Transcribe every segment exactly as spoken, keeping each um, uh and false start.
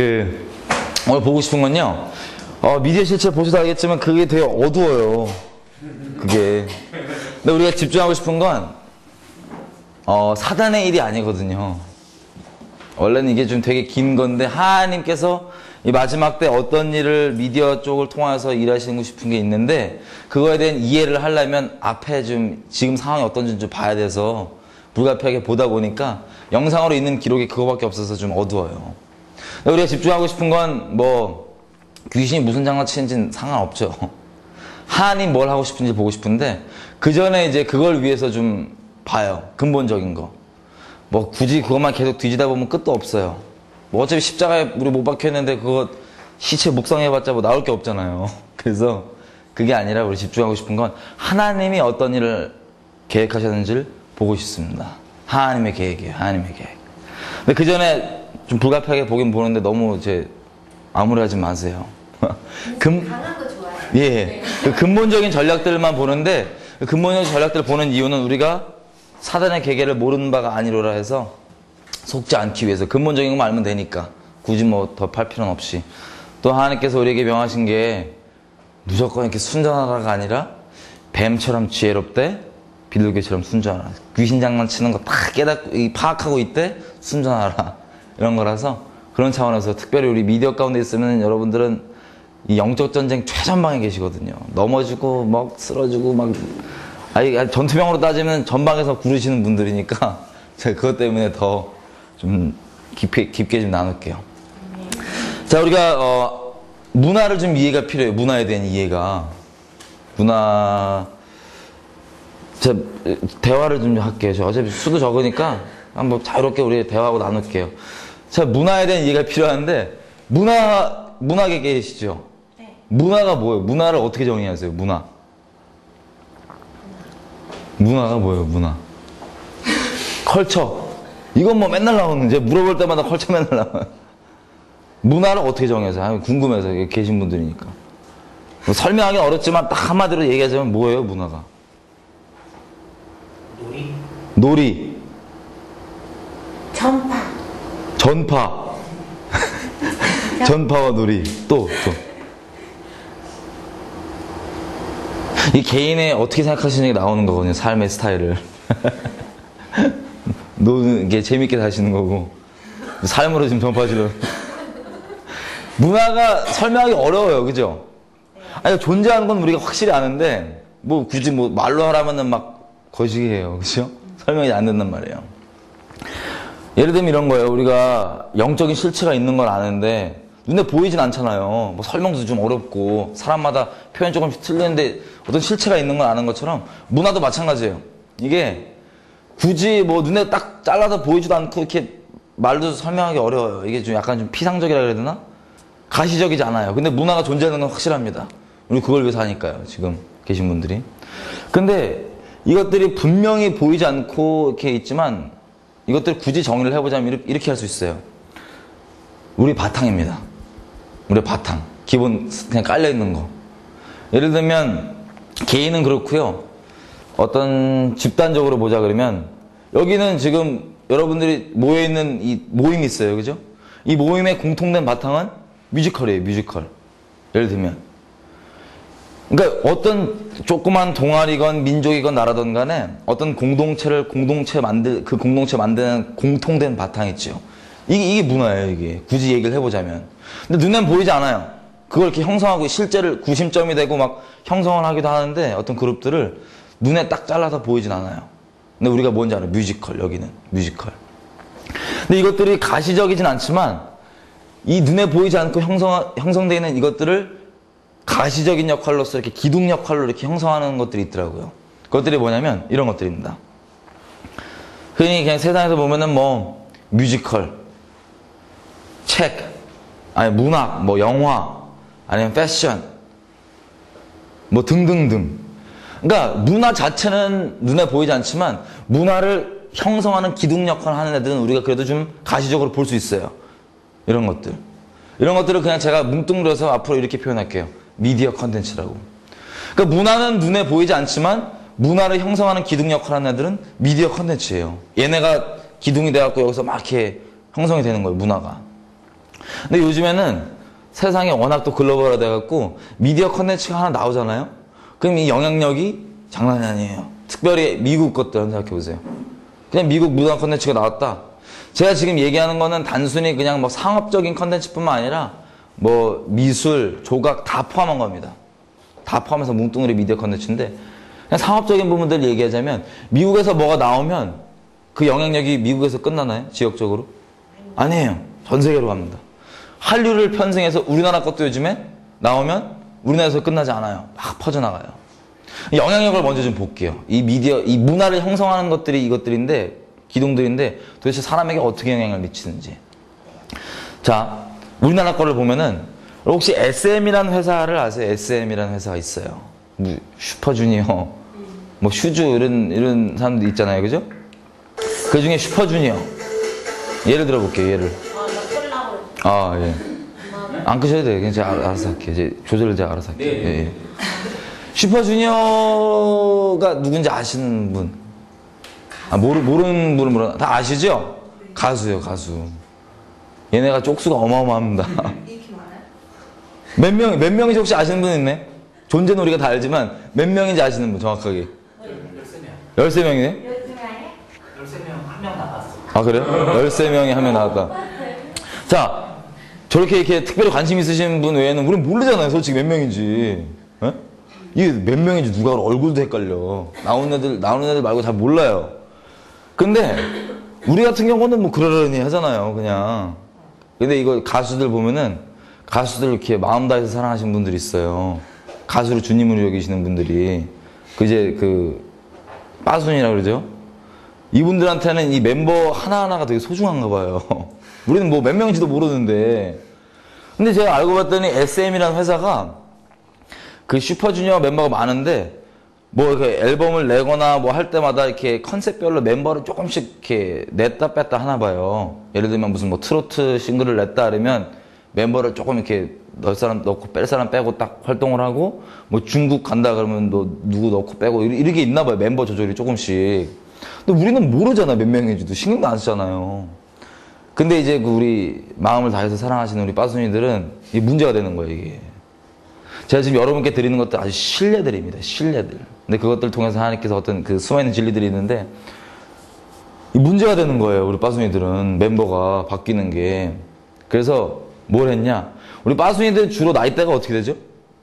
그 오늘 보고 싶은 건요, 어, 미디어 실체 보셔도 알겠지만 그게 되게 어두워요. 그게. 근데 우리가 집중하고 싶은 건 어, 사단의 일이 아니거든요. 원래는 이게 좀 되게 긴 건데 하나님께서 이 마지막 때 어떤 일을 미디어 쪽을 통해서 일하시고 싶은 게 있는데, 그거에 대한 이해를 하려면 앞에 좀 지금 상황이 어떤지 좀 봐야 돼서 불가피하게 보다 보니까 영상으로 있는 기록이 그거밖에 없어서 좀 어두워요. 우리가 집중하고 싶은 건 뭐 귀신이 무슨 장난치는지는 상관없죠. 하나님 뭘 하고 싶은지 보고 싶은데, 그 전에 이제 그걸 위해서 좀 봐요. 근본적인 거. 뭐 굳이 그것만 계속 뒤지다 보면 끝도 없어요. 뭐 어차피 십자가에 우리 못 박혀있는데 그거 시체 묵상해봤자 뭐 나올 게 없잖아요. 그래서 그게 아니라 우리 집중하고 싶은 건 하나님이 어떤 일을 계획하셨는지를 보고 싶습니다. 하나님의 계획이에요. 하나님의 계획. 근데 그 전에 좀 불가피하게 보긴 보는데 너무 이제 암울해하지 마세요. 금, 강한 거 좋아요. 예. 네. 그 근본적인 전략들만 보는데, 그 근본적인 전략들을 보는 이유는 우리가 사단의 계계를 모르는 바가 아니로라 해서 속지 않기 위해서 근본적인 것만 알면 되니까 굳이 뭐 더 팔 필요는 없이. 또 하나님께서 우리에게 명하신 게 무조건 이렇게 순전하라가 아니라 뱀처럼 지혜롭되 비둘기처럼 순전하라. 귀신 장난치는 거 다 깨닫고 파악하고 있대 순전하라, 이런 거라서 그런 차원에서 특별히 우리 미디어 가운데 있으면 여러분들은 이 영적 전쟁 최전방에 계시거든요. 넘어지고 막 쓰러지고 막, 아니 전투병으로 따지면 전방에서 구르시는 분들이니까 제가 그것 때문에 더 좀 깊게 깊게 좀 나눌게요. 자, 우리가 어, 문화를 좀 이해가 필요해요. 문화에 대한 이해가. 문화. 자, 대화를 좀 할게요. 저 어차피 수도 적으니까 한번 자유롭게 우리 대화하고 나눌게요. 자, 문화에 대한 이해가 필요한데, 문화, 문학에 계시죠? 네. 문화가 뭐예요? 문화를 어떻게 정의하세요? 문화. 문화가 뭐예요? 문화. 컬처. 이건 뭐 맨날 나오는, 이제 물어볼 때마다 컬처 맨날 나와요. 문화를 어떻게 정의하세요? 궁금해서 계신 분들이니까. 뭐 설명하기 어렵지만 딱 한마디로 얘기하자면 뭐예요? 문화가. 놀이? 놀이. 전파. 전파. 전파와 놀이. 또, 또. 이 개인의 어떻게 생각하시는 게 나오는 거거든요. 삶의 스타일을. 노는 게 재밌게 사시는 거고, 삶으로 지금 전파하시려. 문화가 설명하기 어려워요. 그죠? 아니, 존재하는 건 우리가 확실히 아는데, 뭐 굳이 뭐 말로 하라면은 막 거시기해요. 그죠? 설명이 안 된단 말이에요. 예를 들면 이런 거예요. 우리가 영적인 실체가 있는 걸 아는데 눈에 보이진 않잖아요. 뭐 설명도 좀 어렵고 사람마다 표현 조금씩 틀리는데 어떤 실체가 있는 걸 아는 것처럼 문화도 마찬가지예요. 이게 굳이 뭐 눈에 딱 잘라서 보이지도 않고 이렇게 말도 설명하기 어려워요. 이게 좀 약간 좀 피상적이라 그래야 되나? 가시적이지 않아요. 근데 문화가 존재하는 건 확실합니다. 우리 그걸 위해서 하니까요. 지금 계신 분들이. 근데 이것들이 분명히 보이지 않고 이렇게 있지만 이것들 굳이 정리를 해보자면 이렇게 할 수 있어요. 우리 바탕입니다. 우리 바탕. 기본 그냥 깔려있는 거. 예를 들면 개인은 그렇고요. 어떤 집단적으로 보자 그러면 여기는 지금 여러분들이 모여있는 이 모임이 있어요. 그죠? 이 모임의 공통된 바탕은 뮤지컬이에요. 뮤지컬. 예를 들면. 그러니까 어떤 조그만 동아리건 민족이건 나라든 간에 어떤 공동체를 공동체 만들 그 공동체 만드는 공통된 바탕이 있죠. 이게 이게 문화예요. 이게 굳이 얘기를 해보자면. 근데 눈엔 보이지 않아요. 그걸 이렇게 형성하고 실제를 구심점이 되고 막 형성을 하기도 하는데 어떤 그룹들을 눈에 딱 잘라서 보이진 않아요. 근데 우리가 뭔지 알아요. 뮤지컬. 여기는 뮤지컬. 근데 이것들이 가시적이진 않지만 이 눈에 보이지 않고 형성 형성되어 있는 이것들을 가시적인 역할로서 이렇게 기둥 역할로 이렇게 형성하는 것들이 있더라고요. 그것들이 뭐냐면 이런 것들입니다. 흔히 그냥 세상에서 보면은 뭐 뮤지컬, 책, 아니 문학, 뭐 영화, 아니면 패션, 뭐 등등등. 그러니까 문화 자체는 눈에 보이지 않지만 문화를 형성하는 기둥 역할을 하는 애들은 우리가 그래도 좀 가시적으로 볼 수 있어요. 이런 것들. 이런 것들을 그냥 제가 뭉뚱그려서 앞으로 이렇게 표현할게요. 미디어 컨텐츠라고. 그러니까 문화는 눈에 보이지 않지만 문화를 형성하는 기둥 역할을 하는 애들은 미디어 컨텐츠예요. 얘네가 기둥이 돼갖고 여기서 막 이렇게 형성이 되는 거예요. 문화가. 근데 요즘에는 세상이 워낙 또 글로벌화 돼갖고 미디어 컨텐츠가 하나 나오잖아요? 그럼 이 영향력이 장난이 아니에요. 특별히 미국 것들 한번 생각해보세요. 그냥 미국 무단 컨텐츠가 나왔다. 제가 지금 얘기하는 거는 단순히 그냥 뭐 상업적인 컨텐츠뿐만 아니라 뭐 미술, 조각 다 포함한 겁니다. 다 포함해서 뭉뚱그리 미디어 컨텐츠인데 그냥 상업적인 부분들 얘기하자면 미국에서 뭐가 나오면 그 영향력이 미국에서 끝나나요? 지역적으로? 아니에요. 전 세계로 갑니다. 한류를 편승해서 우리나라 것도 요즘에 나오면 우리나라에서 끝나지 않아요. 막 퍼져나가요. 영향력을 먼저 좀 볼게요. 이 미디어, 이 문화를 형성하는 것들이 이것들인데 기둥들인데 도대체 사람에게 어떻게 영향을 미치는지. 자, 우리나라 거를 보면은 혹시 에스엠이라는 회사를 아세요? 에스엠이라는 회사가 있어요. 뭐 슈퍼주니어, 뭐 슈즈 이런 이런 사람들 있잖아요, 그죠? 그 중에 슈퍼주니어 예를 들어 볼게요. 예를. 아 예. 안 끄셔도 돼요. 그냥 제가 알아서 할게요. 이제 조절을 제가 알아서 할게요. 예, 예. 슈퍼주니어가 누군지 아시는 분? 아, 모르, 모르는 분은 물어. 다 아시죠? 가수요, 가수. 얘네가 쪽수가 어마어마합니다. 몇 명, 몇 명인지 혹시 아시는 분 있네? 존재는 우리가 다 알지만 몇 명인지 아시는 분 정확하게? 열세 명이네? 열세 명 한 명 나갔어. 아, 그래요? 열세 명이 한 명 나왔다. 자, 저렇게 이렇게 특별히 관심 있으신 분 외에는 우리는 모르잖아요, 솔직히 몇 명인지. 에? 이게 몇 명인지 누가 알아? 얼굴도 헷갈려. 나오는 애들, 나오는 애들 말고 잘 몰라요. 근데 우리 같은 경우는 뭐 그러려니 하잖아요, 그냥. 근데 이거 가수들 보면은 가수들 이렇게 마음 다해서 사랑하시는 분들이 있어요. 가수를 주님으로 여기시는 분들이. 그 이제 그 빠순이라고 그러죠. 이분들한테는 이 멤버 하나하나가 되게 소중한가 봐요. 우리는 뭐 몇 명인지도 모르는데. 근데 제가 알고 봤더니 에스엠이라는 회사가 그 슈퍼주니어 멤버가 많은데 뭐 이렇게 앨범을 내거나 뭐 할 때마다 이렇게 컨셉별로 멤버를 조금씩 이렇게 냈다 뺐다 하나 봐요. 예를 들면 무슨 뭐 트로트 싱글을 냈다 그러면 멤버를 조금 이렇게 넣을 사람 넣고 뺄 사람 빼고 딱 활동을 하고 뭐 중국 간다 그러면 뭐 누구 넣고 빼고 이렇게 있나 봐요. 멤버 조절이 조금씩. 근데 우리는 모르잖아, 몇 명인지도. 신경도 안 쓰잖아요. 근데 이제 그 우리 마음을 다해서 사랑하시는 우리 빠순이들은 이게 문제가 되는 거예요, 이게. 제가 지금 여러분께 드리는 것들 아주 신뢰들입니다. 신뢰들. 근데 그것들을 통해서 하나님께서 어떤 그 숨어있는 진리들이 있는데 이 문제가 되는 거예요, 우리 빠순이들은. 멤버가 바뀌는 게. 그래서 뭘 했냐? 우리 빠순이들은 주로 나이대가 어떻게 되죠?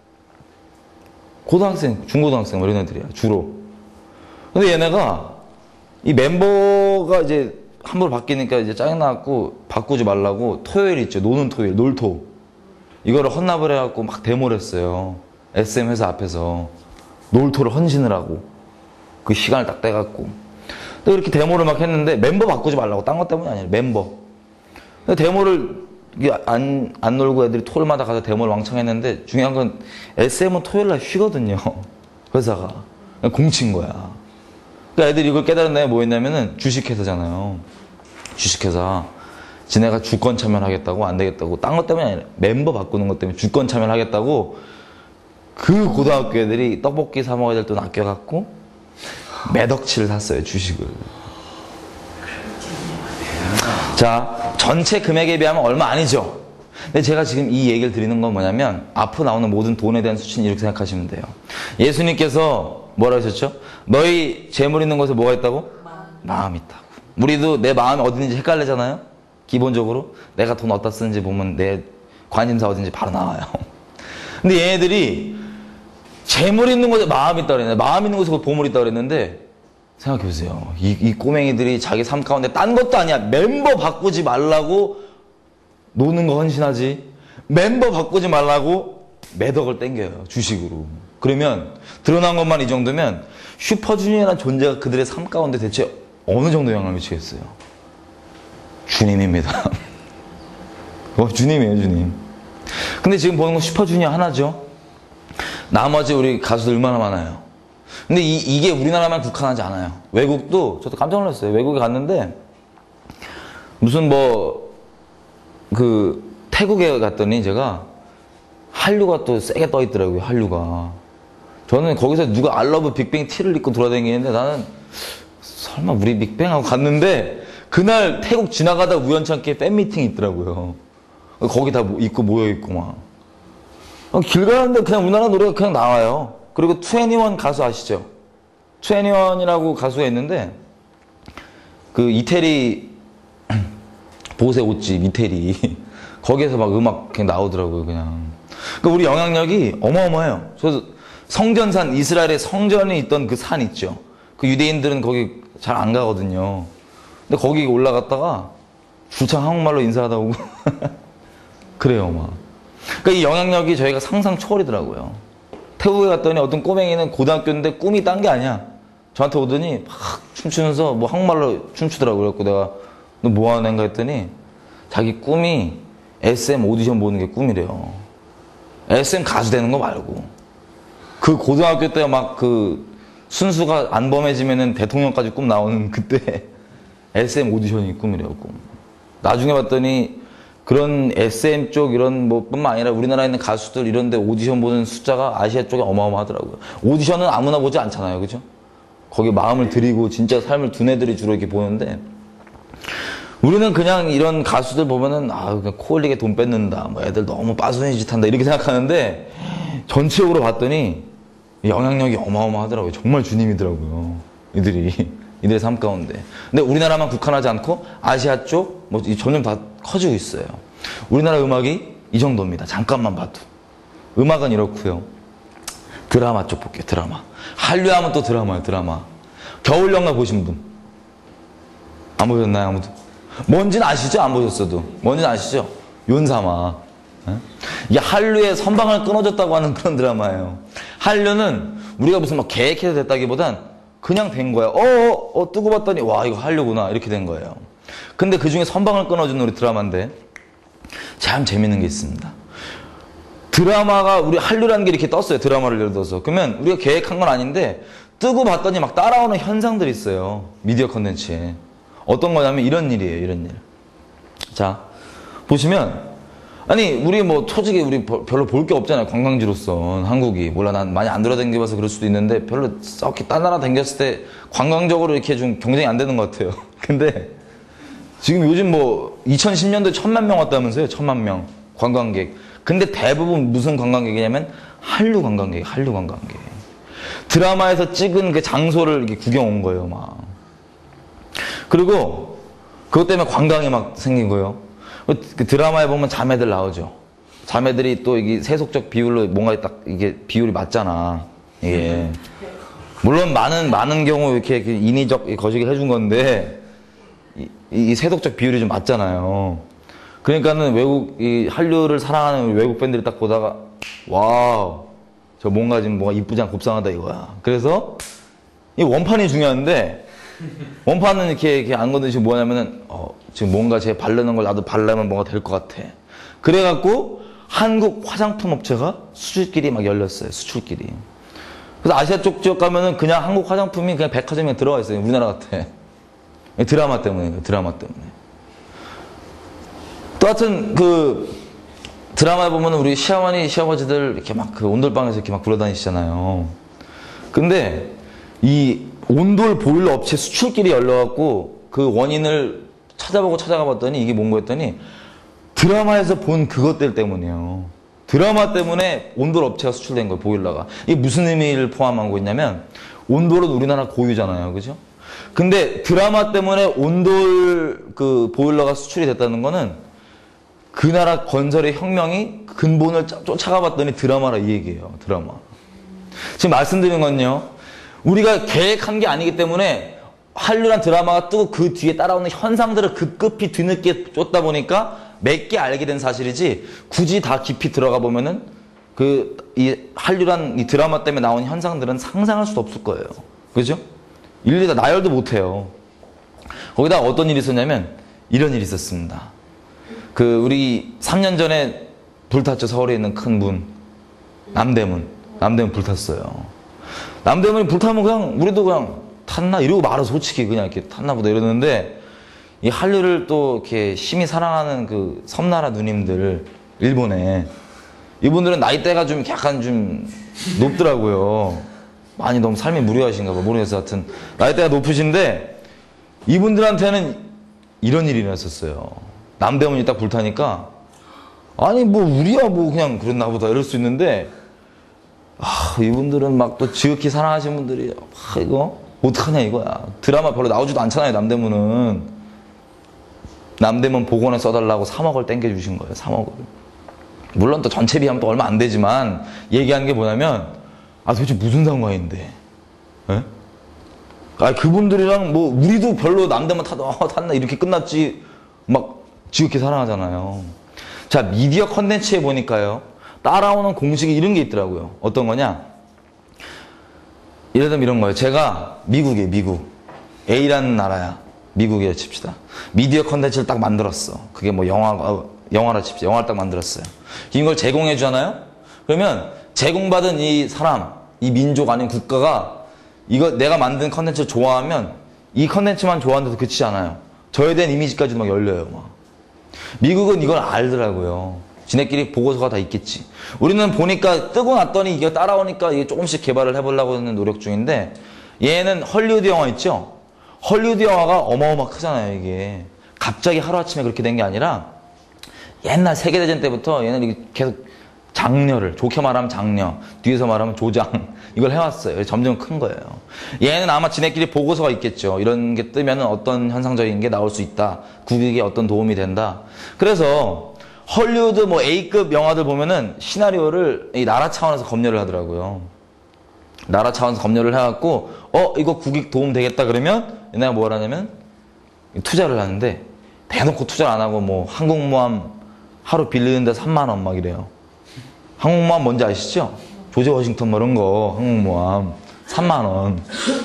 고등학생, 중고등학생 뭐 이런 애들이야, 주로. 근데 얘네가 이 멤버가 이제 함부로 바뀌니까 이제 짜증나갖고 바꾸지 말라고 토요일 있죠. 노는 토요일, 놀토. 이거를 헌납을 해갖고 막 데모를 했어요. 에스엠 회사 앞에서. 놀토를 헌신을 하고. 그 시간을 딱 떼갖고. 근데 이렇게 데모를 막 했는데 멤버 바꾸지 말라고. 딴 것 때문이 아니라 멤버. 근데 데모를 안, 안 놀고 애들이 토요일마다 가서 데모를 왕창 했는데 중요한 건 에스엠은 토요일날 쉬거든요. 회사가. 그냥 공친 거야. 그러니까 애들이 이걸 깨달은 다음에 뭐 했냐면은 주식회사잖아요. 주식회사. 지네가 주권 참여를 하겠다고 안 되겠다고. 딴 것 때문이 아니라 멤버 바꾸는 것 때문에 주권 참여를 하겠다고 그 고등학교 애들이 떡볶이 사 먹어야 될 돈 아껴갖고 몇 억치를 샀어요, 주식을. 자, 전체 금액에 비하면 얼마 아니죠? 근데 제가 지금 이 얘기를 드리는 건 뭐냐면 앞으로 나오는 모든 돈에 대한 수치는 이렇게 생각하시면 돼요. 예수님께서 뭐라 하셨죠? 너희 재물 있는 곳에 뭐가 있다고? 마음. 마음이 있다고. 우리도 내 마음이 어디 있는지 헷갈리잖아요? 기본적으로. 내가 돈 어디다 쓰는지 보면 내 관심사 어딘지 바로 나와요. 근데 얘네들이 재물 있는 곳에 마음이 있다고 그랬는데 마음 있는 곳에 보물이 있다고 그랬는데 생각해보세요. 이, 이 꼬맹이들이 자기 삶 가운데 딴 것도 아니야. 멤버 바꾸지 말라고 노는 거 헌신하지. 멤버 바꾸지 말라고 매덕을 땡겨요. 주식으로. 그러면 드러난 것만 이 정도면 슈퍼주니어라는 존재가 그들의 삶 가운데 대체 어느 정도 영향을 미치겠어요? 주님입니다. 어, 주님이에요, 주님. 근데 지금 보는 건 슈퍼주니어 하나죠. 나머지 우리 가수들 얼마나 많아요. 근데 이, 이게 우리나라만 국한하지 않아요. 외국도, 저도 깜짝 놀랐어요. 외국에 갔는데, 무슨 뭐, 그, 태국에 갔더니 제가 한류가 또 세게 떠 있더라고요, 한류가. 저는 거기서 누가 알러브 빅뱅 티를 입고 돌아다니는데 나는 설마 우리 빅뱅하고 갔는데, 그날 태국 지나가다 우연찮게 팬미팅이 있더라고요. 거기 다 있고 모여있고 막. 길 가는데 그냥 우리나라 노래가 그냥 나와요. 그리고 투애니원 가수 아시죠? 투애니원이라고 가수가 있는데, 그 이태리, 보세 옷집 이태리. 거기에서 막 음악 그냥 나오더라고요, 그냥. 그러니까 우리 영향력이 어마어마해요. 그래서 성전산, 이스라엘의 성전이 있던 그 산 있죠. 그 유대인들은 거기 잘 안 가거든요. 근데 거기 올라갔다가 줄창 한국말로 인사하다 오고. 그래요, 막. 그러니까 이 영향력이 저희가 상상 초월이더라고요. 태국에 갔더니 어떤 꼬맹이는 고등학교인데 꿈이 딴 게 아니야. 저한테 오더니 막 춤추면서 뭐 한국말로 춤추더라고요. 그래서 내가 너 뭐 하는 애인가 했더니 자기 꿈이 에스엠 오디션 보는 게 꿈이래요. 에스엠 가수 되는 거 말고. 그 고등학교 때 막 그 순수가 안 범해지면은 대통령까지 꿈 나오는 그때 에스엠 오디션이 꿈이래요, 꿈. 나중에 봤더니 그런 에스엠 쪽 이런 뭐 뿐만 아니라 우리나라에 있는 가수들 이런 데 오디션 보는 숫자가 아시아 쪽에 어마어마하더라고요. 오디션은 아무나 보지 않잖아요, 그죠? 거기 마음을 들이고 진짜 삶을 둔 애들이 주로 이렇게 보는데, 우리는 그냥 이런 가수들 보면은 아 그냥 코 흘리게 돈 뺏는다, 뭐 애들 너무 빠순이 짓 한다 이렇게 생각하는데, 전체적으로 봤더니 영향력이 어마어마하더라고요. 정말 주님이더라고요, 이들이. 이들의 삶 가운데. 근데 우리나라만 국한하지 않고 아시아 쪽 뭐 점점 다 커지고 있어요. 우리나라 음악이 이 정도입니다. 잠깐만 봐도. 음악은 이렇고요. 드라마 쪽 볼게요. 드라마. 한류 하면 또 드라마예요. 드라마. 겨울연가 보신 분? 안 보셨나요, 아무도? 뭔지는 아시죠? 안 보셨어도. 뭔지는 아시죠? 윤사마. 이게 한류의 선방을 끊어줬다고 하는 그런 드라마예요. 한류는 우리가 무슨 막 계획해서 됐다기보단 그냥 된 거야. 어, 어, 어, 뜨고 봤더니 와 이거 한류구나 이렇게 된 거예요. 근데 그 중에 선방을 끊어준 우리 드라마인데 참 재밌는 게 있습니다. 드라마가 우리 한류라는 게 이렇게 떴어요. 드라마를 예를 들어서. 그러면 우리가 계획한 건 아닌데 뜨고 봤더니 막 따라오는 현상들이 있어요. 미디어 컨텐츠에. 어떤 거냐면 이런 일이에요. 이런 일. 자, 보시면 아니 우리 뭐 솔직히 우리 별로 볼 게 없잖아요. 관광지로서 한국이. 몰라 난 많이 안 돌아다녀봐서 그럴 수도 있는데 별로 썩 딴 나라 다녔을 때 관광적으로 이렇게 좀 경쟁이 안 되는 것 같아요. 근데 지금 요즘 뭐 이천십 년도에 천만 명 왔다면서요. 천만 명 관광객. 근데 대부분 무슨 관광객이냐면 한류 관광객, 한류 관광객. 드라마에서 찍은 그 장소를 이렇게 구경 온 거예요, 막. 그리고 그것 때문에 관광이 막 생긴 거예요. 그 드라마에 보면 자매들 나오죠. 자매들이 또 이게 세속적 비율로 뭔가 딱 이게 비율이 맞잖아. 이게. 물론 많은, 많은 경우 이렇게 인위적 거시기 해준 건데, 이, 이 세속적 비율이 좀 맞잖아요. 그러니까는 외국, 이 한류를 사랑하는 외국 팬들이 딱 보다가, 와우, 저 뭔가 지금 뭔가 이쁘지 않고 곱상하다 이거야. 그래서, 이 원판이 중요한데, 원판은 이렇게, 이렇게 안 건드리고 뭐냐면은, 어, 지금 뭔가 제 바르는 걸 나도 바르면 뭔가 될 것 같아. 그래갖고, 한국 화장품 업체가 수출길이 막 열렸어요. 수출길이. 그래서 아시아 쪽 지역 가면은 그냥 한국 화장품이 그냥 백화점에 들어가 있어요. 우리나라 같아. 드라마 때문에, 드라마 때문에. 또 하여튼, 그, 드라마에 보면 우리 시어머니, 시아버지들 이렇게 막 그 온돌방에서 이렇게 막 굴러다니시잖아요. 근데 이 온돌 보일러 업체 수출길이 열려갖고 그 원인을 찾아보고 찾아가 봤더니 이게 뭔가 했더니 드라마에서 본 그것들 때문이에요. 드라마 때문에 온돌 업체가 수출된 거예요, 보일러가. 이게 무슨 의미를 포함하고 있냐면 온돌은 우리나라 고유잖아요, 그죠? 근데 드라마 때문에 온돌 그 보일러가 수출이 됐다는 거는 그 나라 건설의 혁명이 근본을 쫓아가 봤더니 드라마라 이 얘기예요, 드라마. 지금 말씀드린 건요, 우리가 계획한 게 아니기 때문에 한류란 드라마가 뜨고 그 뒤에 따라오는 현상들을 급급히 뒤늦게 쫓다 보니까 몇 개 알게 된 사실이지, 굳이 다 깊이 들어가 보면은 그 이 한류란 이 드라마 때문에 나온 현상들은 상상할 수도 없을 거예요. 그죠? 일일이 다 나열도 못 해요. 거기다 어떤 일이 있었냐면 이런 일이 있었습니다. 그 우리 삼 년 전에 불탔죠. 서울에 있는 큰 문, 남대문. 남대문 불탔어요. 남대문이 불타면 그냥 우리도 그냥 탔나 이러고 말아. 솔직히 그냥 이렇게 탔나 보다 이러는데, 이 한류를 또 이렇게 심히 사랑하는 그 섬나라 누님들, 일본에, 이분들은 나이대가 좀 약간 좀 높더라고요. 많이 너무 삶이 무료하신가 봐. 모르겠어. 하여튼 나이대가 높으신데 이분들한테는 이런 일이 일어났었어요. 남대문이 딱 불타니까 아니 뭐 우리야 뭐 그냥 그랬나 보다 이럴 수 있는데 아 이분들은 막 또 지극히 사랑하시는 분들이 아 이거 어떡하냐 이거야. 드라마 별로 나오지도 않잖아요. 남대문은. 남대문 복원에 써달라고 삼억을 땡겨주신 거예요. 삼억을. 물론 또 전체 비하면 또 얼마 안 되지만 얘기하는 게 뭐냐면 아 도대체 무슨 상관인데 에? 아 그분들이랑 뭐 우리도 별로 남대문 타다 어, 탔나 이렇게 끝났지 막 지극히 사랑하잖아요. 자 미디어 컨텐츠에 보니까요 따라오는 공식이 이런 게 있더라고요. 어떤 거냐 예를 들면 이런 거예요. 제가 미국이에요. 미국 A라는 나라야. 미국이라 칩시다. 미디어 컨텐츠를 딱 만들었어. 그게 뭐 영화, 어, 영화라 칩시다. 영화를 딱 만들었어요. 이걸 제공해 주잖아요. 그러면 제공받은 이 사람, 이 민족 아닌 국가가 이거 내가 만든 컨텐츠를 좋아하면 이 컨텐츠만 좋아하는데도 그치지 않아요. 저에 대한 이미지까지도 막 열려요. 막. 미국은 이걸 알더라고요. 지네끼리 보고서가 다 있겠지. 우리는 보니까 뜨고 났더니 이게 따라오니까 이게 조금씩 개발을 해보려고 하는 노력 중인데 얘는 헐리우드 영화 있죠? 헐리우드 영화가 어마어마 크잖아요, 이게. 갑자기 하루아침에 그렇게 된 게 아니라 옛날 세계대전 때부터 얘는 이게 계속 장녀를, 좋게 말하면 장녀, 뒤에서 말하면 조장, 이걸 해왔어요. 점점 큰 거예요. 얘는 아마 지네끼리 보고서가 있겠죠. 이런 게 뜨면 어떤 현상적인 게 나올 수 있다. 국익에 어떤 도움이 된다. 그래서 헐리우드 뭐 A급 영화들 보면은 시나리오를 이 나라 차원에서 검열을 하더라고요. 나라 차원에서 검열을 해갖고 어 이거 국익 도움 되겠다 그러면 얘네가 뭘 하냐면 투자를 하는데 대놓고 투자를 안 하고 뭐 항공모함 하루 빌리는데 삼만 원 막 이래요. 항공모함 뭔지 아시죠? 조지 워싱턴 뭐 이런 거 항공모함 삼만 원.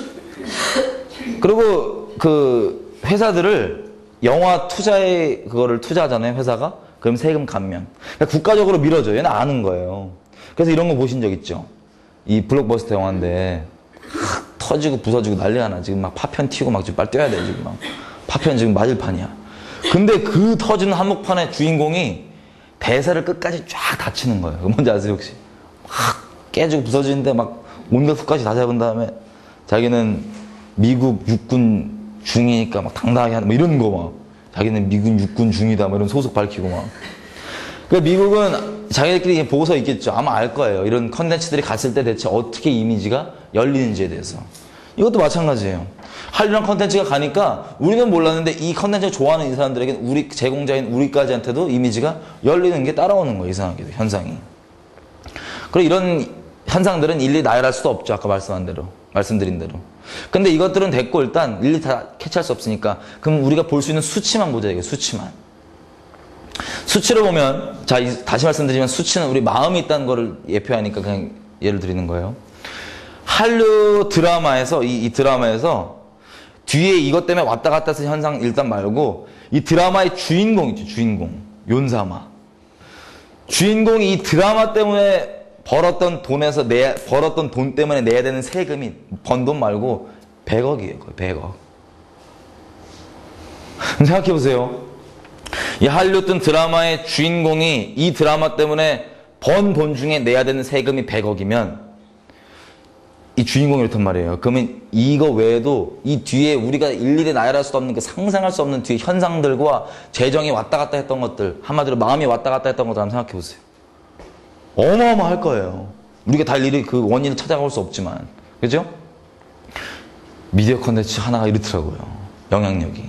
그리고 그 회사들을 영화 투자에 그거를 투자하잖아요. 회사가. 그럼 세금 감면. 그러니까 국가적으로 밀어줘요. 얘는 아는 거예요. 그래서 이런 거 보신 적 있죠? 이 블록버스터 영화인데 터지고 부서지고 난리가 나. 지금 막 파편 튀고 막 지금 빨리 뛰어야 돼. 지금 막 파편 지금 맞을 판이야. 근데 그 터지는 한복판의 주인공이 대사를 끝까지 쫙 다치는 거예요. 뭔지 아세요 혹시? 막 깨지고 부서지는데 막 온갖 수까지 다 잡은 다음에 자기는 미국 육군 중이니까 막 당당하게 하는 뭐 이런 거 막. 자기는 미군 육군 중이다 뭐 이런 소속 밝히고 막. 그러니까 미국은 자기들끼리 보고서 있겠죠. 아마 알 거예요. 이런 컨텐츠들이 갔을 때 대체 어떻게 이미지가 열리는지에 대해서. 이것도 마찬가지예요. 한류란 컨텐츠가 가니까 우리는 몰랐는데 이 컨텐츠를 좋아하는 이 사람들에게 우리 제공자인 우리까지한테도 이미지가 열리는 게 따라오는 거예요. 이상하게도 현상이. 그리고 이런 현상들은 일일이 나열할 수도 없죠. 아까 말씀한 대로. 말씀드린 대로. 근데 이것들은 됐고 일단 일일이 다 캐치할 수 없으니까 그럼 우리가 볼 수 있는 수치만 보자. 이게 수치만. 수치를 보면 자 다시 말씀드리면 수치는 우리 마음이 있다는 거를 예표하니까 그냥 예를 드리는 거예요. 한류 드라마에서 이, 이 드라마에서 뒤에 이것 때문에 왔다 갔다 하는 현상 일단 말고 이 드라마의 주인공 있죠. 주인공. 윤사마. 주인공이 이 드라마 때문에 벌었던 돈에서 내 벌었던 돈 때문에 내야 되는 세금이 번 돈 말고 백억이에요. 거의 백억. 생각해 보세요. 이 할리우드 드라마의 주인공이 이 드라마 때문에 번 돈 중에 내야 되는 세금이 백억이면 이 주인공이 이렇단 말이에요. 그러면 이거 외에도 이 뒤에 우리가 일일이 나열할 수 없는 그 상상할 수 없는 뒤에 현상들과 재정이 왔다 갔다 했던 것들, 한마디로 마음이 왔다 갔다 했던 것들 한번 생각해 보세요. 어마어마할 거예요. 우리가 다 일일이 그 원인을 찾아갈 수 없지만. 그죠? 미디어 컨텐츠 하나가 이렇더라고요. 영향력이.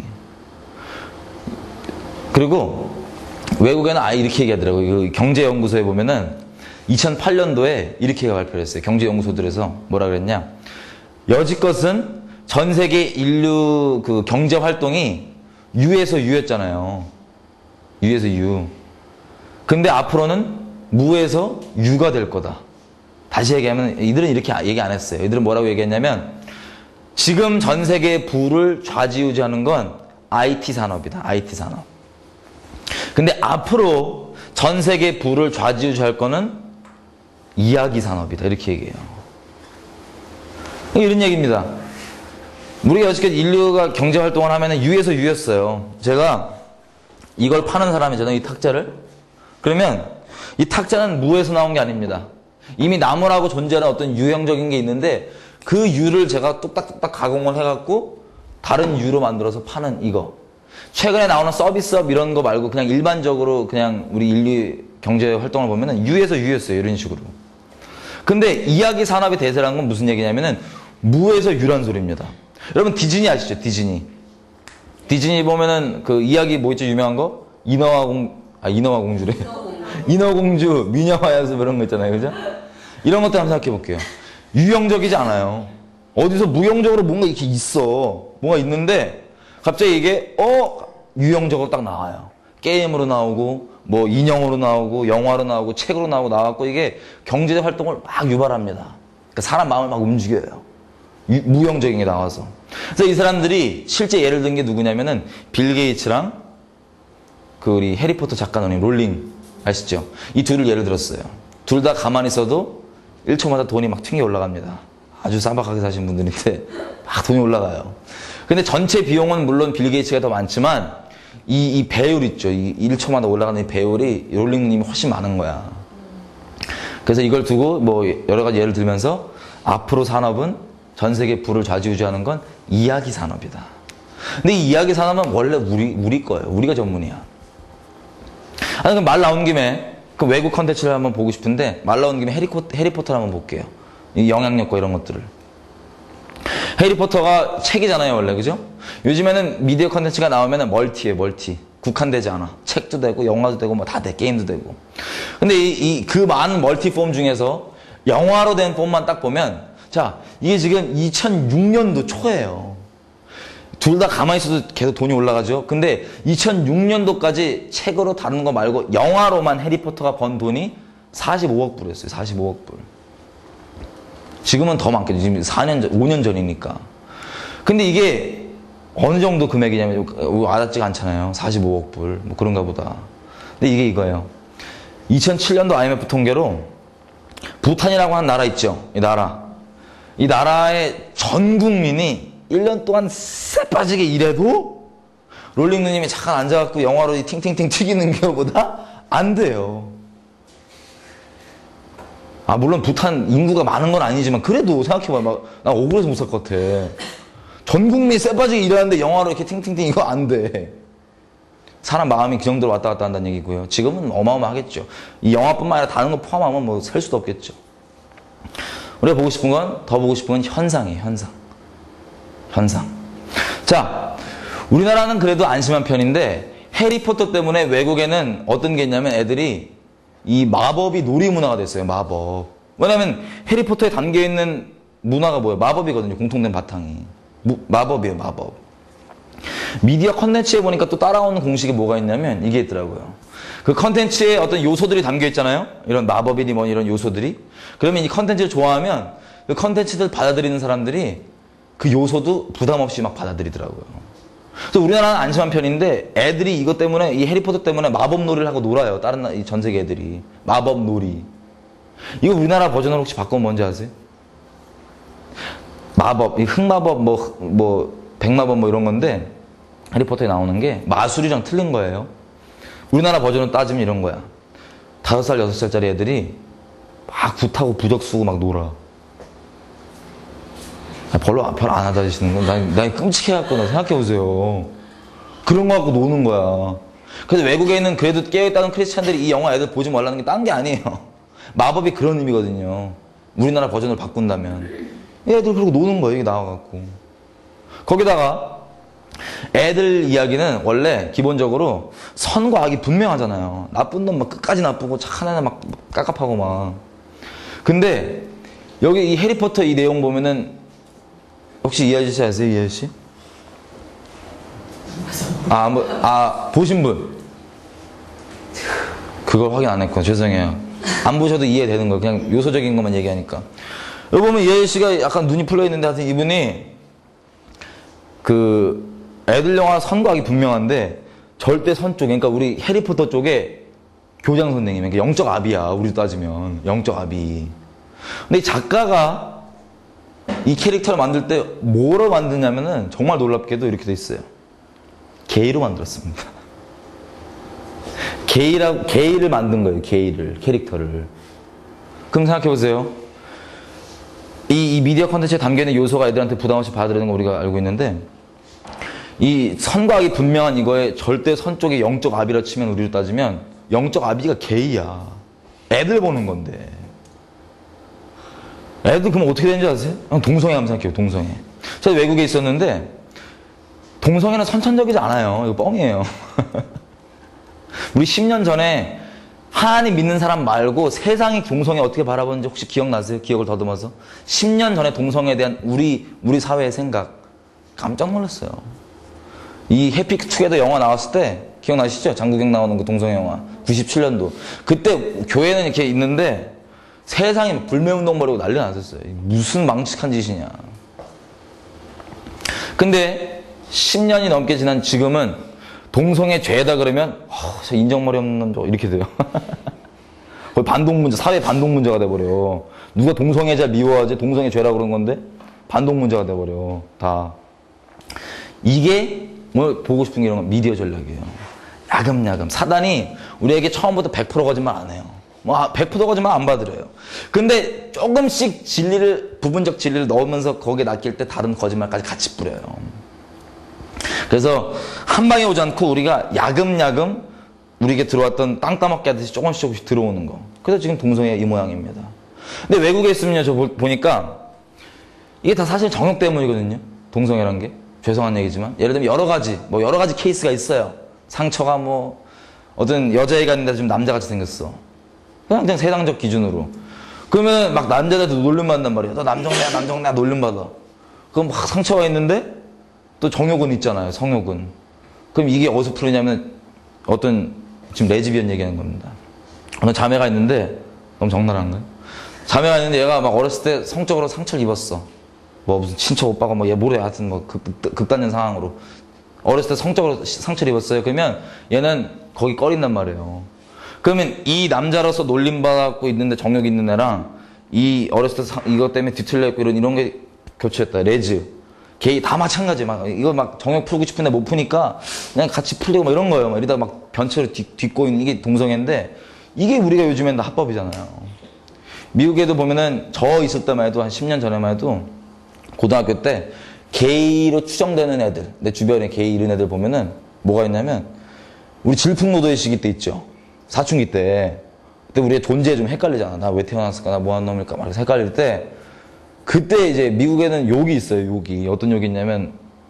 그리고 외국에는 아예 이렇게 얘기하더라고요. 그 경제연구소에 보면은 이천팔 년도에 이렇게 발표를 했어요. 경제연구소들에서 뭐라 그랬냐. 여지껏은 전 세계 인류 그 경제 활동이 유에서 유였잖아요. 유에서 유. 근데 앞으로는 무에서 유가 될 거다. 다시 얘기하면 이들은 이렇게 얘기 안 했어요. 이들은 뭐라고 얘기했냐면 지금 전 세계의 부를 좌지우지하는 건 아이티 산업이다. 아이티 산업. 근데 앞으로 전 세계의 부를 좌지우지할 거는 이야기 산업이다. 이렇게 얘기해요. 이런 얘기입니다. 우리가 여지껏 인류가 경제활동을 하면 유에서 유였어요. 제가 이걸 파는 사람이잖아요. 이 탁자를. 그러면 이 탁자는 무에서 나온 게 아닙니다. 이미 나무라고 존재하는 어떤 유형적인 게 있는데 그 유를 제가 뚝딱뚝딱 가공을 해갖고 다른 유로 만들어서 파는 이거. 최근에 나오는 서비스업 이런 거 말고 그냥 일반적으로 그냥 우리 인류 경제 활동을 보면은 유에서 유였어요. 이런 식으로. 근데 이야기 산업의 대세라는 건 무슨 얘기냐면은 무에서 유란 소리입니다. 여러분 디즈니 아시죠? 디즈니. 디즈니 보면은 그 이야기 뭐 있죠? 유명한 거? 인어와 공, 아, 인어와 공주래. 인어공주, 미녀와 야수 이런 거 있잖아요. 그죠? 이런 것들 한번 생각해 볼게요. 유형적이지 않아요. 어디서 무형적으로 뭔가 이렇게 있어. 뭔가 있는데 갑자기 이게 어 유형적으로 딱 나와요. 게임으로 나오고 뭐 인형으로 나오고 영화로 나오고 책으로 나오고 나왔고 이게 경제 활동을 막 유발합니다. 그러니까 사람 마음을 막 움직여요. 유, 무형적인 게 나와서. 그래서 이 사람들이 실제 예를 든 게 누구냐면은 빌 게이츠랑 그 우리 해리포터 작가 누님 롤링 아시죠? 이 둘을 예를 들었어요. 둘 다 가만히 있어도 일 초마다 돈이 막 튕겨 올라갑니다. 아주 쌈박하게 사신 분들인데 막 돈이 올라가요. 근데 전체 비용은 물론 빌 게이츠가 더 많지만 이, 이 배율 있죠. 이 일 초마다 올라가는 이 배율이 롤링님이 훨씬 많은 거야. 그래서 이걸 두고 뭐 여러 가지 예를 들면서 앞으로 산업은 전 세계 부를 좌지우지하는 건 이야기 산업이다. 근데 이 이야기 산업은 원래 우리, 우리 거예요. 우리가 전문이야. 아니, 그럼 말 나온 김에 그 외국 컨텐츠를 한번 보고 싶은데 말 나온 김에 해리코, 해리포터를 한번 볼게요. 이 영향력과 이런 것들을. 해리포터가 책이잖아요, 원래. 그죠? 요즘에는 미디어 컨텐츠가 나오면 멀티에 멀티. 국한되지 않아. 책도 되고, 영화도 되고, 뭐 다 돼. 게임도 되고. 근데 이, 이, 그 많은 멀티 폼 중에서 영화로 된 폼만 딱 보면, 자, 이게 지금 이천육 년도 초예요. 둘 다 가만히 있어도 계속 돈이 올라가죠. 근데 이천육 년도까지 책으로 다루는 거 말고 영화로만 해리포터가 번 돈이 사십오억 불이었어요. 사십오억 불. 지금은 더 많겠죠. 지금 사 년 전, 오 년 전이니까. 근데 이게 어느 정도 금액이냐면 와닿지가 않잖아요. 사십오억 불. 뭐 그런가 보다. 근데 이게 이거예요. 이천칠 년도 아이엠에프 통계로 부탄이라고 하는 나라 있죠. 이 나라. 이 나라의 전 국민이 일 년 동안 쎄 빠지게 일해도 롤링 누님이 잠깐 앉아갖고 영화로 팅팅팅 튀기는 것보다 안 돼요. 아, 물론 부탄 인구가 많은 건 아니지만 그래도 생각해봐. 막, 나 억울해서 못 살 것 같아. 전 국민이 쎄 빠지게 일하는데 영화로 이렇게 팅팅팅 이거 안 돼. 사람 마음이 그 정도로 왔다 갔다 한다는 얘기고요. 지금은 어마어마하겠죠. 이 영화뿐만 아니라 다른 거 포함하면 뭐 셀 수도 없겠죠. 우리가 보고 싶은 건, 더 보고 싶은 건 현상이에요, 현상. 현상. 자, 우리나라는 그래도 안심한 편인데 해리포터 때문에 외국에는 어떤 게 있냐면 애들이 이 마법이 놀이문화가 됐어요. 마법. 왜냐면 해리포터에 담겨있는 문화가 뭐예요? 마법이거든요. 공통된 바탕이. 무, 마법이에요. 마법. 미디어 컨텐츠에 보니까 또 따라오는 공식이 뭐가 있냐면 이게 있더라고요. 그 컨텐츠에 어떤 요소들이 담겨있잖아요. 이런 마법이니 뭐 이런 요소들이. 그러면 이 컨텐츠를 좋아하면 그 컨텐츠들 받아들이는 사람들이 그 요소도 부담 없이 막 받아들이더라고요. 그래서 우리나라는 안심한 편인데 애들이 이것 때문에 이 해리포터 때문에 마법 놀이를 하고 놀아요. 다른 전 세계 애들이. 마법 놀이. 이거 우리나라 버전으로 혹시 바꾸면 뭔지 아세요? 마법, 이 흑마법, 뭐, 뭐, 백마법 뭐 이런 건데 해리포터에 나오는 게 마술이랑 틀린 거예요. 우리나라 버전으로 따지면 이런 거야. 다섯 살, 여섯 살짜리 애들이 막 굿하고 부적 쓰고 막 놀아. 별로, 별로 안 하다 하시는 건, 난, 난 끔찍해갖고, 나 생각해보세요. 그런 거 갖고 노는 거야. 그래서 외국에 있는 그래도 깨어있다는 크리스찬들이 이 영화 애들 보지 말라는 게 딴 게 아니에요. 마법이 그런 의미거든요. 우리나라 버전을 바꾼다면. 애들 그러고 노는 거예요, 이게 나와갖고. 거기다가, 애들 이야기는 원래 기본적으로 선과 악이 분명하잖아요. 나쁜 놈 막 끝까지 나쁘고 착한 애는 막 깝깝하고 막. 근데, 여기 이 해리포터 이 내용 보면은 혹시 이 아저씨 아세요? 이 아저씨? 아, 뭐, 아, 보신 분? 그걸 확인 안 했구나. 죄송해요. 안 보셔도 이해되는 거예요. 그냥 요소적인 것만 얘기하니까. 여기 보면 이 아저씨가 약간 눈이 풀려 있는데 하여튼 이분이 그 애들 영화 선과학이 분명한데 절대 선 쪽, 그러니까 우리 해리포터 쪽에 교장 선생님, 그러니까 영적 아비야. 우리도 따지면. 영적 아비. 근데 이 작가가 이 캐릭터를 만들 때 뭐로 만드냐면은 정말 놀랍게도 이렇게 돼 있어요. 게이로 만들었습니다. 게이라, 게이를 만든 거예요. 게이를, 캐릭터를. 그럼 생각해보세요. 이, 이 미디어 컨텐츠에 담겨있는 요소가 애들한테 부담 없이 받아들이는 거 우리가 알고 있는데 이 선과 악이 분명한 이거에 절대 선 쪽에 영적 아비라 치면 우리로 따지면 영적 아비가 게이야. 애들 보는 건데. 애들 그럼 어떻게 되는지 아세요? 동성애 한번 생각해요. 동성애. 제가 외국에 있었는데 동성애는 선천적이지 않아요. 이거 뻥이에요. 우리 십 년 전에 하나님 믿는 사람 말고 세상이 동성애 어떻게 바라보는지 혹시 기억나세요? 기억을 더듬어서. 십 년 전에 동성애에 대한 우리 우리 사회의 생각 깜짝 놀랐어요. 이 해피투게더 영화 나왔을 때 기억나시죠? 장국영 나오는 그 동성애 영화 구십칠 년도. 그때 교회는 이렇게 있는데 세상이 불매운동 벌이고 난리 났었어요. 무슨 망측한 짓이냐. 근데 십 년이 넘게 지난 지금은 동성애 죄다 그러면 어, 저 인정머리 없는 남자 이렇게 돼요. 거의 반동 문제, 사회 반동 문제가 돼버려. 누가 동성애자 미워하지? 동성애 죄라 그런 건데 반동 문제가 돼버려. 다. 이게 뭐 보고 싶은 게 이런 건 미디어 전략이에요. 야금야금. 사단이 우리에게 처음부터 백 퍼센트 거짓말 안 해요. 뭐 백 퍼센트 거짓말 안 받으래요. 근데 조금씩 진리를, 부분적 진리를 넣으면서 거기에 낚일 때 다른 거짓말까지 같이 뿌려요. 그래서 한 방에 오지 않고 우리가 야금야금 우리에게 들어왔던 땅 따먹게 하듯이 조금씩 조금씩 들어오는 거. 그래서 지금 동성애 이 모양입니다. 근데 외국에 있으면요, 저 보니까 이게 다 사실 정욕 때문이거든요. 동성애란 게. 죄송한 얘기지만. 예를 들면 여러 가지, 뭐 여러 가지 케이스가 있어요. 상처가 뭐, 어떤 여자애가 있는데 지금 남자같이 생겼어. 그냥, 그냥 세상적 기준으로. 그러면 막 남자들도 놀림받는단 말이야. 너 남정네야, 남정네야, 놀림받아. 그럼 막 상처가 있는데 또 정욕은 있잖아요, 성욕은. 그럼 이게 어디서 풀리냐면 어떤, 지금 레즈비언 얘기하는 겁니다. 어느 자매가 있는데, 너무 적나라한 거예요. 자매가 있는데 얘가 막 어렸을 때 성적으로 상처를 입었어. 뭐 무슨 친척 오빠가 뭐 얘 뭐래 하여튼 뭐 극, 극단적 상황으로 어렸을 때 성적으로 상처를 입었어요. 그러면 얘는 거기 꺼린단 말이에요. 그러면 이 남자로서 놀림받고 있는데 정욕이 있는 애랑 이 어렸을 때 상, 이것 때문에 뒤틀려 있고 이런 이런 게 겹쳐졌다. 레즈 게이 다 마찬가지. 막 이거 막 정욕 풀고 싶은데 못 푸니까 그냥 같이 풀리고 막 이런 거예요. 막 이러다가 막 변체로 뒤, 뒤고 있는 이게 동성애인데 이게 우리가 요즘엔 다 합법이잖아요. 미국에도 보면은 저 있을 때만 해도 한 십 년 전에만 해도 고등학교 때 게이로 추정되는 애들, 내 주변에 게이 이런 애들 보면은 뭐가 있냐면 우리 질풍노도의 시기 때 있죠. 사춘기 때. 그때 우리의 존재에 좀 헷갈리잖아. 나 왜 태어났을까? 나 뭐 한 놈일까? 막 헷갈릴 때 그때 이제 미국에는 욕이 있어요. 욕이. 어떤 욕이 있냐면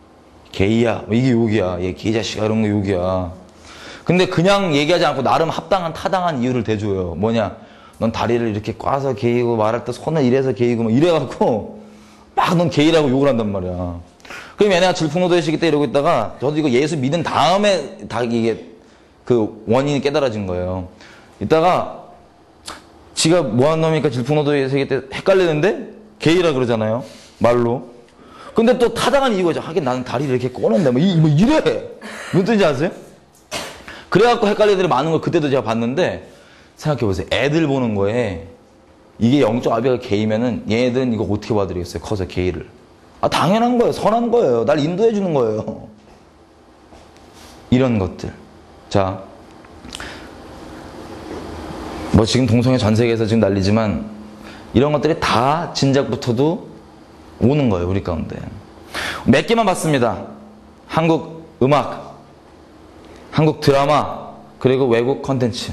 게이야. 이게 욕이야. 얘 게이 자식아 이런 거 욕이야. 근데 그냥 얘기하지 않고 나름 합당한 타당한 이유를 대줘요. 뭐냐? 넌 다리를 이렇게 꽈서 게이고 말할 때 손을 이래서 게이고 막 이래갖고 막 넌 게이라고 욕을 한단 말이야. 그럼 얘네가 질풍노도의 시기 때 이러고 있다가 저도 이거 예수 믿은 다음에 다 이게 그 원인이 깨달아진 거예요. 이따가 지가 뭐한 놈이니까 질풍노도의 시기 때 헷갈리는데 게이라 그러잖아요. 말로. 근데 또 타당한 이유가 있죠. 하긴 나는 다리를 이렇게 꺼낸다. 뭐, 이, 뭐 이래. 무슨 뜻인지 아세요? 그래갖고 헷갈리는 애들이 많은 걸 그때도 제가 봤는데 생각해보세요. 애들 보는 거에 이게 영적 아비가 게이면은 얘네들은 이거 어떻게 봐드리겠어요? 커서 게이를. 아 당연한 거예요. 선한 거예요. 날 인도해 주는 거예요. 이런 것들. 자, 뭐 지금 동성애 전 세계에서 지금 난리지만 이런 것들이 다 진작부터도 오는 거예요. 우리 가운데. 몇 개만 봤습니다. 한국 음악, 한국 드라마, 그리고 외국 컨텐츠.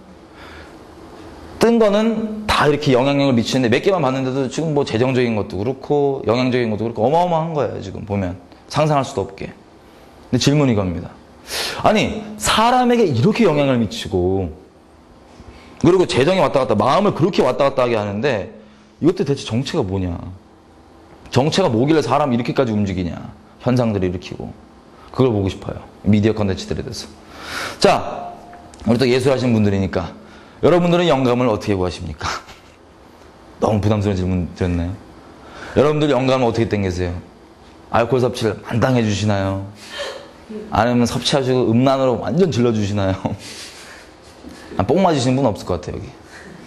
뜬 거는 다 이렇게 영향력을 미치는데 몇 개만 봤는데도 지금 뭐 재정적인 것도 그렇고 영향적인 것도 그렇고 어마어마한 거예요. 지금 보면 상상할 수도 없게. 근데 질문이 이겁니다. 아니 사람에게 이렇게 영향을 미치고 그리고 재정이 왔다 갔다 마음을 그렇게 왔다 갔다 하게 하는데 이것도 대체 정체가 뭐냐. 정체가 뭐길래 사람이 이렇게까지 움직이냐. 현상들을 일으키고 그걸 보고 싶어요. 미디어 컨텐츠들에 대해서. 자, 우리 또 예술하시는 분들이니까 여러분들은 영감을 어떻게 구하십니까? 너무 부담스러운 질문 드렸나요? 여러분들 영감을 어떻게 땡기세요? 알코올 섭취를 만땅해 주시나요? 아니면 섭취하시고 음란으로 완전 질러주시나요? 아, 뽕 맞으시는 분 없을 것 같아요, 여기.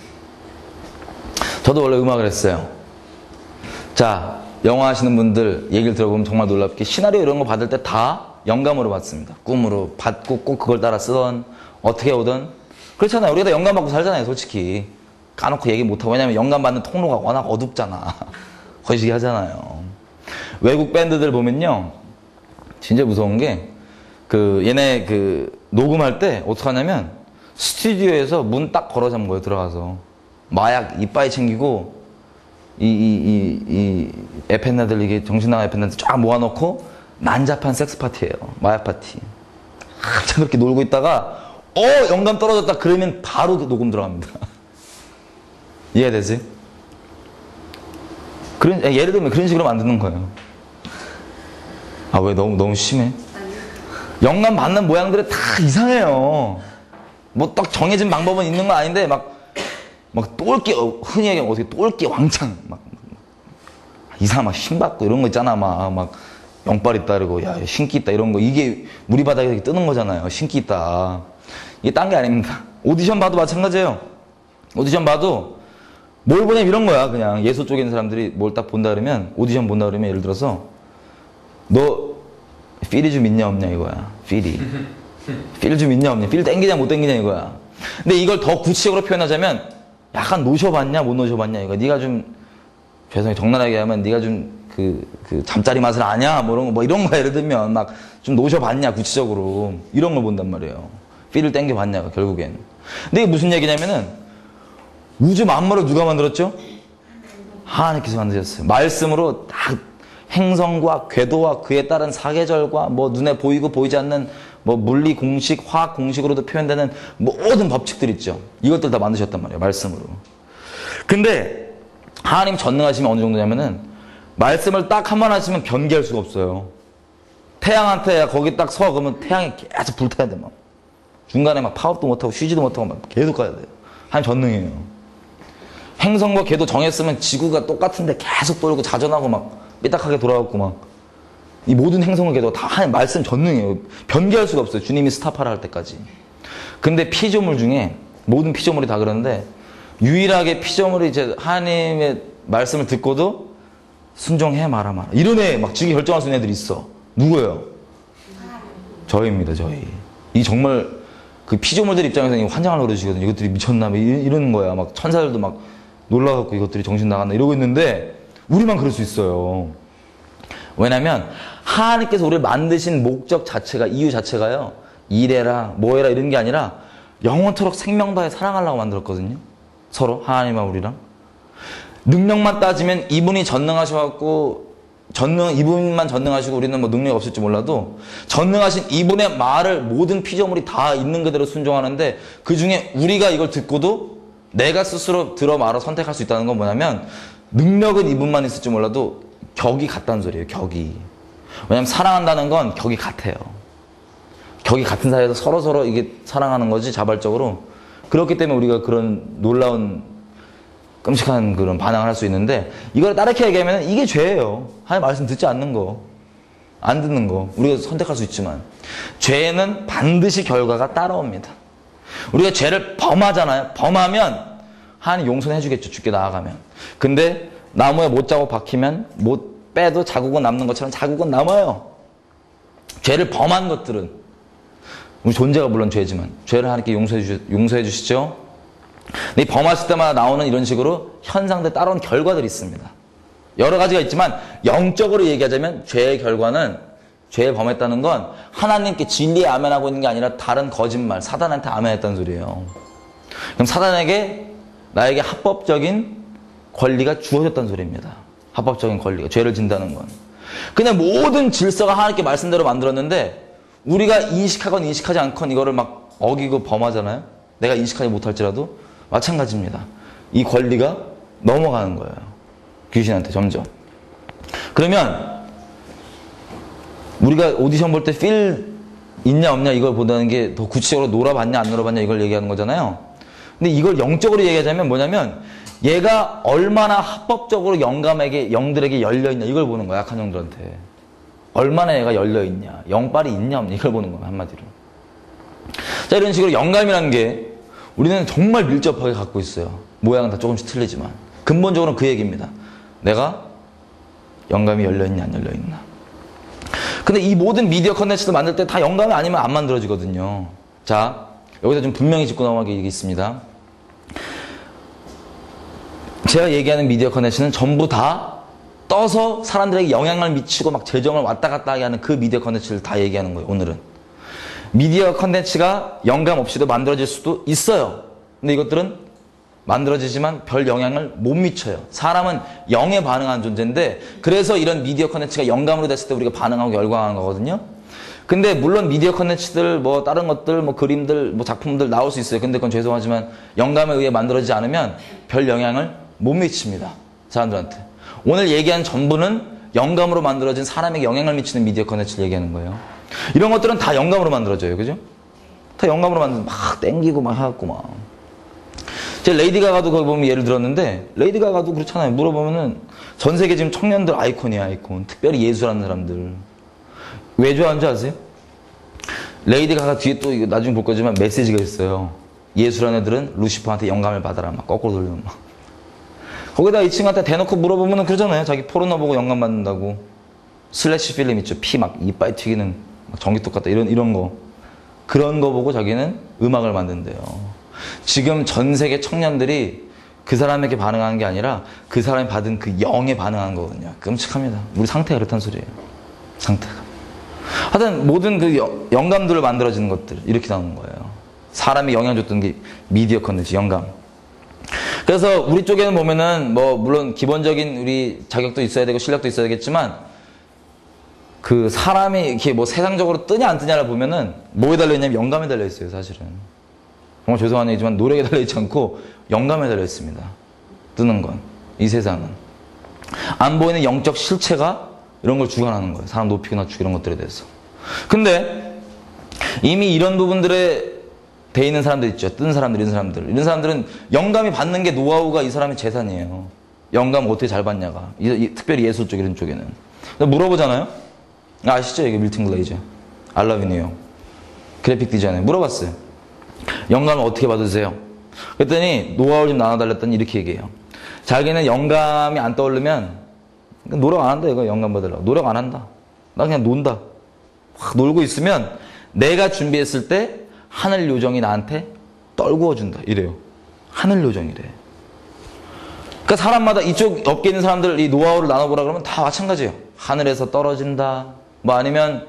저도 원래 음악을 했어요. 자, 영화 하시는 분들 얘기를 들어보면 정말 놀랍게 시나리오 이런 거 받을 때 다 영감으로 받습니다. 꿈으로 받고 꼭 그걸 따라 쓰던 어떻게 오든 그렇잖아요. 우리가 다 영감 받고 살잖아요, 솔직히. 까놓고 얘기 못하고. 왜냐면 영감 받는 통로가 워낙 어둡잖아. 거시기 하잖아요. 외국 밴드들 보면요. 진짜 무서운 게, 그, 얘네 그, 녹음할 때 어떡하냐면, 스튜디오에서 문 딱 걸어 잠은 거예요, 들어가서. 마약 이빠이 챙기고, 이, 이, 이, 이, 에펜나들, 이게 정신나간 에펜나들 쫙 모아놓고, 난잡한 섹스 파티예요. 마약 파티. 한참 그렇게 놀고 있다가, 어, 영감 떨어졌다. 그러면 바로 그 녹음 들어갑니다. 이해되지? 그런, 예를 들면 그런 식으로 만드는 거예요. 아, 왜 너무, 너무 심해? 영감 받는 모양들이 다 이상해요. 뭐 딱 정해진 방법은 있는 건 아닌데, 막, 막 똘끼, 흔히 얘기하면 어떻게 똘끼 왕창, 막, 이상, 막 신받고 이런 거 있잖아. 막, 막, 영빨 있다, 그러고, 야, 신기 있다, 이런 거. 이게 우리 바닥에 뜨는 거잖아요. 신기 있다. 이게 딴 게 아닙니다. 오디션 봐도 마찬가지예요. 오디션 봐도 뭘 보냐면 이런 거야. 그냥 예술 쪽에 있는 사람들이 뭘 딱 본다 그러면, 오디션 본다 그러면 예를 들어서, 너, 필이 좀 있냐 없냐 이거야. 필이. 필 좀 있냐 없냐. 필 땡기냐 못 땡기냐 이거야. 근데 이걸 더 구체적으로 표현하자면 약간 노셔봤냐 못 노셔봤냐 이거. 네가 좀 죄송해 적나라하게 하면 네가 좀 그 그 잠자리 맛을 아냐 뭐 이런 거 뭐 이런 거 예를 들면 막 좀 노셔봤냐 구체적으로 이런 걸 본단 말이에요. 필을 땡겨봤냐가 결국엔. 근데 이게 무슨 얘기냐면은 우주 만물을 누가 만들었죠? 하나님께서 만드셨어요. 말씀으로 딱 행성과 궤도와 그에 따른 사계절과 뭐 눈에 보이고 보이지 않는 뭐 물리 공식, 화학 공식으로도 표현되는 모든 법칙들 있죠. 이것들 다 만드셨단 말이에요. 말씀으로. 근데 하나님 전능하시면 어느 정도냐면은 말씀을 딱 한 번 하시면 변개할 수가 없어요. 태양한테 거기 딱 서 그러면 태양이 계속 불타야 돼 막. 중간에 막 파업도 못하고 쉬지도 못하고 막 계속 가야 돼요. 하나님 전능해요. 행성과 궤도 정했으면 지구가 똑같은데 계속 돌고 자전하고 막 삐딱하게 돌아가고 막 이 모든 행성과 궤도가 다 하나님 말씀 전능해요. 변개할 수가 없어요. 주님이 스탑하라 할 때까지. 근데 피조물 중에 모든 피조물이 다 그러는데 유일하게 피조물이 이제 하나님의 말씀을 듣고도 순종해 마라 마라 이런 애 막 지기 결정할 수 있는 애들이 있어. 누구예요? 저희입니다. 저희. 이 정말 그 피조물들 입장에서는 환장을 노릇이거든요. 이것들이 미쳤나 뭐 이러는 거야. 막 천사들도 막 놀라갖고 이것들이 정신 나갔나 이러고 있는데 우리만 그럴 수 있어요. 왜냐면 하나님께서 우리를 만드신 목적 자체가, 이유 자체가요, 이래라 뭐해라 이런 게 아니라 영원토록 생명 다해 사랑하려고 만들었거든요. 서로 하나님과 우리랑. 능력만 따지면 이분이 전능하셔갖고 전능, 이분만 전능하시고 우리는 뭐 능력이 없을지 몰라도 전능하신 이분의 말을 모든 피조물이 다 있는 그대로 순종하는데 그 중에 우리가 이걸 듣고도 내가 스스로 들어 말아 선택할 수 있다는 건 뭐냐면 능력은 이분만 있을지 몰라도 격이 같다는 소리예요. 격이. 왜냐면 사랑한다는 건 격이 같아요. 격이 같은 사이에서 서로서로 이게 사랑하는 거지 자발적으로. 그렇기 때문에 우리가 그런 놀라운 끔찍한 그런 반항을 할 수 있는데 이걸 다르게 얘기하면 이게 죄예요. 하나님 말씀 듣지 않는 거. 안 듣는 거. 우리가 선택할 수 있지만 죄는 반드시 결과가 따라옵니다. 우리가 죄를 범하잖아요. 범하면 하나님 용서해 주겠죠. 죽게 나아가면. 근데 나무에 못자국 박히면 못 빼도 자국은 남는 것처럼 자국은 남아요. 죄를 범한 것들은 우리 존재가 물론 죄지만 죄를 하나님께 용서해, 주, 용서해 주시죠. 근데 이 범하실 때마다 나오는 이런 식으로 현상들 따라온 결과들이 있습니다. 여러 가지가 있지만 영적으로 얘기하자면 죄의 결과는 죄를 범했다는 건 하나님께 진리에 아멘하고 있는 게 아니라 다른 거짓말, 사단한테 아멘했다는 소리예요. 그럼 사단에게 나에게 합법적인 권리가 주어졌다는 소리입니다. 합법적인 권리가, 죄를 진다는 건. 그냥 모든 질서가 하나님께 말씀대로 만들었는데 우리가 인식하건 인식하지 않건 이거를 막 어기고 범하잖아요. 내가 인식하지 못할지라도 마찬가지입니다. 이 권리가 넘어가는 거예요. 귀신한테 점점. 그러면 우리가 오디션 볼 때 필 있냐 없냐 이걸 보다는 게 더 구체적으로 놀아봤냐 안 놀아봤냐 이걸 얘기하는 거잖아요. 근데 이걸 영적으로 얘기하자면 뭐냐면 얘가 얼마나 합법적으로 영감에게, 영들에게 열려있냐 이걸 보는 거야. 약한 영들한테. 얼마나 얘가 열려있냐, 영빨이 있냐 없냐 이걸 보는 거야. 한마디로. 자, 이런 식으로 영감이라는 게 우리는 정말 밀접하게 갖고 있어요. 모양은 다 조금씩 틀리지만 근본적으로는 그 얘기입니다. 내가 영감이 열려있냐 안 열려있나. 근데 이 모든 미디어 컨텐츠를 만들 때 다 영감이 아니면 안 만들어지거든요. 자, 여기서 좀 분명히 짚고 넘어가게 있습니다. 제가 얘기하는 미디어 컨텐츠는 전부 다 떠서 사람들에게 영향을 미치고 막 재정을 왔다 갔다 하게 하는 그 미디어 컨텐츠를 다 얘기하는 거예요, 오늘은. 미디어 컨텐츠가 영감 없이도 만들어질 수도 있어요. 근데 이것들은 만들어지지만 별 영향을 못 미쳐요. 사람은 영에 반응하는 존재인데, 그래서 이런 미디어 컨텐츠가 영감으로 됐을 때 우리가 반응하고 열광하는 거거든요. 근데 물론 미디어 컨텐츠들, 뭐 다른 것들, 뭐 그림들, 뭐 작품들 나올 수 있어요. 근데 그건 죄송하지만 영감에 의해 만들어지지 않으면 별 영향을 못 미칩니다, 사람들한테. 오늘 얘기한 전부는 영감으로 만들어진 사람에게 영향을 미치는 미디어 컨텐츠를 얘기하는 거예요. 이런 것들은 다 영감으로 만들어져요. 그죠? 다 영감으로 만들어 막 땡기고 막 해갖고 막. 제 레이디 가가도 거기 보면 예를 들었는데, 레이디 가가도 그렇잖아요. 물어보면은 전 세계 지금 청년들 아이콘이야, 아이콘. 특별히 예술하는 사람들. 왜 좋아하는 줄 아세요? 레이디 가가 뒤에 또 이거 나중에 볼 거지만 메시지가 있어요. 예술하는 애들은 루시퍼한테 영감을 받아라. 막 거꾸로 돌리면 막. 거기다 이 친구한테 대놓고 물어보면 그러잖아요. 자기 포르노 보고 영감 받는다고. 슬래시 필름 있죠. 피 막 이빨 튀기는 막 전기톱 같다. 이런, 이런 거. 그런 거 보고 자기는 음악을 만든대요. 지금 전 세계 청년들이 그 사람에게 반응하는 게 아니라 그 사람이 받은 그 영에 반응하는 거거든요. 끔찍합니다. 우리 상태가 그렇다는 소리예요. 상태가. 하여튼 모든 그 영감들을 만들어지는 것들 이렇게 나오는 거예요. 사람이 영향 줬던 게 미디어 컨텐츠, 영감. 그래서 우리 쪽에는 보면은 뭐 물론 기본적인 우리 자격도 있어야 되고 실력도 있어야 되겠지만, 그 사람이 이렇게 뭐 세상적으로 뜨냐 안 뜨냐를 보면은 뭐에 달려있냐면 영감에 달려있어요, 사실은. 정말 죄송한 얘기지만 노력에 달려있지 않고 영감에 달려있습니다. 뜨는 건. 이 세상은. 안 보이는 영적 실체가 이런 걸 주관하는 거예요. 사람 높이고 낮추고 이런 것들에 대해서. 근데 이미 이런 부분들에 돼 있는 사람들 있죠. 뜬 사람들, 이런 사람들. 이런 사람들은 영감이 받는 게 노하우가 이 사람의 재산이에요. 영감 어떻게 잘 받냐가. 이, 이, 특별히 예술 쪽 이런 쪽에는. 물어보잖아요. 아시죠? 이게 밀튼 글레이저. I love you, 뉴욕. 그래픽 디자이너. 물어봤어요. 영감을 어떻게 받으세요? 그랬더니 노하우를 좀 나눠달랬더니 이렇게 얘기해요. 자기는 영감이 안 떠오르면 노력 안 한다, 이거. 영감 받으려고. 노력 안 한다. 나 그냥 논다. 확 놀고 있으면 내가 준비했을 때 하늘 요정이 나한테 떨구어 준다. 이래요. 하늘 요정이래. 그러니까 사람마다 이쪽 업계에 있는 사람들 이 노하우를 나눠보라 그러면 다 마찬가지예요. 하늘에서 떨어진다. 뭐 아니면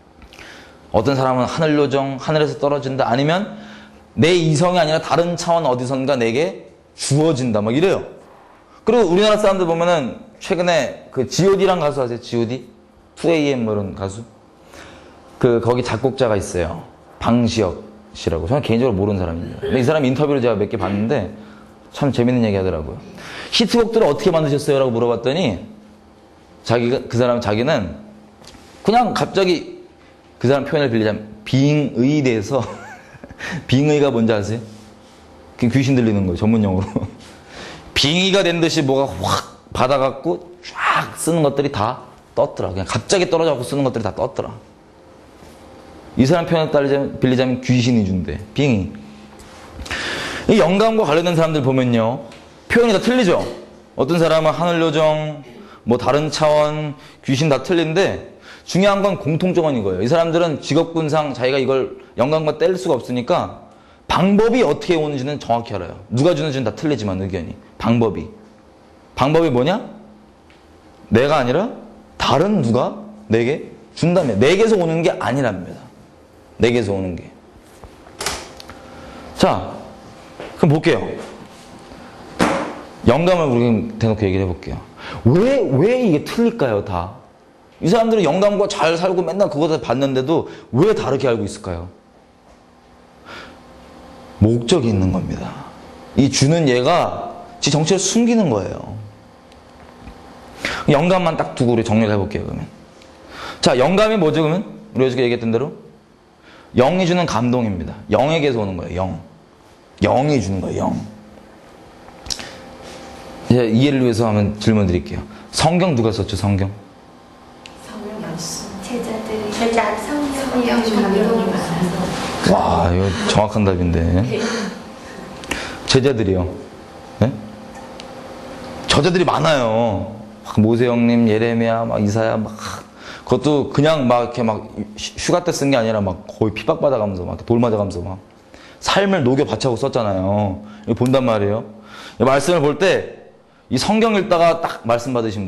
어떤 사람은 하늘 요정, 하늘에서 떨어진다. 아니면 내 이성이 아니라 다른 차원 어디선가 내게 주어진다. 막 이래요. 그리고 우리나라 사람들 보면은 최근에 그 지 오 디란 가수 아세요? 지 오 디? 투 에이 엠 뭐 이런 가수? 그 거기 작곡자가 있어요. 방시혁 씨라고. 저는 개인적으로 모르는 사람입니다. 근데 이 사람 인터뷰를 제가 몇 개 봤는데 참 재밌는 얘기 하더라고요. 히트곡들을 어떻게 만드셨어요? 라고 물어봤더니 자기가, 그 사람 자기는 그냥 갑자기 그 사람 표현을 빌리자면 빙의 대해서 빙의가 뭔지 아세요? 그 귀신 들리는 거예요. 전문 용어로. 빙의가 된 듯이 뭐가 확 받아갖고 쫙 쓰는 것들이 다 떴더라. 그냥 갑자기 떨어져갖고 쓰는 것들이 다 떴더라. 이 사람 표현을 따르자면, 빌리자면 귀신이 준대. 빙의. 이 영감과 관련된 사람들 보면요. 표현이 다 틀리죠? 어떤 사람은 하늘요정, 뭐 다른 차원, 귀신 다 틀린데 중요한 건 공통점은 이거예요. 이 사람들은 직업군상 자기가 이걸 영감과 뗄 수가 없으니까 방법이 어떻게 오는지는 정확히 알아요. 누가 주는지는 다 틀리지만 의견이. 방법이. 방법이 뭐냐? 내가 아니라 다른 누가 내게 준다며. 내게서 오는 게 아니랍니다. 내게서 오는 게. 자, 그럼 볼게요. 영감을 우리 대놓고 얘기를 해볼게요. 왜, 왜 이게 틀릴까요, 다? 이 사람들은 영감과 잘 살고 맨날 그거 다 봤는데도 왜 다르게 알고 있을까요? 목적이 있는 겁니다. 이 주는 얘가 지 정체를 숨기는 거예요. 영감만 딱 두고 우리 정리를 해볼게요, 그러면. 자, 영감이 뭐죠, 그러면? 우리 어저께 얘기했던 대로? 영이 주는 감동입니다. 영에게서 오는 거예요, 영. 영이 주는 거예요, 영. 제가 이해를 위해서 한번 질문 드릴게요. 성경 누가 썼죠, 성경? 성령 말씀. 제자들이. 제자 성령이 감동이 많아서. 와, 이거 정확한 답인데. 제자들이요. 네? 저자들이 많아요. 막 모세 형님, 예레미야, 막 이사야, 막 그것도 그냥 막 이렇게 막 휴가 때 쓴 게 아니라 막 거의 핍박받아가면서 막 돌 맞아가면서 막 삶을 녹여 바쳐고 썼잖아요. 이거 본단 말이에요. 이 말씀을 볼 때 이 성경 읽다가 딱 말씀 받으신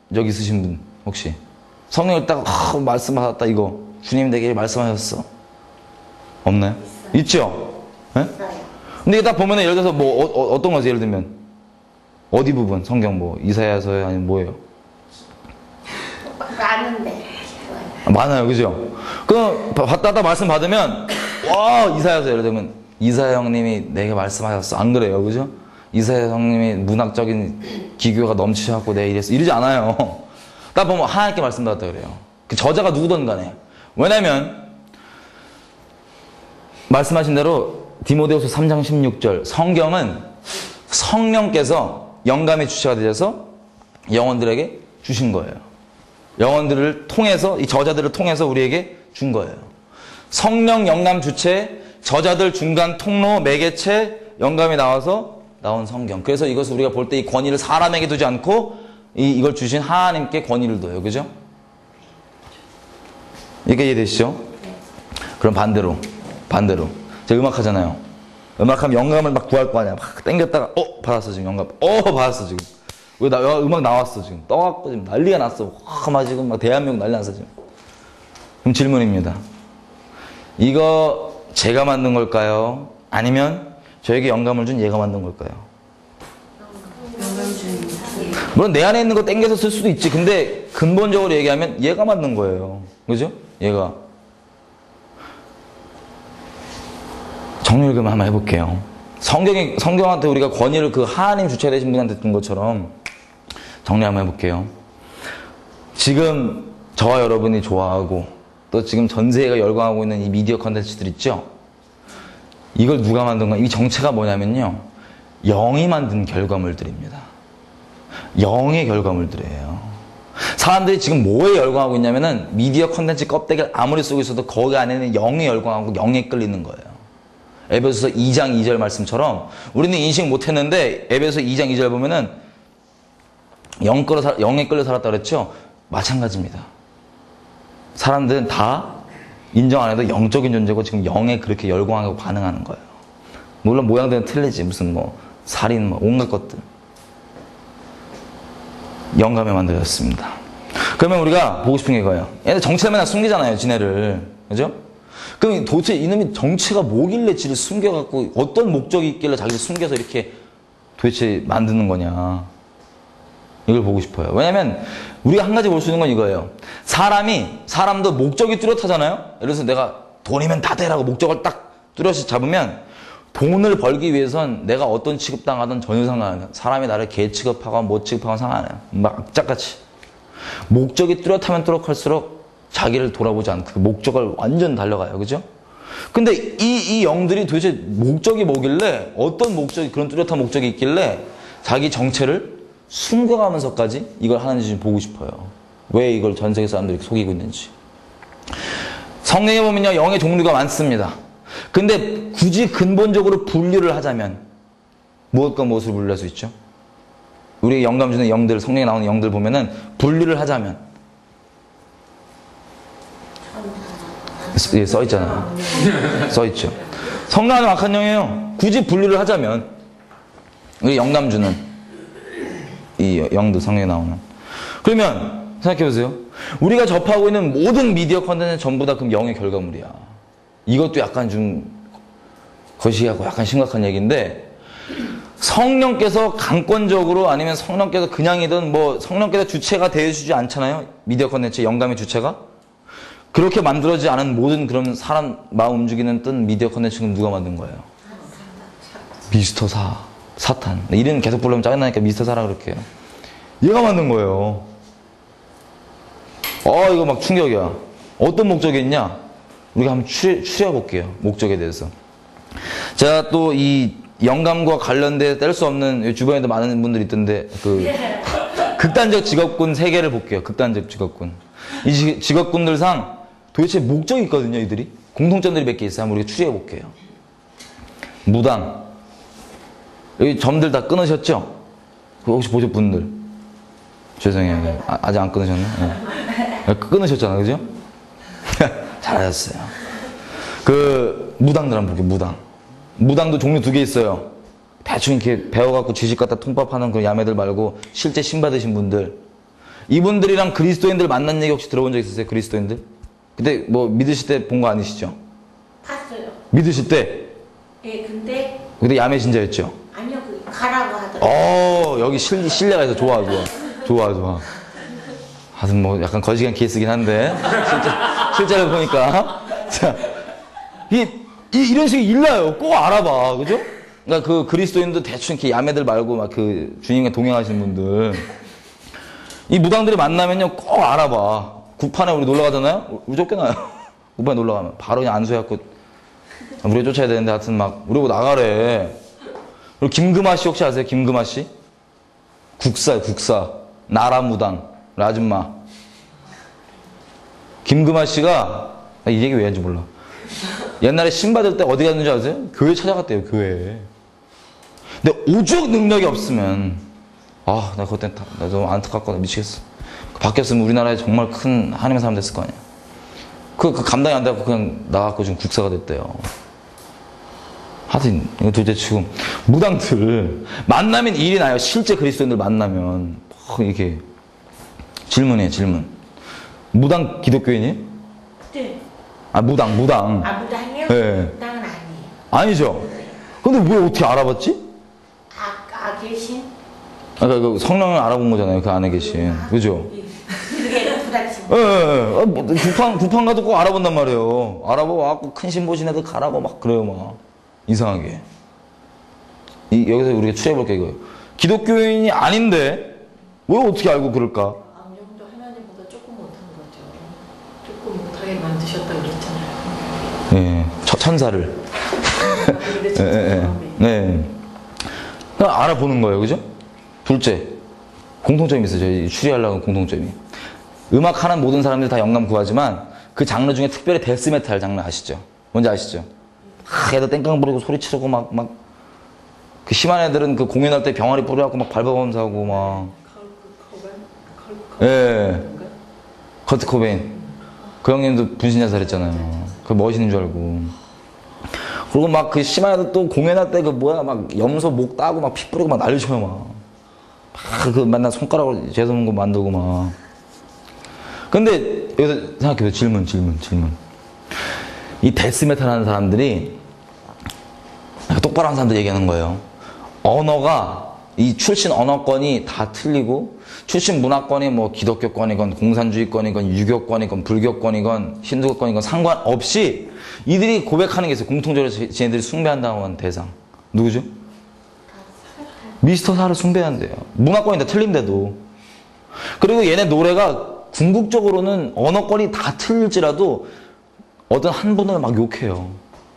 적 있으신 분 혹시 성령 읽다가 아, 말씀하셨다 이거 주님 내게 말씀하셨어 없나요? 있죠? 네? 근데 이게 딱 보면은 예를 들어서 뭐 어, 어, 어떤 거지 예를 들면 어디 부분 성경 뭐 이사야서에 아니면 뭐예요? 많은데. 아, 많아요, 그죠? 그럼 받다 받다 말씀 받으면 와 이사야서 예를 들면 이사야 형님이 내게 말씀하셨어 안 그래요, 그죠? 이사야 형님이 문학적인 기교가 넘치셔갖고 내가 이랬어 이러지 않아요. 딱 보면 하나님께 말씀받았다 그래요. 그 저자가 누구든 간에 왜냐면 말씀하신 대로 디모데후서 삼 장 십육 절 성경은 성령께서 영감의 주체가 되셔서 영혼들에게 주신 거예요. 영혼들을 통해서 이 저자들을 통해서 우리에게 준 거예요. 성령 영감 주체 저자들 중간 통로 매개체 영감이 나와서 나온 성경. 그래서 이것을 우리가 볼 때 이 권위를 사람에게 두지 않고 이, 이걸 주신 하나님께 권위를 둬요. 그죠? 이게 이해되시죠? 그럼 반대로 반대로 제가 음악 하잖아요. 음악하면 영감을 막 구할 거 아니야. 막 땡겼다가 어? 받았어 지금 영감. 어? 받았어 지금. 왜 나, 음악 나왔어 지금. 떠갖고 지금 난리가 났어. 막 지금 막 대한민국 난리 났어 지금. 그럼 질문입니다. 이거 제가 만든 걸까요? 아니면 저에게 영감을 준 얘가 만든 걸까요? 물론 내 안에 있는 거 땡겨서 쓸 수도 있지. 근데 근본적으로 얘기하면 얘가 만든 거예요. 그죠? 얘가. 정리를 한번 해볼게요. 성경이, 성경한테 우리가 권위를 그 하나님 주체 되신 분한테 준 것처럼 정리 한번 해볼게요. 지금 저와 여러분이 좋아하고 또 지금 전 세계가 열광하고 있는 이 미디어 컨텐츠들 있죠? 이걸 누가 만든 건, 이 정체가 뭐냐면요. 영이 만든 결과물들입니다. 영의 결과물들이에요. 사람들이 지금 뭐에 열광하고 있냐면은 미디어 컨텐츠 껍데기를 아무리 쓰고 있어도 거기 안에는 영에 열광하고 영에 끌리는 거예요. 에베소서 이 장 이 절 말씀처럼 우리는 인식 못했는데 에베소서 이 장 이 절 보면은 영 끌어 살, 영에 끌려 살았다 그랬죠? 마찬가지입니다. 사람들은 다 인정 안 해도 영적인 존재고 지금 영에 그렇게 열광하고 반응하는 거예요. 물론 모양들은 틀리지. 무슨 뭐 살인 뭐 온갖 것들. 영감에 만들어졌습니다. 그러면 우리가 보고 싶은 게 이거예요. 얘네 정체를 맨날 숨기잖아요, 지네를. 그죠? 그럼 도대체 이놈이 정체가 뭐길래 지를 숨겨갖고 어떤 목적이 있길래 자기를 숨겨서 이렇게 도대체 만드는 거냐. 이걸 보고 싶어요. 왜냐면 우리가 한 가지 볼 수 있는 건 이거예요. 사람이, 사람도 목적이 뚜렷하잖아요? 예를 들어서 내가 돈이면 다 돼라고 목적을 딱 뚜렷이 잡으면 돈을 벌기 위해선 내가 어떤 취급당하든 전혀 상관 안 해요. 사람이 나를 개 취급하고 뭐 취급하고 상관 안 해요. 막 악착같이. 목적이 뚜렷하면 뚜렷할수록 자기를 돌아보지 않고 그 목적을 완전 달려가요. 그죠? 근데 이, 이 영들이 도대체 목적이 뭐길래 어떤 목적이, 그런 뚜렷한 목적이 있길래 자기 정체를 숨겨가면서까지 이걸 하는지 좀 보고 싶어요. 왜 이걸 전 세계 사람들이 속이고 있는지. 성경에 보면요, 영의 종류가 많습니다. 근데 굳이 근본적으로 분류를 하자면 무엇과 무엇을 분류할 수 있죠? 우리 영감 주는 영들, 성경에 나오는 영들 보면은 분류를 하자면 예, 써있잖아요. 써있죠. 성령 안에 악한 영이에요. 굳이 분류를 하자면 우리 영감 주는 이 영도 성경에 나오는. 그러면 생각해보세요. 우리가 접하고 있는 모든 미디어 컨텐츠는 전부 다 그럼 영의 결과물이야. 이것도 약간 좀 거시기하고 약간 심각한 얘기인데 성령께서 강권적으로 아니면 성령께서 그냥이든 뭐 성령께서 주체가 되어주지 않잖아요. 미디어 컨텐츠 영감의 주체가. 그렇게 만들어지지 않은 모든 그런 사람 마음 움직이는 뜬 미디어 컨텐츠는 누가 만든 거예요? 미스터 사. 사탄. 이름 계속 부르면 짜증나니까 미스터 사라 그럴게요. 얘가 만든 거예요. 어, 이거 막 충격이야. 어떤 목적이 있냐? 우리가 한번 추려, 추려볼게요. 목적에 대해서. 제가 또 이 영감과 관련돼 뗄 수 없는, 주변에도 많은 분들이 있던데, 그, 극단적 직업군 세 개를 볼게요. 극단적 직업군. 이 직업군들상 도대체 목적이 있거든요, 이들이. 공통점들이 몇 개 있어요. 한번 우리가 추려볼게요. 무당. 여기 점들 다 끊으셨죠? 혹시 보셨 분들? 죄송해요. 아, 아직 안 끊으셨나? 네. 끊으셨잖아요. 그죠? 잘하셨어요. 그, 무당들 한번 볼게요. 무당. 무당도 종류 두 개 있어요. 대충 이렇게 배워갖고 지식 갖다 통밥하는 그 야매들 말고 실제 신 받으신 분들. 이분들이랑 그리스도인들 만난 얘기 혹시 들어본 적 있으세요? 그리스도인들? 그때 뭐 믿으실 때 본 거 아니시죠? 봤어요. 믿으실 때? 예, 근데 그때 야매 신자였죠? 아니요, 그 가라고 하더라고요. 어, 여기 실, 신뢰가 있어. 좋아, 좋아. 좋아, 좋아. 하여튼 뭐 약간 거시기한 케이스긴 한데. 실제, 실제로 보니까. 자, 이, 이, 이런 식의 일나요. 꼭 알아봐. 그죠? 그러니까 그 그리스도인도 대충 이렇게 야매들 말고 막 그 주님과 동행하시는 분들. 이 무당들이 만나면요. 꼭 알아봐. 구판에 우리 놀러 가잖아요? 우리 쫓겨나요. 구판에 놀러 가면. 바로 그냥 안수해갖고 우리가 쫓아야 되는데 하여튼 막 우리 보고 나가래. 그리고 김금아 씨 혹시 아세요? 김금아 씨? 국사요, 국사. 나라무당. 아줌마. 김금아 씨가, 아, 이 얘기 왜 하는지 몰라. 옛날에 신 받을 때 어디 갔는지 아세요? 교회 찾아갔대요, 교회. 근데 오죽 능력이 없으면, 아, 나 그때 나 너무 안타깝거나 미치겠어. 바뀌었으면 우리나라에 정말 큰 하나님의 사람 됐을 거 아니야. 그, 그 감당이 안 되고 그냥 나갔고 지금 국사가 됐대요. 하여튼 이거 도대체 지금 무당들 만나면 일이 나요. 실제 그리스도인들 만나면 뭐 이렇게 질문이에요. 질문. 무당 기독교인이에요? 네. 아 무당 무당. 아, 무당이요? 네. 무당은 아니에요. 아니죠. 근데 왜 어떻게 알아봤지? 아, 아 계신? 아까 그 성령을 알아본 거잖아요. 그 안에 계신. 그죠? 그게 부닥친 예, 예, 예. 아, 뭐, 구판, 구판 가도 꼭 알아본단 말이에요. 알아봐갖고 큰 신보신 애들 가라고 막 그래요, 막. 이상하게. 이, 여기서 우리가 추려볼게, 이거. 기독교인이 아닌데, 왜 어떻게 알고 그럴까? 암령도 하나님보다 조금 못한 거죠. 조금 못하게 만드셨다고 그랬잖아요. 예, 첫 천사를. 그게 진짜 예, 예, 예. 마음이. 네. 그냥 알아보는 거예요, 그죠? 둘째, 공통점이 있어요. 저희 추리하려는 공통점이. 음악하는 모든 사람들이 다 영감 구하지만 그 장르 중에 특별히 데스메탈 장르 아시죠? 뭔지 아시죠? 아, 애들 땡깡 부리고 소리 지르고 막, 막. 그 심한 애들은 그 공연할 때 병아리 뿌려갖고 막 밟아보면서 하고 막. 컬크 코벤? 예. 컬크 커트 코베인. 그 형님도 분신자살 했잖아요. 그 멋있는 줄 알고. 그리고 막 그 심한 애들 또 공연할 때 그 뭐야, 막 염소 목 따고 막 피 뿌리고 막 난리 쳐요, 막. 막 그 맨날 손가락으로 재수없는 거 만들고 막. 근데 여기서 생각해보세요. 질문, 질문, 질문. 이 데스메탈 하는 사람들이 똑바로 하는 사람들 얘기하는 거예요. 언어가 이 출신 언어권이 다 틀리고 출신 문화권이 뭐 기독교권이건 공산주의권이건 유교권이건 불교권이건 힌두교권이건 상관없이 이들이 고백하는 게 있어요. 공통적으로 쟤네들이 숭배한다고 하는 대상. 누구죠? 미스터 사를 숭배한대요. 문화권이 다 틀린데도. 그리고 얘네 노래가 궁극적으로는 언어권이 다 틀릴지라도 어떤 한 분을 막 욕해요.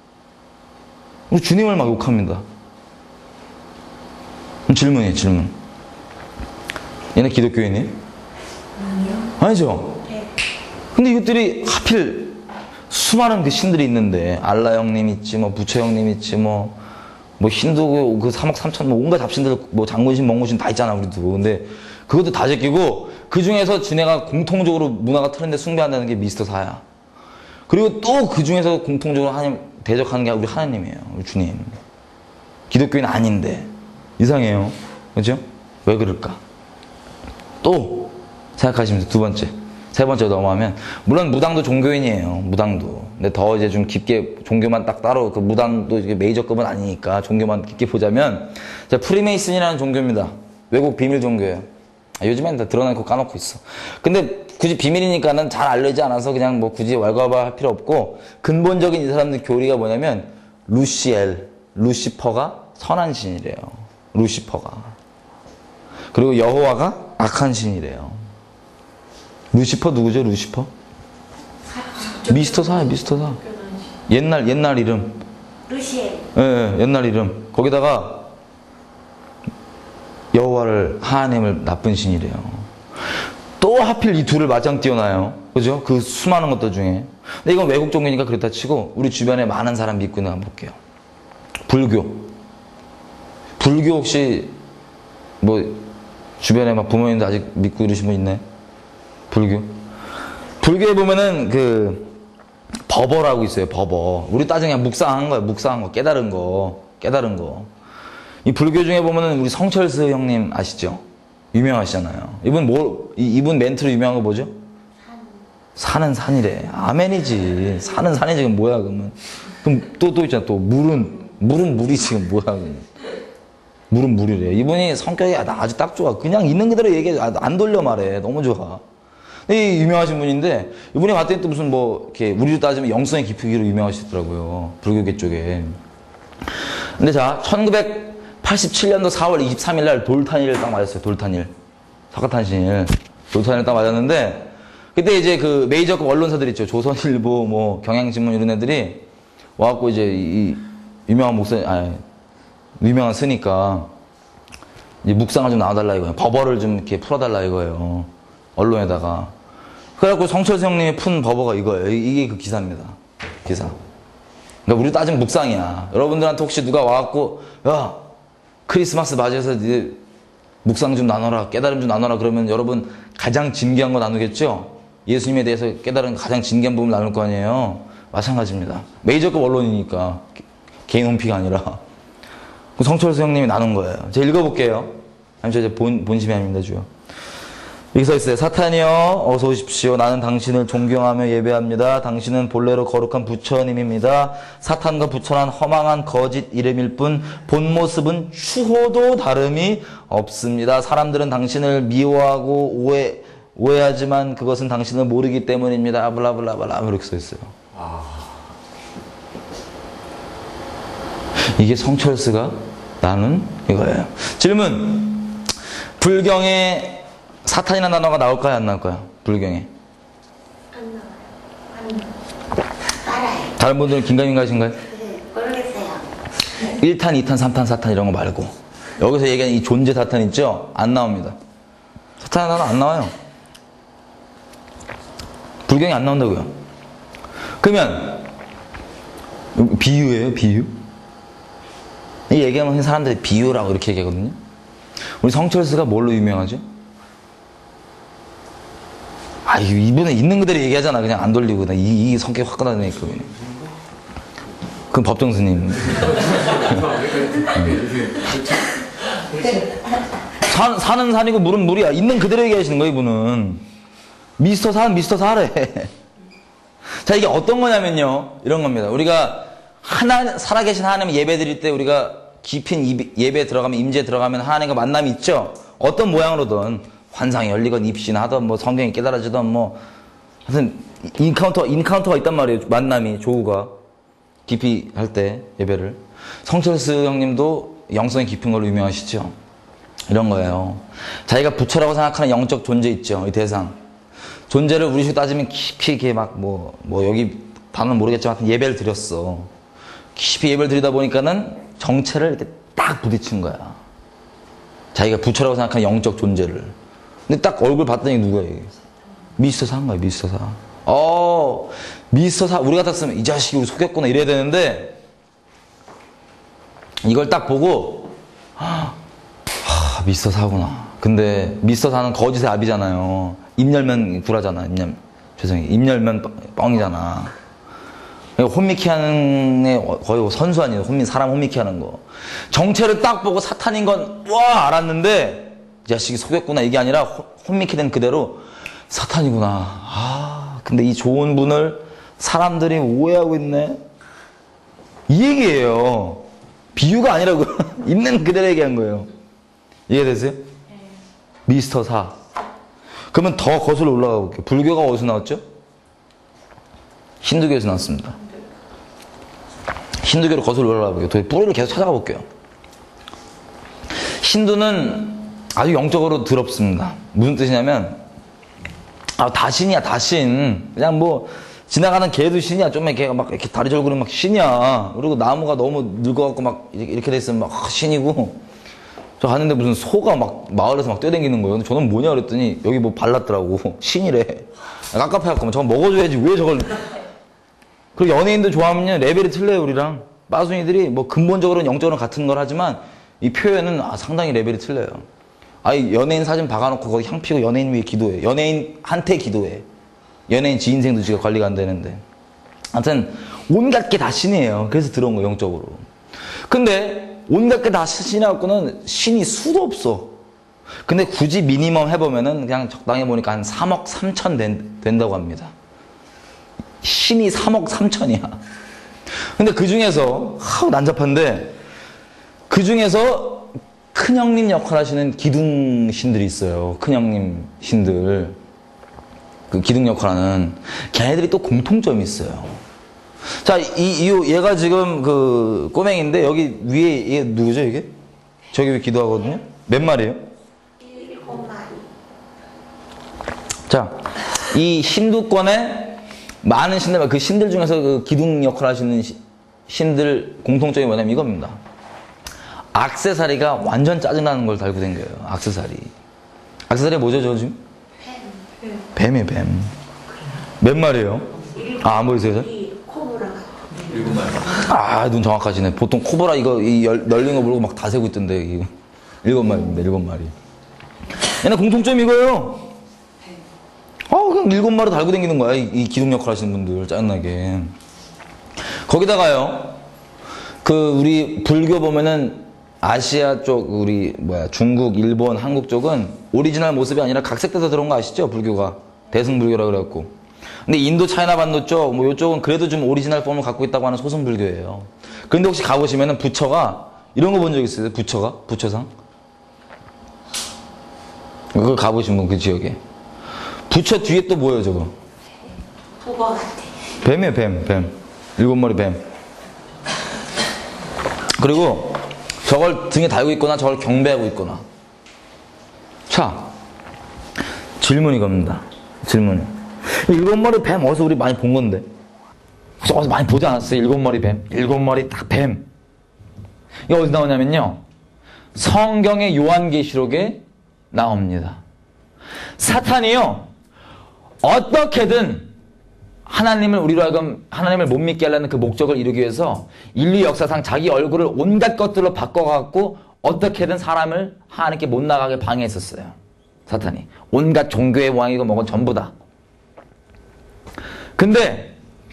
주님을 막 욕합니다. 질문이에요, 질문. 얘네 기독교인이에요? 아니요. 아니죠? 네. 근데 이것들이 하필 수많은 그 신들이 있는데, 알라 형님 있지, 뭐, 부처 형님 있지, 뭐, 뭐, 힌두교 그 삼억 삼천, 뭐, 온갖 잡신들, 뭐, 장군신, 몽고신 다 있잖아, 우리도. 근데 그것도 다 제끼고, 그 중에서 지네가 공통적으로 문화가 틀린데 숭배한다는 게 미스터 사야. 그리고 또 그 중에서 공통적으로 하나님 대적하는 게 우리 하나님이에요. 우리 주님. 기독교인 아닌데. 이상해요. 그죠? 왜 그럴까? 또 생각하시면서 두 번째. 세 번째 넘어가면, 물론 무당도 종교인이에요. 무당도. 근데 더 이제 좀 깊게 종교만 딱 따로, 그 무당도 이게 메이저급은 아니니까 종교만 깊게 보자면, 자, 프리메이슨이라는 종교입니다. 외국 비밀 종교예요. 아, 요즘엔 다 드러내고 까놓고 있어. 근데 굳이 비밀이니까는 잘 알려지지 않아서 그냥 뭐 굳이 왈가왈부할 할 필요 없고, 근본적인 이 사람들 교리가 뭐냐면 루시엘, 루시퍼가 선한 신이래요. 루시퍼가. 그리고 여호와가 악한 신이래요. 루시퍼 누구죠? 루시퍼? 미스터 사야, 미스터 사. 옛날 옛날 이름. 루시엘. 예, 예, 옛날 이름. 거기다가 여호와를, 하나님을 나쁜 신이래요. 또 하필 이 둘을 맞짱 띄워놔요. 그죠? 그 수많은 것들 중에. 근데 이건 외국 종교니까 그렇다 치고, 우리 주변에 많은 사람 믿고 있는 거 한번 볼게요. 불교. 불교 혹시 뭐 주변에 막 부모님들 아직 믿고 이러신 분 있나요? 불교. 불교에 보면은 그 법어라고 있어요. 법어. 우리 따지면 묵상한 거예요. 묵상한 거. 깨달은 거. 깨달은 거. 이 불교 중에 보면은 우리 성철수 형님 아시죠? 유명하시잖아요. 이분 뭐, 이- 이분 멘트로 유명한 거 뭐죠? 산은 산이래. 아멘이지. 산은 산이지. 그럼 뭐야, 그러면. 그럼 또, 또 있잖아. 또, 물은, 물은 물이지. 그럼 뭐야, 그러면. 물은 물이래. 이분이 성격이 아주 딱 좋아. 그냥 있는 그대로 얘기해. 안 돌려 말해. 너무 좋아. 이 유명하신 분인데, 이분이 봤더니 또 무슨 뭐, 이렇게, 우리로 따지면 영성의 깊이기로 유명하시더라고요. 불교계 쪽에. 근데 자, 천구백팔십칠 년도 사월 이십삼일 날 돌탄일을 딱 맞았어요. 돌탄일. 석가탄신일. 돌탄일 딱 맞았는데, 그때 이제 그 메이저급 언론사들 있죠. 조선일보, 뭐, 경향신문 이런 애들이 와갖고 이제 이 유명한 목사, 아니, 유명한 스니까 이제 묵상을 좀 나와달라 이거예요. 법어를 좀 이렇게 풀어달라 이거예요. 언론에다가. 그래갖고 성철수 형님이 푼 법어가 이거예요. 이게 그 기사입니다. 기사. 그러니까 우리 따지면 묵상이야. 여러분들한테 혹시 누가 와갖고, 야, 크리스마스 맞이해서 이제 묵상 좀 나눠라, 깨달음 좀 나눠라 그러면 여러분 가장 진귀한 거 나누겠죠? 예수님에 대해서 깨달은 가장 진귀한 부분 나눌 거 아니에요? 마찬가지입니다. 메이저급 언론이니까. 개인 홈피가 아니라. 성철수 형님이 나눈 거예요. 제가 읽어볼게요. 아니, 저 이제 본, 본심이 아닙니다, 주요. 여기 써 있어요. 사탄이여, 어서 오십시오. 나는 당신을 존경하며 예배합니다. 당신은 본래로 거룩한 부처님입니다. 사탄과 부처란 허망한 거짓 이름일 뿐, 본 모습은 추호도 다름이 없습니다. 사람들은 당신을 미워하고 오해, 오해하지만 그것은 당신을 모르기 때문입니다. 블라블라블라. 이렇게 써 있어요. 아... 이게 성철수가 나눈 이거예요. 질문. 불경에 사탄이라는 단어가 나올까요? 안 나올까요? 불경에. 안 나와요. 안 나와요. 알아요. 다른 분들은 긴가민가하신가요? 네, 모르겠어요. 일 탄, 이 탄, 삼 탄, 사 탄 이런 거 말고 여기서 얘기하는 이 존재 사탄 있죠? 안 나옵니다. 사탄이라는 단어 안 나와요. 불경에 안 나온다고요. 그러면 비유예요? 비유? 이 얘기하면 사람들이 비유라고 이렇게 얘기하거든요. 우리 성철수가 뭘로 유명하죠? 아, 이분은 있는 그대로 얘기하잖아. 그냥 안 돌리고. 그냥 이, 이 성격이 확 끊어내니까. 그럼 법정 스님. 산, 산은 산이고 물은 물이야. 있는 그대로 얘기하시는 거예요, 이분은. 미스터 산, 미스터 사래. 자, 이게 어떤 거냐면요. 이런 겁니다. 우리가 하나, 살아계신 하나님 예배 드릴 때 우리가 깊은 예배에 들어가면, 임재에 들어가면 하나님과 만남이 있죠? 어떤 모양으로든, 환상이 열리건 입신하던, 뭐 성경이 깨달아지던, 뭐, 하여튼, 인카운터, 인카운터가 있단 말이에요. 만남이, 조우가. 깊이 할 때, 예배를. 성철수 형님도 영성이 깊은 걸로 유명하시죠? 이런 거예요. 자기가 부처라고 생각하는 영적 존재 있죠? 이 대상. 존재를 우리 식으로 따지면 깊이 이렇게 막 뭐, 뭐 여기 단어는 모르겠지만 예배를 드렸어. 깊이 예배를 드리다 보니까는 정체를 이렇게 딱 부딪힌 거야. 자기가 부처라고 생각하는 영적 존재를. 근데 딱 얼굴 봤더니 누구야, 미스터 사인 거야, 미스터 사. 어, 미스터 사, 우리 같았으면 이 자식이 우리 속였구나 이래야 되는데, 이걸 딱 보고, 하, 미스터 사구나. 근데 미스터 사는 거짓의 압이잖아요. 입 열면 구라잖아, 입 열면. 죄송해요. 입 열면 뻥이잖아. 혼미케 하는 애 거의 선수 아니에요. 혼미, 사람 혼미케 하는 거. 정체를 딱 보고 사탄인 건, 와! 알았는데, 이 자식이 속였구나. 이게 아니라 혼미케 된 그대로 사탄이구나. 아, 근데 이 좋은 분을 사람들이 오해하고 있네. 이 얘기예요. 비유가 아니라고. 있는 그대로 얘기한 거예요. 이해되세요? 네. 미스터 사. 그러면 더 거슬러 올라가 볼게요. 불교가 어디서 나왔죠? 힌두교에서 나왔습니다. 힌두교로 거슬러 올라가 볼게요. 뿌리를 계속 찾아가 볼게요. 힌두는 아주 영적으로 더럽습니다. 무슨 뜻이냐면, 아, 다신이야, 다신. 그냥 뭐, 지나가는 개도 신이야. 좀 이렇게 막, 이렇게 다리 절구는 막 신이야. 그리고 나무가 너무 늙어갖고 막, 이렇게 돼 있으면 막 신이고. 저 갔는데 무슨 소가 막, 마을에서 막 뛰어다니는 거예요. 근데 저는 뭐냐 그랬더니, 여기 뭐 발랐더라고. 신이래. 깝깝해갖고, 저건 먹어줘야지. 왜 저걸. 그리고 연예인들 좋아하면요, 레벨이 틀려요, 우리랑. 빠순이들이 뭐 근본적으로는 영적으로는 같은 걸 하지만, 이 표현은 아, 상당히 레벨이 틀려요. 아니, 연예인 사진 박아놓고 거기 향 피고 연예인 위에 기도해. 연예인한테 기도해. 연예인 지 인생도 지가 관리가 안 되는데. 아무튼, 온갖 게 다 신이에요. 그래서 들어온 거예요, 영적으로. 근데, 온갖 게 다 신이갖고는 신이 수도 없어. 근데 굳이 미니멈 해보면은 그냥 적당히 보니까 한 삼억 삼천 된, 된다고 합니다. 신이 삼억 삼천이야. 근데 그 중에서, 하우 난잡한데, 그 중에서 큰형님 역할 하시는 기둥 신들이 있어요. 큰형님 신들. 그 기둥 역할 하는. 걔네들이 또 공통점이 있어요. 자, 이, 이, 얘가 지금 그 꼬맹인데, 여기 위에 얘 누구죠, 이게? 저기 왜 기도하거든요? 몇 마리예요? 일곱 마리. 자, 이 힌두권에 많은 신들, 그 신들 중에서 그 기둥 역할 하시는 시, 신들 공통점이 뭐냐면 이겁니다. 액세서리가 완전 짜증나는 걸 달고 댕겨요. 액세서리. 액세서리 뭐죠, 저 지금? 뱀. 뱀이에요, 뱀. 몇 마리예요? 아, 안 보이세요? 이 코브라가. 일곱 마리. 아, 눈 정확하시네. 보통 코브라 이거 이 열, 널린 거 모르고 막 다 세고 있던데. 이거. 일곱 마리입니다, 일곱 마리. 얘네 공통점이 이거예요. 아, 그냥 일곱 마리 달고 다니는 거야. 이, 이 기둥 역할 하시는 분들, 짜증나게. 거기다가요, 그, 우리 불교 보면은 아시아 쪽, 우리, 뭐야, 중국, 일본, 한국 쪽은 오리지널 모습이 아니라 각색돼서 들어온 거 아시죠? 불교가. 대승불교라 그래갖고. 근데 인도, 차이나 반도 쪽, 뭐 요쪽은 그래도 좀 오리지널 폼을 갖고 있다고 하는 소승불교예요. 그런데 혹시 가보시면은 부처가, 이런 거 본 적 있어요? 부처가? 부처상? 그거 가보신 분, 그 지역에. 부처 뒤에 또 뭐예요, 저거? 보거 같아. 뱀이에요, 뱀, 뱀. 일곱 마리 뱀. 그리고 저걸 등에 달고 있거나 저걸 경배하고 있거나. 자, 질문이 겁니다. 질문이. 일곱 마리 뱀 어디서 우리 많이 본 건데? 어디서 많이 보지 않았어요? 일곱 마리 뱀. 일곱 마리 딱 뱀. 이거 어디서 나오냐면요. 성경의 요한계시록에 나옵니다. 사탄이요, 어떻게든 하나님을 우리로 하여금 하나님을 못 믿게 하려는 그 목적을 이루기 위해서 인류 역사상 자기 얼굴을 온갖 것들로 바꿔갖고 어떻게든 사람을 하나님께 못 나가게 방해했었어요. 사탄이. 온갖 종교의 왕이고 뭐건 전부 다. 근데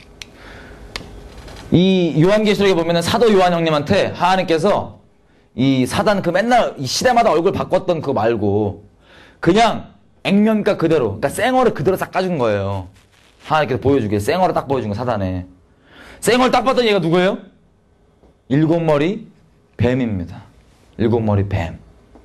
이 요한계시록에 보면은 사도 요한 형님한테 하나님께서 이 사단 그 맨날 이 시대마다 얼굴 바꿨던 그거 말고 그냥 액면가 그대로, 그러니까 생얼을 그대로 싹 까준 거예요. 하나님께서 보여주게. 생얼을 딱 보여준 거, 사단에. 생얼 딱 봤더니 얘가 누구예요? 일곱 머리 뱀입니다. 일곱 머리 뱀.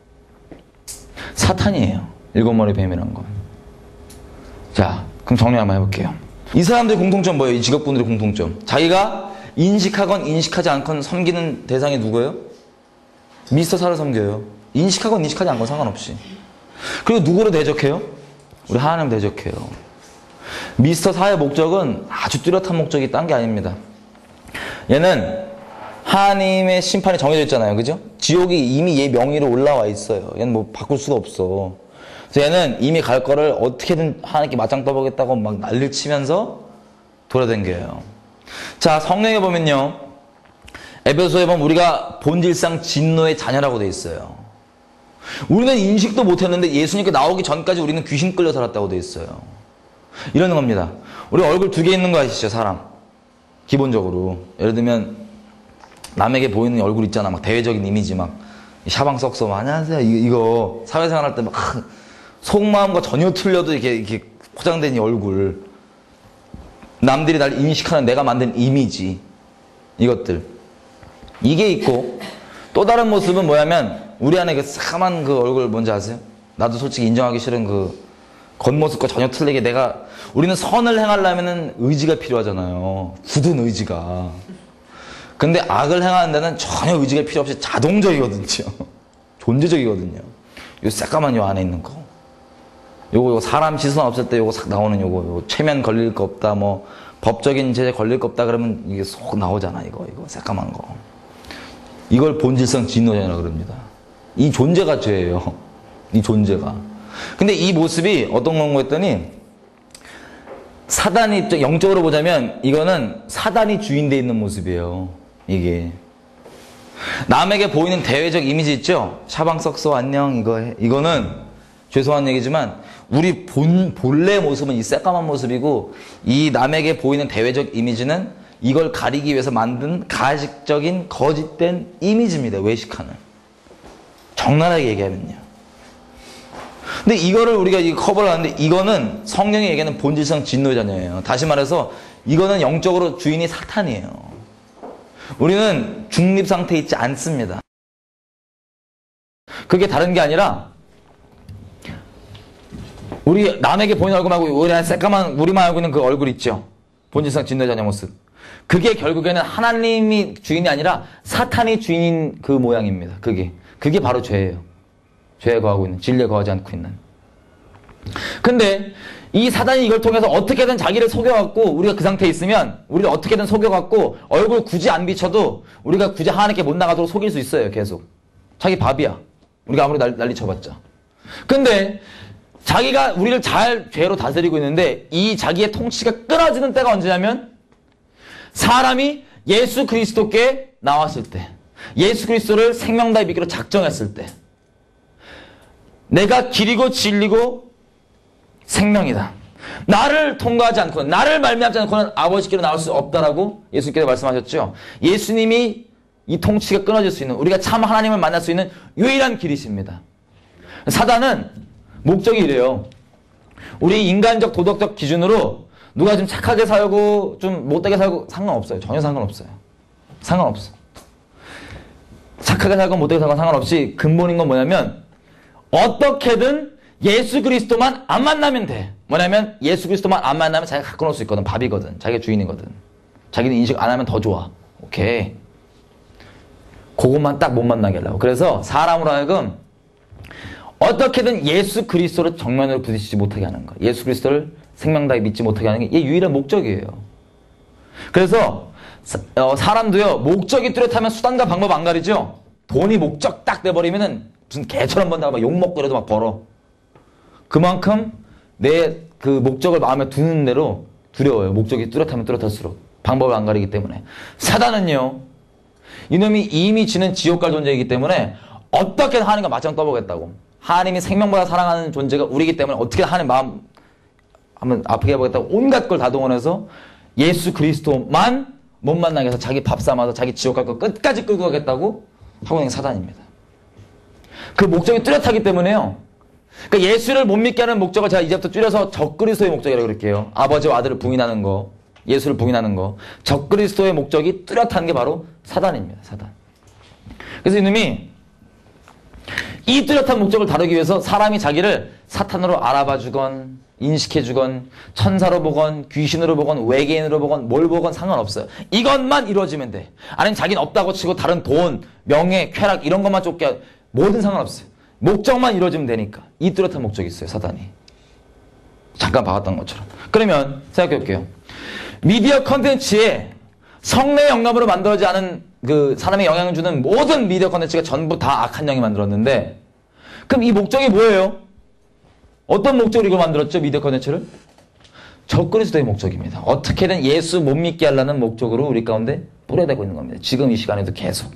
사탄이에요. 일곱 머리 뱀이란 건. 자, 그럼 정리 한번 해볼게요. 이 사람들의 공통점 뭐예요? 이 직업군들의 공통점. 자기가 인식하건 인식하지 않건 섬기는 대상이 누구예요? 미스터 사를 섬겨요. 인식하건 인식하지 않건 상관없이. 그리고 누구를 대적해요? 우리 하나님 대적해요. 미스터 사의 목적은 아주 뚜렷한 목적이 있다는 게 아닙니다. 얘는 하나님의 심판이 정해져 있잖아요. 그죠? 지옥이 이미 얘 명의로 올라와 있어요. 얘는 뭐 바꿀 수가 없어. 그래서 얘는 이미 갈 거를 어떻게든 하나님께 맞짱 떠보겠다고 막 난리를 치면서 돌아다녀요. 자, 성경에 보면요. 에베소에 보면 우리가 본질상 진노의 자녀라고 돼 있어요. 우리는 인식도 못했는데 예수님께 나오기 전까지 우리는 귀신 끌려 살았다고 돼 있어요. 이러는 겁니다. 우리 얼굴 두 개 있는 거 아시죠, 사람? 기본적으로. 예를 들면 남에게 보이는 얼굴 있잖아. 막 대외적인 이미지 막 샤방 썩서 막 안녕하세요. 이거, 이거 사회생활 할 때 막 속마음과 전혀 틀려도 이렇게, 이렇게 포장된 이 얼굴. 남들이 날 인식하는 내가 만든 이미지. 이것들. 이게 있고 또 다른 모습은 뭐냐면 우리 안에 그 새까만 그 얼굴 뭔지 아세요? 나도 솔직히 인정하기 싫은 그 겉모습과 전혀 틀리게 내가 우리는 선을 행하려면은 의지가 필요하잖아요. 굳은 의지가. 근데 악을 행하는 데는 전혀 의지가 필요 없이 자동적이거든요. 존재적이거든요. 요 새까만 요 안에 있는 거. 요거, 요거 사람 시선 없을 때 요거 싹 나오는 요거, 요거 최면 걸릴 거 없다, 뭐 법적인 제재 걸릴 거 없다 그러면 이게 쏙 나오잖아. 이거, 이거 새까만 거. 이걸 본질성 진노자라 그럽니다. 이 존재가 죄예요. 이 존재가. 근데 이 모습이 어떤 건가 했더니 사단이 영적으로 보자면 이거는 사단이 주인돼 있는 모습이에요. 이게 남에게 보이는 대외적 이미지 있죠? 샤방석서 안녕 이거 해. 이거는 죄송한 얘기지만 우리 본 본래 모습은 이 새까만 모습이고 이 남에게 보이는 대외적 이미지는 이걸 가리기 위해서 만든 가식적인 거짓된 이미지입니다. 외식하는. 적나라하게 얘기하면요. 근데 이거를 우리가 이 커버를 하는데 이거는 성령이 얘기하는 본질상 진노의 자녀예요. 다시 말해서 이거는 영적으로 주인이 사탄이에요. 우리는 중립 상태에 있지 않습니다. 그게 다른 게 아니라 우리 남에게 보이는 얼굴 말고 우리 새까만 우리만 알고 있는 그 얼굴 있죠. 본질상 진노의 자녀 모습. 그게 결국에는 하나님이 주인이 아니라 사탄이 주인인 그 모양입니다. 그게 그게 바로 죄예요. 죄에 거하고 있는, 진리에 거하지 않고 있는. 근데 이 사단이 이걸 통해서 어떻게든 자기를 속여갖고 우리가 그 상태에 있으면 우리를 어떻게든 속여갖고 얼굴 굳이 안 비춰도 우리가 굳이 하나님께 못 나가도록 속일 수 있어요. 계속. 자기 밥이야. 우리가 아무리 난, 난리 쳐봤자. 근데 자기가 우리를 잘 죄로 다스리고 있는데 이 자기의 통치가 끊어지는 때가 언제냐면 사람이 예수 그리스도께 나왔을 때, 예수 그리스도를 생명다의 믿기로 작정했을 때, 내가 길이고 진리고 생명이다. 나를 통과하지 않고는, 나를 말미암지 않고는 아버지께로 나올 수 없다라고 예수님께서 말씀하셨죠. 예수님이 이 통치가 끊어질 수 있는, 우리가 참 하나님을 만날 수 있는 유일한 길이십니다. 사단은 목적이 이래요. 우리 인간적 도덕적 기준으로 누가 좀 착하게 살고 좀 못되게 살고 상관없어요. 전혀 상관없어요. 상관없어. 착하게 살고 못되게 살고 상관없이 근본인 건 뭐냐면 어떻게든 예수 그리스도만 안 만나면 돼. 뭐냐면 예수 그리스도만 안 만나면 자기가 갖고 놀 수 있거든. 밥이거든. 자기가 주인이거든. 자기는 인식 안 하면 더 좋아. 오케이. 그것만 딱 못 만나게 하려고. 그래서 사람으로 하여금 어떻게든 예수 그리스도를 정면으로 부딪히지 못하게 하는 거야. 예수 그리스도를 생명다에 믿지 못하게 하는 게 이게 유일한 목적이에요. 그래서 사, 어, 사람도요. 목적이 뚜렷하면 수단과 방법 안 가리죠. 돈이 목적 딱 돼버리면은 무슨 개처럼 번다고 막 욕먹고 이래도 막 벌어. 그만큼 내 그 목적을 마음에 두는 대로 두려워요. 목적이 뚜렷하면 뚜렷할수록. 방법을 안 가리기 때문에. 사단은요. 이놈이 이미 지는 지옥 갈 존재이기 때문에 어떻게든 하나님과 맞짱 떠보겠다고. 하나님이 생명보다 사랑하는 존재가 우리이기 때문에 어떻게든 하나님 마음 한번 아프게 해보겠다고 온갖 걸 다 동원해서 예수 그리스도만 못 만나게 해서 자기 밥 삼아서 자기 지옥 갈 거 끝까지 끌고 가겠다고 하고 있는 사단입니다. 그 목적이 뚜렷하기 때문에요. 그러니까 예수를 못 믿게 하는 목적을 제가 이제부터 줄여서 적그리스도의 목적이라고 그럴게요. 아버지와 아들을 부인하는 거, 예수를 부인하는 거. 적그리스도의 목적이 뚜렷한 게 바로 사단입니다. 사단. 그래서 이놈이 이 뚜렷한 목적을 다루기 위해서 사람이 자기를 사탄으로 알아봐주건 인식해주건 천사로 보건 귀신으로 보건 외계인으로 보건 뭘 보건 상관없어요. 이것만 이루어지면 돼. 아니면 자기는 없다고 치고 다른 돈, 명예, 쾌락 이런 것만 쫓게 뭐든 상관없어요. 목적만 이루어지면 되니까. 이 뚜렷한 목적이 있어요. 사단이. 잠깐 봐왔던 것처럼. 그러면 생각해 볼게요. 미디어 컨텐츠에 성례 영감으로 만들어지지 않은 그 사람의 영향을 주는 모든 미디어 컨텐츠가 전부 다 악한 영이 만들었는데 그럼 이 목적이 뭐예요? 어떤 목적으로 이걸 만들었죠? 미디어 컨텐츠를? 적그리스도의 목적입니다. 어떻게든 예수 못 믿게 하려는 목적으로 우리 가운데 뿌려대고 있는 겁니다. 지금 이 시간에도 계속.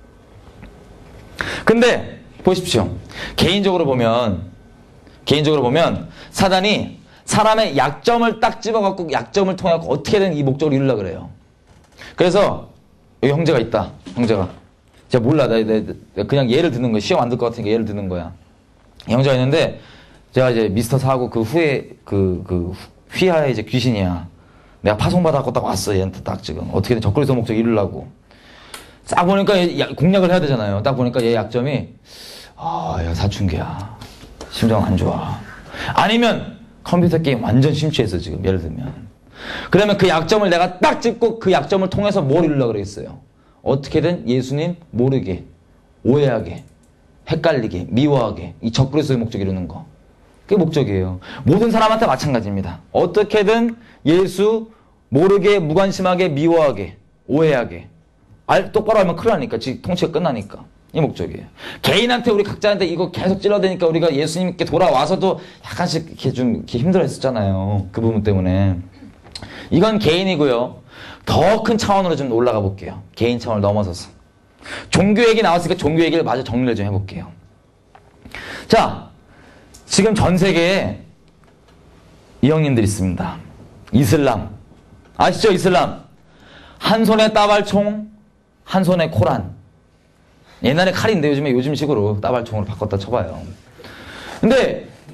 근데 보십시오. 개인적으로 보면 개인적으로 보면 사단이 사람의 약점을 딱 집어갖고 약점을 통해 갖고 어떻게든 이 목적을 이루려고 그래요. 그래서 여기 형제가 있다. 형제가. 제가 몰라. 나, 나, 나 그냥 예를 드는 거야. 시험 안 들 것 같으니까 예를 드는 거야. 형제가 있는데 제가 이제 미스터 사고 그 후에 그, 그 휘하에 이제 귀신이야. 내가 파송받았고 딱 왔어. 얘한테 딱 지금. 어떻게든 적그리스도 목적 이루려고. 딱 보니까 얘, 공략을 해야 되잖아요. 딱 보니까 얘 약점이 아, 야 사춘기야. 심정 안 좋아. 아니면 컴퓨터 게임 완전 심취했어 지금 예를 들면. 그러면 그 약점을 내가 딱 짚고 그 약점을 통해서 뭘 이루려고 그랬어요. 어떻게든 예수님 모르게, 오해하게, 헷갈리게, 미워하게 이 적그리스도의 목적 이루는 거. 그게 목적이에요. 모든 사람한테 마찬가지입니다. 어떻게든 예수 모르게, 무관심하게, 미워하게, 오해하게. 알, 똑바로 하면 큰일 나니까. 지 통치가 끝나니까. 이 목적이에요. 개인한테 우리 각자한테 이거 계속 찔러대니까 우리가 예수님께 돌아와서도 약간씩 이렇게 좀 이렇게 힘들어 했었잖아요. 그 부분 때문에. 이건 개인이고요. 더 큰 차원으로 좀 올라가 볼게요. 개인 차원을 넘어서서. 종교 얘기 나왔으니까 종교 얘기를 마저 정리를 좀 해볼게요. 자, 지금 전 세계에 이 형님들이 있습니다. 이슬람. 아시죠? 이슬람. 한 손에 따발총, 한 손에 코란. 옛날에 칼인데 요즘에 요즘식으로 따발총으로 바꿨다 쳐봐요. 근데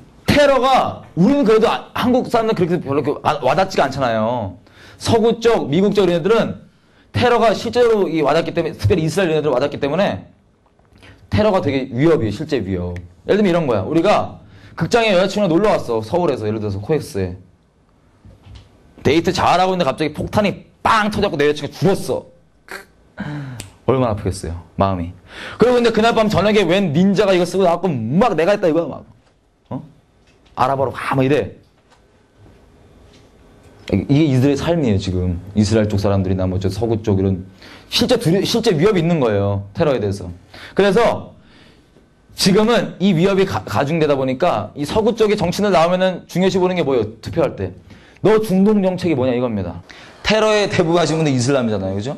테러가 우리는 그래도 아, 한국 사람들 그렇게 별로 이렇게 와- 와닿지가 않잖아요. 서구 쪽, 미국 쪽 이런 애들은 테러가 실제로 이 와닿기 때문에, 특별히 이스라엘 이런 애들 와닿기 때문에 테러가 되게 위협이에요. 실제 위협. 예를 들면 이런 거야. 우리가 극장에 여자친구가 놀러 왔어. 서울에서 예를 들어서 코엑스에. 데이트 잘하고 있는데 갑자기 폭탄이 빵 터졌고 내 여자친구가 죽었어. 얼마나 아프겠어요. 마음이. 그리고 근데 그날 밤 저녁에 웬 닌자가 이거 쓰고 나왔고 막 내가 했다 이거야 막. 어? 알아보러 가 막 이래. 이게 이들의 삶이에요 지금. 이스라엘 쪽 사람들이나 뭐 저 서구 쪽 이런 실제 두려, 실제 위협이 있는 거예요. 테러에 대해서. 그래서 지금은 이 위협이 가, 가중되다 보니까 이 서구 쪽의 정치인들 나오면은 중요시 보는 게 뭐예요? 투표할 때. 너 중동 정책이 뭐냐 이겁니다. 테러의 대부분 하신 분들 이슬람이잖아요. 그죠?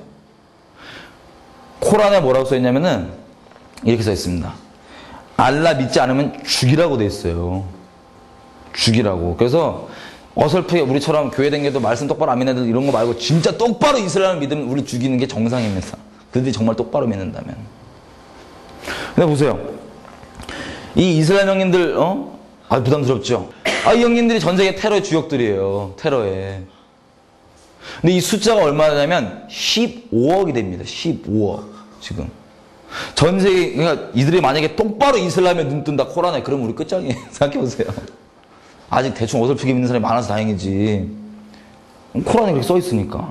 코란에 뭐라고 써있냐면은 이렇게 써있습니다. 알라 믿지 않으면 죽이라고 돼 있어요. 죽이라고. 그래서 어설프게 우리처럼 교회 댕겨도 말씀 똑바로 안 믿는 애들 이런 거 말고 진짜 똑바로 이슬람을 믿으면 우리 죽이는 게 정상입니다. 그들이 정말 똑바로 믿는다면. 근데 보세요. 이 이슬람 형님들 어? 아 부담스럽죠? 아 이 형님들이 전 세계 테러의 주역들이에요. 테러에. 근데 이 숫자가 얼마냐면 십오억이 됩니다. 십오억 지금. 전 세계 그러니까 이들이 만약에 똑바로 이슬람에 눈 뜬다 코란에 그러면 우리 끝장이에요. 생각해보세요. 아직 대충 어설프게 믿는 사람이 많아서 다행이지. 코란에 그렇게 써있으니까.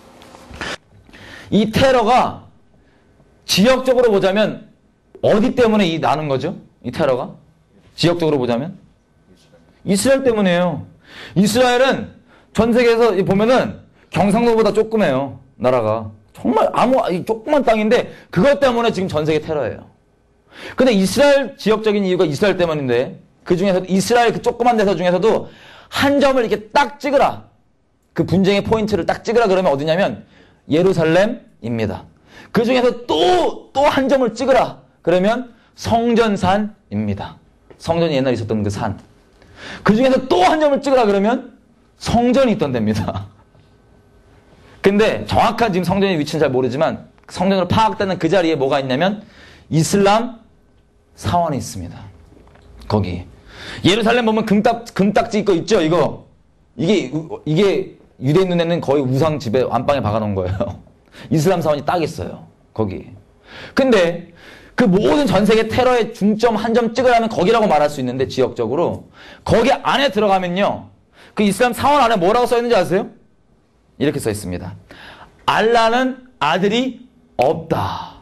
이 테러가 지역적으로 보자면 어디 때문에 이 나는 거죠? 이 테러가? 지역적으로 보자면? 이스라엘 때문이에요. 이스라엘은 전 세계에서 보면은 경상도보다 조그매요. 나라가. 정말 아무 조그만 땅인데 그것 때문에 지금 전 세계 테러예요. 근데 이스라엘 지역적인 이유가 이스라엘 때문인데 그 중에서도 이스라엘 그 조그만 데서 중에서도 한 점을 이렇게 딱 찍으라. 그 분쟁의 포인트를 딱 찍으라 그러면 어디냐면 예루살렘입니다. 그 중에서 또, 또 한 점을 찍으라. 그러면 성전산입니다. 성전이 옛날에 있었던 그 산. 그 중에서 또 한 점을 찍으라 그러면 성전이 있던 데입니다. 근데 정확한 지금 성전의 위치는 잘 모르지만 성전으로 파악되는 그 자리에 뭐가 있냐면 이슬람 사원이 있습니다. 거기. 예루살렘 보면 금딱, 금딱지 있고 있죠, 이거. 이게, 이게 유대인 눈에는 거의 우상 집에 안방에 박아놓은 거예요. 이슬람 사원이 딱 있어요. 거기. 근데 그 모든 전 세계 테러의 중점 한 점 찍으라면 거기라고 말할 수 있는데 지역적으로 거기 안에 들어가면요. 그 이슬람 사원 안에 뭐라고 써있는지 아세요? 이렇게 써있습니다. 알라는 아들이 없다.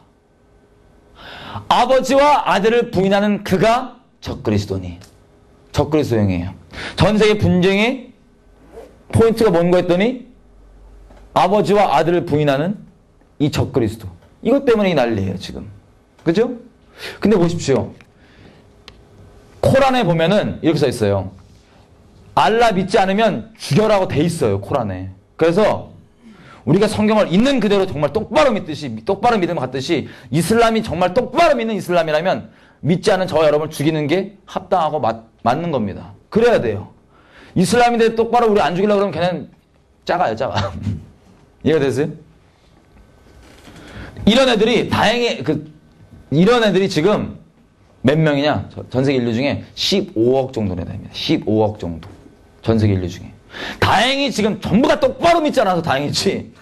아버지와 아들을 부인하는 그가 적그리스도니. 적그리스도형이에요. 전 세계 분쟁의 포인트가 뭔가 했더니 아버지와 아들을 부인하는 이 적그리스도. 이것 때문에 이 난리예요 지금. 그죠? 근데 보십시오. 코란에 보면은 이렇게 써 있어요. 알라 믿지 않으면 죽여라고 돼 있어요. 코란에. 그래서 우리가 성경을 있는 그대로 정말 똑바로 믿듯이 똑바로 믿음 같듯이 이슬람이 정말 똑바로 믿는 이슬람이라면 믿지 않은 저와 여러분을 죽이는 게 합당하고 맞, 맞는 겁니다. 그래야 돼요. 이슬람인데 똑바로 우리 안 죽이려고 그러면 걔는 작아요. 작아. 이해가 되세요? 이런 애들이 다행히 그 이런 애들이 지금 몇 명이냐? 전 세계 인류 중에 십오억 정도나 됩니다. 십오억 정도. 전 세계 인류 중에. 다행히 지금 전부 다 똑바로 믿지 않아서 다행이지.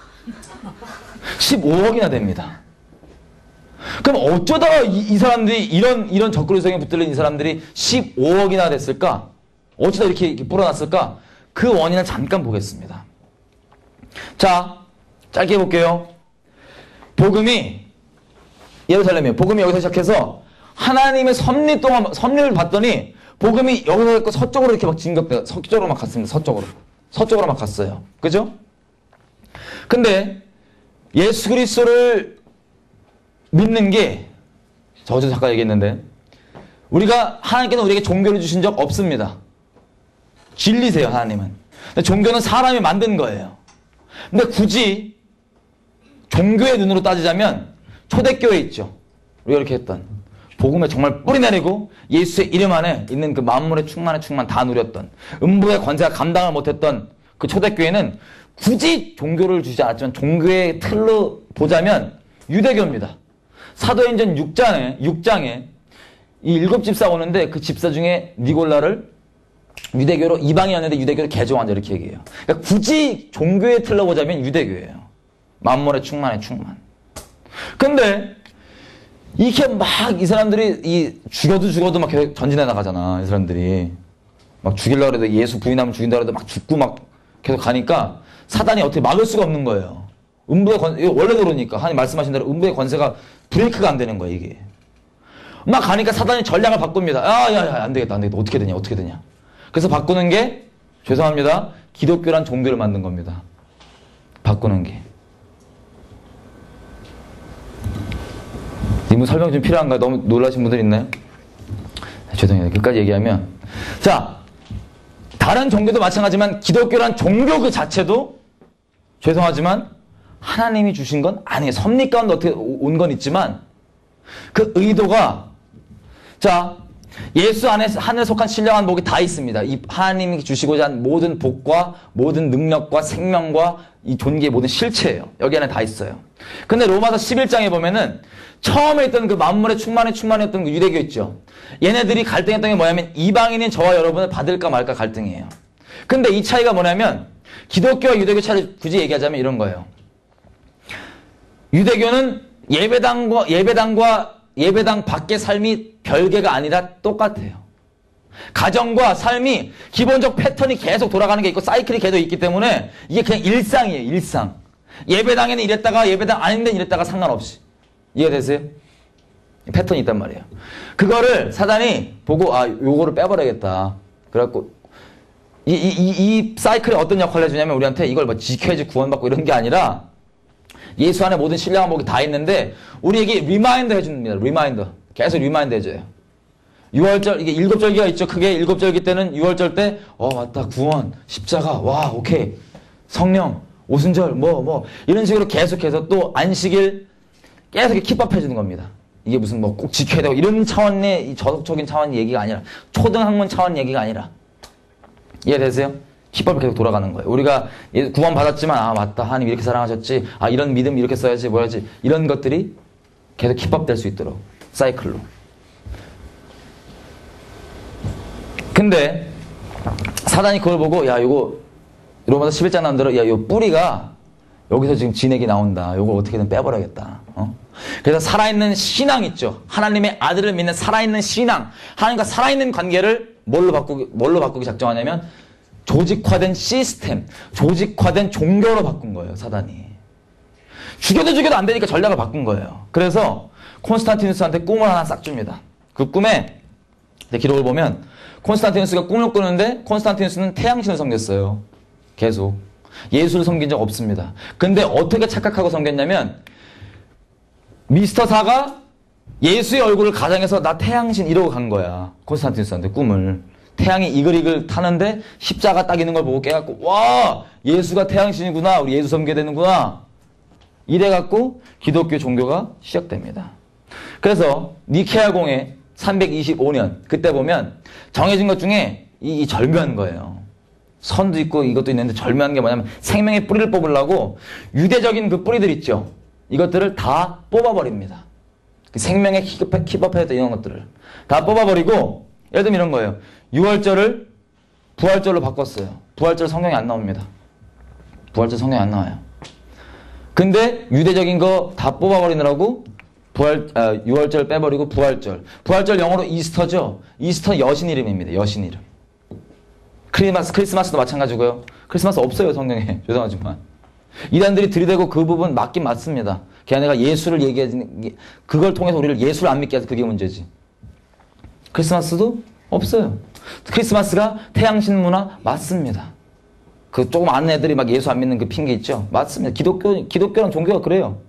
십오억이나 됩니다. 그럼 어쩌다가 이, 이 사람들이 이런 이런 적그리스도에 붙들린 이 사람들이 십오억이나 됐을까? 어쩌다 이렇게, 이렇게 불어났을까? 그 원인을 잠깐 보겠습니다. 자, 짧게 해볼게요. 복음이 예루살렘이에요. 복음이 여기서 시작해서 하나님의 섭리 동안 섭리를 봤더니 복음이 여기서 있고 서쪽으로 이렇게 막 진격돼 서쪽으로 막 갔습니다. 서쪽으로 서쪽으로 막 갔어요. 그죠? 근데 예수 그리스도를 믿는 게 저 어제 잠깐 얘기했는데 우리가 하나님께는 우리에게 종교를 주신 적 없습니다. 진리세요 하나님은. 근데 종교는 사람이 만든 거예요. 근데 굳이 종교의 눈으로 따지자면 초대교회 있죠. 우리가 이렇게 했던 복음에 정말 뿌리 내리고 예수의 이름 안에 있는 그 만물의 충만의 충만 다 누렸던 음부의 권세가 감당을 못했던 그 초대교회는 굳이 종교를 주지 않았지만 종교의 틀로 보자면 유대교입니다. 사도행전 육 장에 육 장에 이 일곱 집사 오는데 그 집사 중에 니골라를 유대교로 이방이었는데 유대교로 개종한다 이렇게 얘기해요. 그러니까 굳이 종교의 틀로 보자면 유대교예요. 만물의 충만의 충만. 근데 이렇게 막 이 사람들이 이 죽어도 죽어도 막 계속 전진해 나가잖아. 이 사람들이 막 죽이려고 해도 예수 부인하면 죽인다고 해도 막 죽고 막 계속 가니까 사단이 어떻게 막을 수가 없는 거예요. 음부의 권 원래도 그러니까 하나님 말씀하신 대로 음부의 권세가 브레이크가 안 되는 거야 이게. 막 가니까 사단이 전략을 바꿉니다. 야야야 안 되겠다 안 되겠다 어떻게 되냐 어떻게 되냐. 그래서 바꾸는 게 죄송합니다. 기독교란 종교를 만든 겁니다. 바꾸는 게. 이분 설명 좀 필요한가요? 너무 놀라신 분들 있나요? 죄송해요. 끝까지 얘기하면 자 다른 종교도 마찬가지지만 기독교란 종교 그 자체도 죄송하지만 하나님이 주신 건 아니에요. 섭리 가운데 어떻게 온 건 있지만 그 의도가 자 예수 안에 하늘에 속한 신령한 복이 다 있습니다. 이 하나님이 주시고자 한 모든 복과 모든 능력과 생명과 이 존귀의 모든 실체예요. 여기 안에 다 있어요. 근데 로마서 십일 장에 보면은 처음에 있던 그 만물의 충만에 충만했던 그 유대교 있죠. 얘네들이 갈등했던 게 뭐냐면 이방인인 저와 여러분을 받을까 말까 갈등이에요. 근데 이 차이가 뭐냐면 기독교와 유대교 차이를 굳이 얘기하자면 이런 거예요. 유대교는 예배당과 예배당과 예배당 밖의 삶이 별개가 아니라 똑같아요. 가정과 삶이 기본적 패턴이 계속 돌아가는 게 있고 사이클이 계속 있기 때문에 이게 그냥 일상이에요. 일상. 예배당에는 이랬다가 예배당 아닌데 이랬다가 상관없이. 이해되세요? 패턴이 있단 말이에요. 그거를 사단이 보고 아 요거를 빼버려야겠다. 그래갖고 이, 이, 이, 이 사이클이 어떤 역할을 해주냐면 우리한테 이걸 뭐 지켜야지 구원받고 이런 게 아니라 예수 안에 모든 신령한 복이 다 있는데 우리에게 리마인드 해줍니다. 리마인드. 계속 리마인드 해줘요. 유월절 이게 일곱 절기가 있죠. 크게 일곱 절기 때는 유월절 때 어 맞다 구원 십자가 와 오케이 성령 오순절 뭐 뭐 이런 식으로 계속해서 또 안식일 계속 킵업해 주는 겁니다. 이게 무슨 뭐 꼭 지켜야 되고 이런 차원의 저속적인 차원 얘기가 아니라 초등학문 차원 얘기가 아니라 이해되세요? 힙합이 계속 돌아가는 거예요. 우리가 구원 받았지만 아 맞다 하나님 이렇게 사랑하셨지 아 이런 믿음 이렇게 써야지 뭐야지 이런 것들이 계속 힙합 될 수 있도록 사이클로. 근데 사단이 그걸 보고 야 이거 로마서 십일 장 나온 대로 야 이 뿌리가 여기서 지금 진액이 나온다. 이걸 어떻게든 빼버려야겠다. 어? 그래서 살아있는 신앙 있죠. 하나님의 아들을 믿는 살아있는 신앙, 하나님과 살아있는 관계를 뭘로 바꾸기 뭘로 바꾸기 작정하냐면 조직화된 시스템, 조직화된 종교로 바꾼 거예요. 사단이. 죽여도 죽여도 안 되니까 전략을 바꾼 거예요. 그래서 콘스탄티누스한테 꿈을 하나 싹 줍니다. 그 꿈에 기록을 보면 콘스탄티누스가 꿈을 꾸는데 콘스탄티누스는 태양신을 섬겼어요. 계속. 예수를 섬긴 적 없습니다. 근데 어떻게 착각하고 섬겼냐면 미스터 사가 예수의 얼굴을 가장해서 나 태양신 이러고 간 거야. 콘스탄티누스한테 꿈을. 태양이 이글이글 타는데 십자가 딱 있는 걸 보고 깨갖고 와 예수가 태양신이구나. 우리 예수 섬겨야 되는구나. 이래갖고 기독교 종교가 시작됩니다. 그래서 니케아 공회 삼백이십오 년 그때 보면 정해진 것 중에 이, 이 절묘한 거예요. 선도 있고 이것도 있는데 절묘한 게 뭐냐면 생명의 뿌리를 뽑으려고 유대적인 그 뿌리들 있죠. 이것들을 다 뽑아버립니다. 그 생명의 킵업해야 이런 것들을 다 뽑아버리고 예를 들면 이런 거예요. 유월절을 부활절로 바꿨어요. 부활절 성경에 안 나옵니다. 부활절 성경에 안 나와요. 근데 유대적인 거 다 뽑아버리느라고 부활, 아, 유월절 빼버리고 부활절. 부활절 영어로 이스터죠. 이스터 여신 이름입니다. 여신 이름. 크리스마스, 크리스마스도 마찬가지고요. 크리스마스 없어요, 성경에. 죄송하지만. 이단들이 들이대고 그 부분 맞긴 맞습니다. 걔네가 예수를 얘기하는, 그걸 통해서 우리를 예수를 안 믿게 해서 그게 문제지. 크리스마스도 없어요. 크리스마스가 태양신 문화 맞습니다. 그 조금 아는 애들이 막 예수 안 믿는 그 핑계 있죠? 맞습니다. 기독교, 기독교는 종교가 그래요.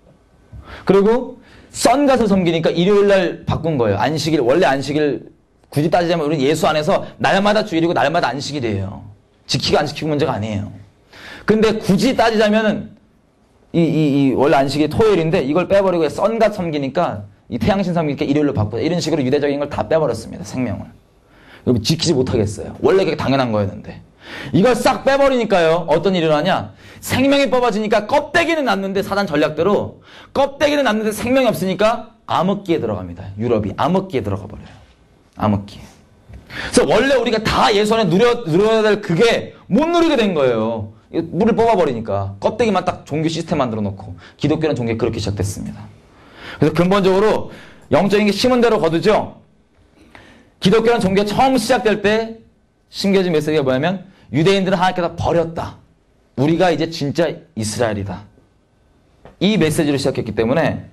그리고 썬갓을 섬기니까 일요일날 바꾼 거예요. 안식일, 원래 안식일 굳이 따지자면 우리는 예수 안에서 날마다 주일이고 날마다 안식일이에요. 지키고 안 지키고 문제가 아니에요. 근데 굳이 따지자면은 이, 이, 이 원래 안식일이 토요일인데 이걸 빼버리고 썬갓 섬기니까 이 태양신 섬기니까 일요일로 바꾸자. 이런 식으로 유대적인 걸 다 빼버렸습니다. 생명을. 여러분 지키지 못하겠어요. 원래 그게 당연한 거였는데. 이걸 싹 빼버리니까요. 어떤 일이 일어나냐. 생명이 뽑아지니까 껍데기는 났는데 사단 전략대로 껍데기는 났는데 생명이 없으니까 암흑기에 들어갑니다. 유럽이 암흑기에 들어가 버려요. 암흑기. 그래서 원래 우리가 다 예수 안에 누려, 누려야 될 그게 못 누리게 된 거예요. 물을 뽑아버리니까. 껍데기만 딱 종교 시스템 만들어 놓고. 기독교는 종교 그렇게 시작됐습니다. 그래서 근본적으로 영적인 게 심은 대로 거두죠. 기독교는 종교가 처음 시작될 때 심겨진 메시지가 뭐냐면 유대인들은 하나님께서 버렸다. 우리가 이제 진짜 이스라엘이다. 이 메시지로 시작했기 때문에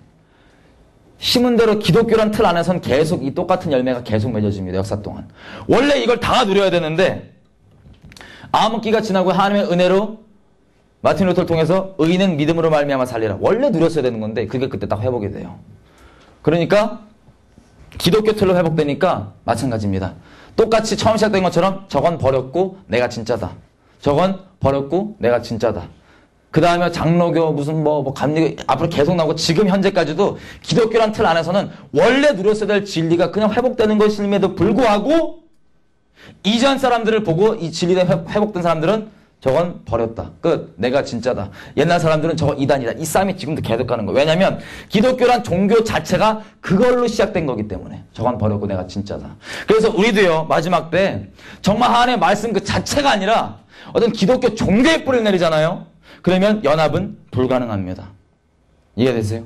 심은 대로 기독교란 틀 안에선 계속 이 똑같은 열매가 계속 맺어집니다. 역사 동안. 원래 이걸 다 누려야 되는데 암흑기가 지나고 하나님의 은혜로 마틴 루터를 통해서 의인은 믿음으로 말미암아 살리라. 원래 누렸어야 되는 건데 그게 그때 딱 회복이 돼요. 그러니까 기독교 틀로 회복되니까 마찬가지입니다. 똑같이 처음 시작된 것처럼 저건 버렸고 내가 진짜다. 저건 버렸고 내가 진짜다. 그 다음에 장로교 무슨 뭐, 뭐 감리교 앞으로 계속 나오고 지금 현재까지도 기독교란 틀 안에서는 원래 누렸어야 될 진리가 그냥 회복되는 것임에도 불구하고 이전 사람들을 보고 이 진리가 회복된 사람들은 저건 버렸다. 끝. 내가 진짜다. 옛날 사람들은 저거 이단이다. 이 싸움이 지금도 계속 가는 거예요. 왜냐하면 기독교란 종교 자체가 그걸로 시작된 거기 때문에 저건 버렸고 내가 진짜다. 그래서 우리도요. 마지막 때 정말 하나님의 말씀 그 자체가 아니라 어떤 기독교 종교의 뿌리를 내리잖아요. 그러면 연합은 불가능합니다. 이해되세요?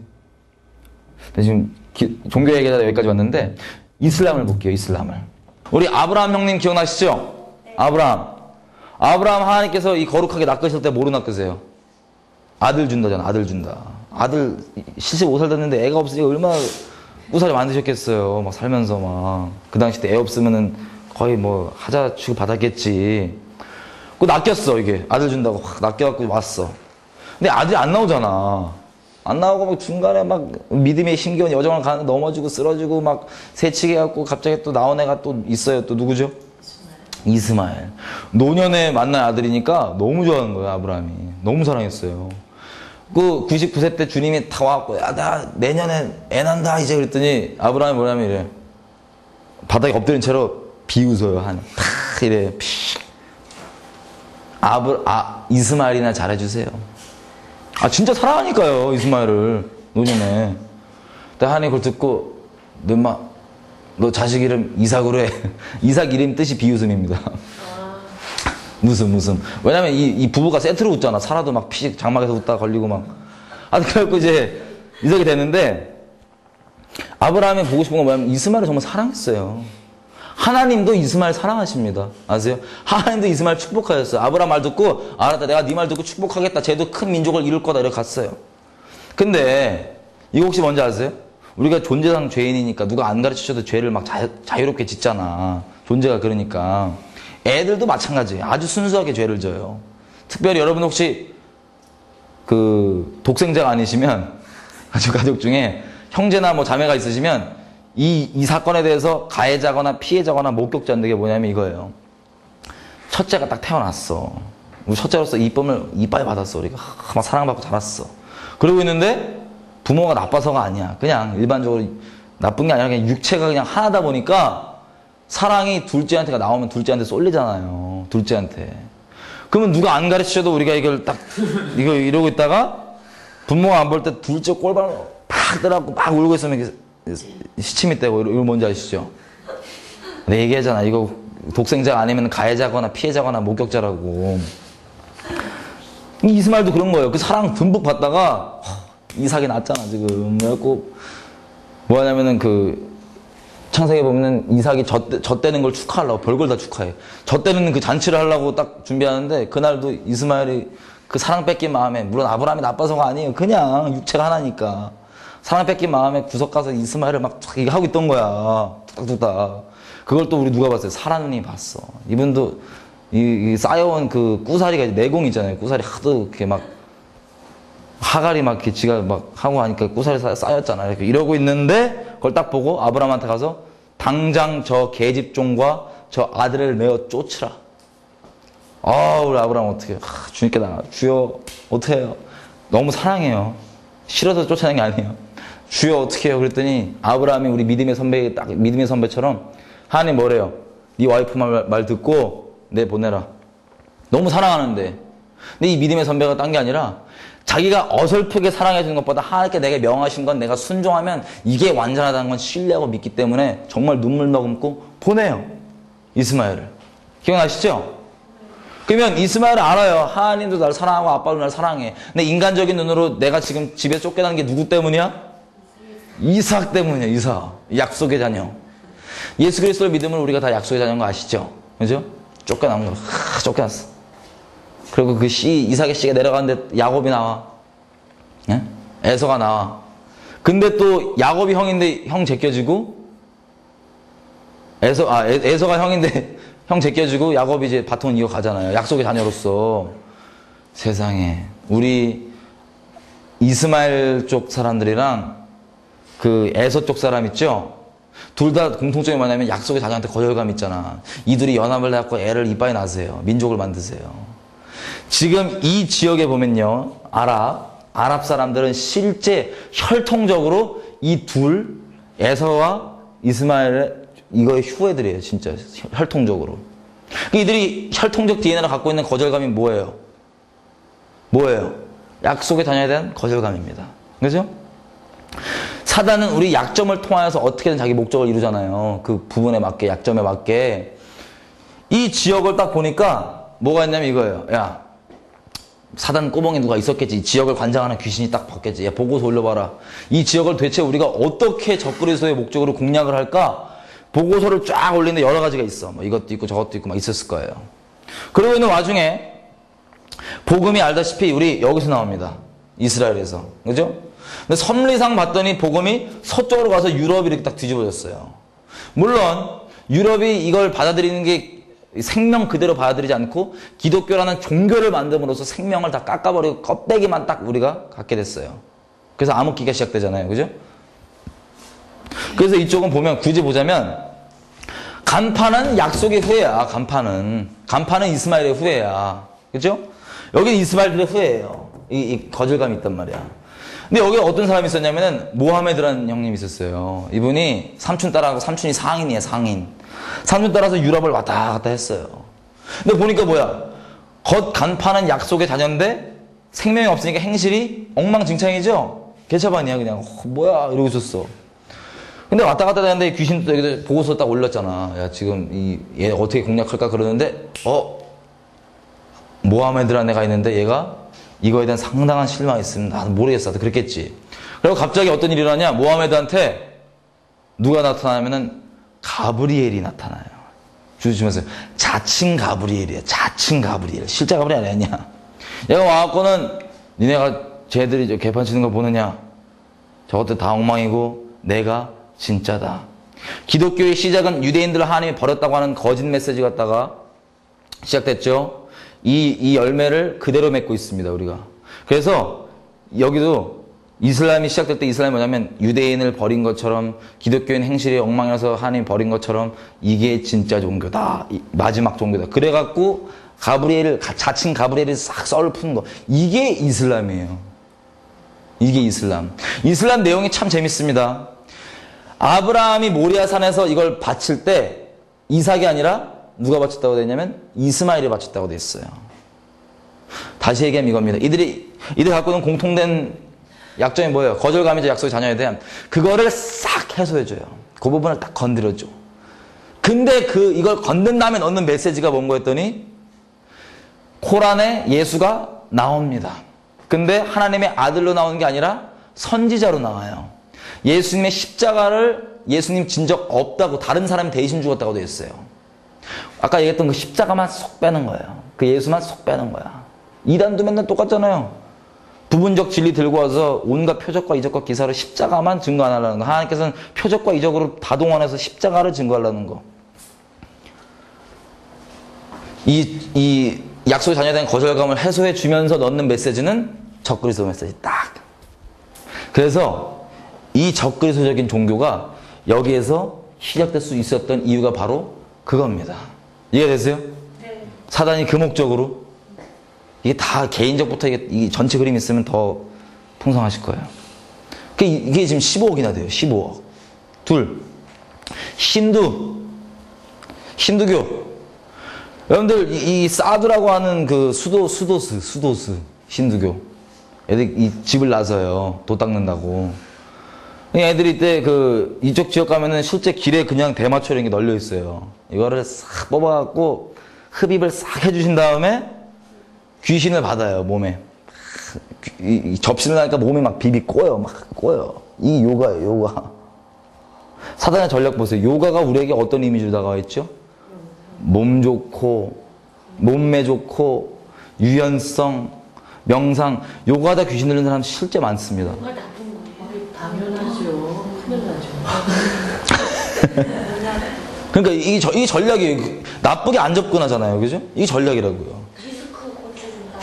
지금 기, 종교 얘기하다 여기까지 왔는데 이슬람을 볼게요. 이슬람을. 우리 아브라함 형님 기억나시죠? 네. 아브라함. 아브라함 하나님께서 이 거룩하게 낚으실 때 뭐로 낚으세요? 아들 준다잖아. 아들 준다. 아들 칠십오 살 됐는데 애가 없으니까 얼마나 꾸사리 만드셨겠어요. 막 살면서 막. 그 당시 때 애 없으면은 거의 뭐 하자 치고 받았겠지. 그 낚였어 이게. 아들 준다고 확 낚여갖고 왔어. 근데 아들이 안 나오잖아. 안 나오고 막 중간에 막 믿음의 힘겨운 여정을 가는데 넘어지고 쓰러지고 막 새치게 해갖고 갑자기 또 나온 애가 또 있어요. 또 누구죠? 이스마엘. 노년에 만난 아들이니까 너무 좋아하는 거예요. 아브라함이. 너무 사랑했어요. 그 구십구 세 때 주님이 다 와갖고 야, 나 내년에 애 난다 이제 그랬더니 아브라함이 뭐냐면 이래. 바닥에 엎드린 채로 비웃어요. 한 탁 이래. 피. 아브, 아, 이스마엘이나 잘해주세요. 아, 진짜 사랑하니까요, 이스마엘을. 노년에. 근데 하나님 그걸 듣고, 너 인마, 너 자식 이름 이삭으로 해. 이삭 이름 뜻이 비웃음입니다. 아. 무슨, 무슨. 왜냐면 이, 이 부부가 세트로 웃잖아. 사라도 막 피식 장막에서 웃다가 걸리고 막. 아, 그래갖고 이제 이삭이 됐는데, 아브라함이 보고 싶은 건 뭐냐면 이스마엘을 정말 사랑했어요. 하나님도 이스마엘 사랑하십니다. 아세요? 하나님도 이스마엘 축복하셨어요. 아브라함 말 듣고 알았다. 내가 네 말 듣고 축복하겠다. 쟤도 큰 민족을 이룰 거다. 이렇게 갔어요. 근데 이거 혹시 뭔지 아세요? 우리가 존재상 죄인이니까 누가 안 가르치셔도 죄를 막 자, 자유롭게 짓잖아. 존재가 그러니까. 애들도 마찬가지예요. 아주 순수하게 죄를 져요. 특별히 여러분 혹시 그 독생자가 아니시면 가족 가족 중에 형제나 뭐 자매가 있으시면 이, 이 사건에 대해서 가해자거나 피해자거나 목격자인 게 뭐냐면 이거예요. 첫째가 딱 태어났어. 우리 첫째로서 이쁨을 이빨 받았어. 우리가 막 사랑받고 자랐어. 그러고 있는데 부모가 나빠서가 아니야. 그냥 일반적으로 나쁜 게 아니라 그냥 육체가 그냥 하나다 보니까 사랑이 둘째한테가 나오면 둘째한테 쏠리잖아요. 둘째한테. 그러면 누가 안 가르쳐도 우리가 이걸 딱 이거 이러고 있다가 부모가 안 볼 때 둘째 꼴방을 팍 때려갖고 막 울고 있으면 시침이 떼고 이거 뭔지 아시죠? 내가 얘기하잖아. 이거 독생자가 아니면 가해자거나 피해자거나 목격자라고. 이스마엘도 그런 거예요. 그 사랑 듬뿍 받다가 이삭이 낳았잖아 지금. 그래갖고 뭐하냐면은 그 창세기에 보면은 이삭이 젖, 젖대는 걸 축하하려고 별걸 다 축하해. 젖대는 그 잔치를 하려고 딱 준비하는데 그날도 이스마엘이 그 사랑 뺏긴 마음에, 물론 아브라함이 나빠서가 아니에요. 그냥 육체가 하나니까. 사랑 뺏긴 마음에 구석 가서 이스마엘을 막 이게 하고 있던 거야. 뚝딱뚝딱. 그걸 또 우리 누가 봤어요? 사라눈이 봤어. 이분도 이, 이 쌓여온 그 꾸사리가 내공 있잖아요. 꾸사리 하도 이렇게 막 하갈이 막 이렇게 지가 막 하고 하니까 꾸사리 쌓였잖아요. 이렇게 이러고 있는데 그걸 딱 보고 아브라함한테 가서 당장 저 계집종과 저 아들을 내어 쫓으라. 아, 우리 아브라함 어떻게 해? 아, 주님께 나 주여 어떻게 해요? 너무 사랑해요. 싫어서 쫓아내는 게 아니에요. 주여 어떻게 해요? 그랬더니 아브라함이 우리 믿음의 선배, 딱 믿음의 선배처럼 하나님 뭐래요? 네 와이프 말, 말 듣고 내 보내라. 너무 사랑하는데. 근데 이 믿음의 선배가 딴 게 아니라 자기가 어설프게 사랑해 주는 것보다 하나님께 내게 명하신 건 내가 순종하면 이게 완전하다는 건 신뢰하고 믿기 때문에 정말 눈물 머금고 보내요. 이스마엘을. 기억나시죠? 그러면 이스마엘은 알아요. 하나님도 날 사랑하고 아빠도 날 사랑해. 근데 인간적인 눈으로 내가 지금 집에 쫓겨나는 게 누구 때문이야? 이삭 때문이야. 이삭. 약속의 자녀. 예수 그리스도를 믿으면 우리가 다 약속의 자녀인 거 아시죠? 그죠? 쫓겨난 거. 하, 쫓겨났어. 그리고 그 씨, 이삭의 씨가 내려가는데 야곱이 나와. 예? 에서가 나와. 근데 또 야곱이 형인데 형 제껴지고 에서, 아, 에, 에서가 형인데 형 제껴지고 야곱이 이제 바톤 이어가잖아요. 약속의 자녀로서. 세상에. 우리 이스마엘 쪽 사람들이랑 그 에서 쪽 사람 있죠? 둘 다 공통점이 뭐냐면 약속의 자녀한테 거절감 있잖아. 이들이 연합을 해갖고 애를 이빠이 낳으세요. 민족을 만드세요. 지금 이 지역에 보면요. 아랍, 아랍 사람들은 실제 혈통적으로 이 둘, 에서와 이스마엘의 이거의 후예들이에요. 진짜 혈통적으로. 이들이 혈통적 디엔에이를 갖고 있는 거절감이 뭐예요? 뭐예요? 약속의 자녀에 대한 거절감입니다. 그죠? 사단은 우리 약점을 통하여서 어떻게든 자기 목적을 이루잖아요. 그 부분에 맞게, 약점에 맞게. 이 지역을 딱 보니까 뭐가 있냐면 이거예요. 야, 사단 꼬봉에 누가 있었겠지. 이 지역을 관장하는 귀신이 딱 봤겠지. 야, 보고서 올려봐라. 이 지역을 대체 우리가 어떻게 적그리스도의 목적으로 공략을 할까? 보고서를 쫙 올리는데 여러 가지가 있어. 뭐 이것도 있고 저것도 있고 막 있었을 거예요. 그러고 있는 와중에 복음이 알다시피 우리 여기서 나옵니다. 이스라엘에서. 그죠? 근데 섭리상 봤더니 복음이 서쪽으로 가서 유럽이 이렇게 딱 뒤집어졌어요. 물론 유럽이 이걸 받아들이는 게 생명 그대로 받아들이지 않고 기독교라는 종교를 만듦으로써 생명을 다 깎아버리고 껍데기만 딱 우리가 갖게 됐어요. 그래서 암흑기가 시작되잖아요. 그죠? 그래서 이쪽은 보면 굳이 보자면 간판은 약속의 후예야. 간판은 간판은 이스마엘의 후예야. 그죠? 여기는 이스마엘의 후예예요. 이, 이 거절감이 있단 말이야. 근데 여기 어떤 사람이 있었냐면은 모하메드라는 형님이 있었어요. 이분이 삼촌 따라하고 삼촌이 상인이에요. 상인. 삼촌 따라서 유럽을 왔다 갔다 했어요. 근데 보니까 뭐야? 겉 간판은 약속의 자녀인데 생명이 없으니까 행실이 엉망진창이죠? 개차반이야 그냥. 어, 뭐야 이러고 있었어. 근데 왔다 갔다 하는데 귀신도 여기도 보고서 딱 올렸잖아. 야 지금 이 얘 어떻게 공략할까 그러는데 어? 모하메드라는 애가 있는데 얘가 이거에 대한 상당한 실망이 있으면 나는 모르겠어. 그랬겠지. 그리고 갑자기 어떤 일이 일어나냐? 모하메드한테 누가 나타나면은 가브리엘이 나타나요. 주시면서 자칭 가브리엘이야. 자칭 가브리엘. 실제 가브리엘 아니냐? 얘가 와갖고는 니네가 쟤들이 개판 치는 거 보느냐? 저것도 다 엉망이고 내가 진짜다. 기독교의 시작은 유대인들을 하나님이 버렸다고 하는 거짓 메시지 갖다가 시작됐죠. 이, 이 열매를 그대로 맺고 있습니다, 우리가. 그래서 여기도 이슬람이 시작될 때 이슬람이 뭐냐면 유대인을 버린 것처럼 기독교인 행실이 엉망이라서 하나님 버린 것처럼 이게 진짜 종교다. 마지막 종교다. 그래갖고 가브리엘을, 자칭 가브리엘을 싹 썰을 푸는 거. 이게 이슬람이에요. 이게 이슬람. 이슬람 내용이 참 재밌습니다. 아브라함이 모리아산에서 이걸 바칠 때 이삭이 아니라 누가 바쳤다고 되어 있냐면 이스마엘이 바쳤다고 되어 있어요. 다시 얘기하면 이겁니다. 이들이 이들 갖고 있는 공통된 약점이 뭐예요? 거절감이죠. 약속의 자녀에 대한. 그거를 싹 해소해줘요. 그 부분을 딱 건드려줘. 근데 그 이걸 건든 다음에 넣는 메시지가 뭔가 했더니 코란에 예수가 나옵니다. 근데 하나님의 아들로 나오는 게 아니라 선지자로 나와요. 예수님의 십자가를 예수님 진 적 없다고 다른 사람이 대신 죽었다고 되어 있어요. 아까 얘기했던 그 십자가만 쏙 빼는 거예요. 그 예수만 속 빼는 거야. 이단도 맨날 똑같잖아요. 부분적 진리 들고 와서 온갖 표적과 이적과 기사로 십자가만 증거 안 하려는 거. 하나님께서는 표적과 이적으로 다 동원해서 십자가를 증거하려는 거. 이, 이 약속의 자녀에 대한 거절감을 해소해 주면서 넣는 메시지는 적그리스도 메시지 딱. 그래서 이 적그리스도적인 종교가 여기에서 시작될 수 있었던 이유가 바로 그겁니다. 이해되세요? 네. 사단이 그 목적으로. 이게 다 개인적부터 이게, 이 전체 그림이 있으면 더 풍성하실 거예요. 이게 지금 십오억이나 돼요. 십오억. 둘. 힌두. 힌두교. 여러분들 이, 이 사두라고 하는 그 수도 수도스 수도스 힌두교. 애들 이 집을 나서요. 도 닦는다고. 애들이 이때 그 이쪽 지역 가면은 실제 길에 그냥 대마초 이런 게 널려 있어요. 이거를 싹 뽑아갖고 흡입을 싹 해주신 다음에 귀신을 받아요, 몸에. 이, 이 접신을 하니까 몸에 막 비비 꼬여, 막 꼬여. 이 요가예요, 요가. 사단의 전략 보세요. 요가가 우리에게 어떤 이미지로 다가와 있죠? 몸 좋고, 몸매 좋고, 유연성, 명상. 요가하다 귀신 들리는 사람 실제 많습니다. 정말 나쁜 거예요. 당연하죠. 큰일 나죠. 그러니까 이게, 저, 이게 전략이에요. 나쁘게 안 접근하잖아요. 그죠? 이게 전략이라고요. 리스크 고쳐준다.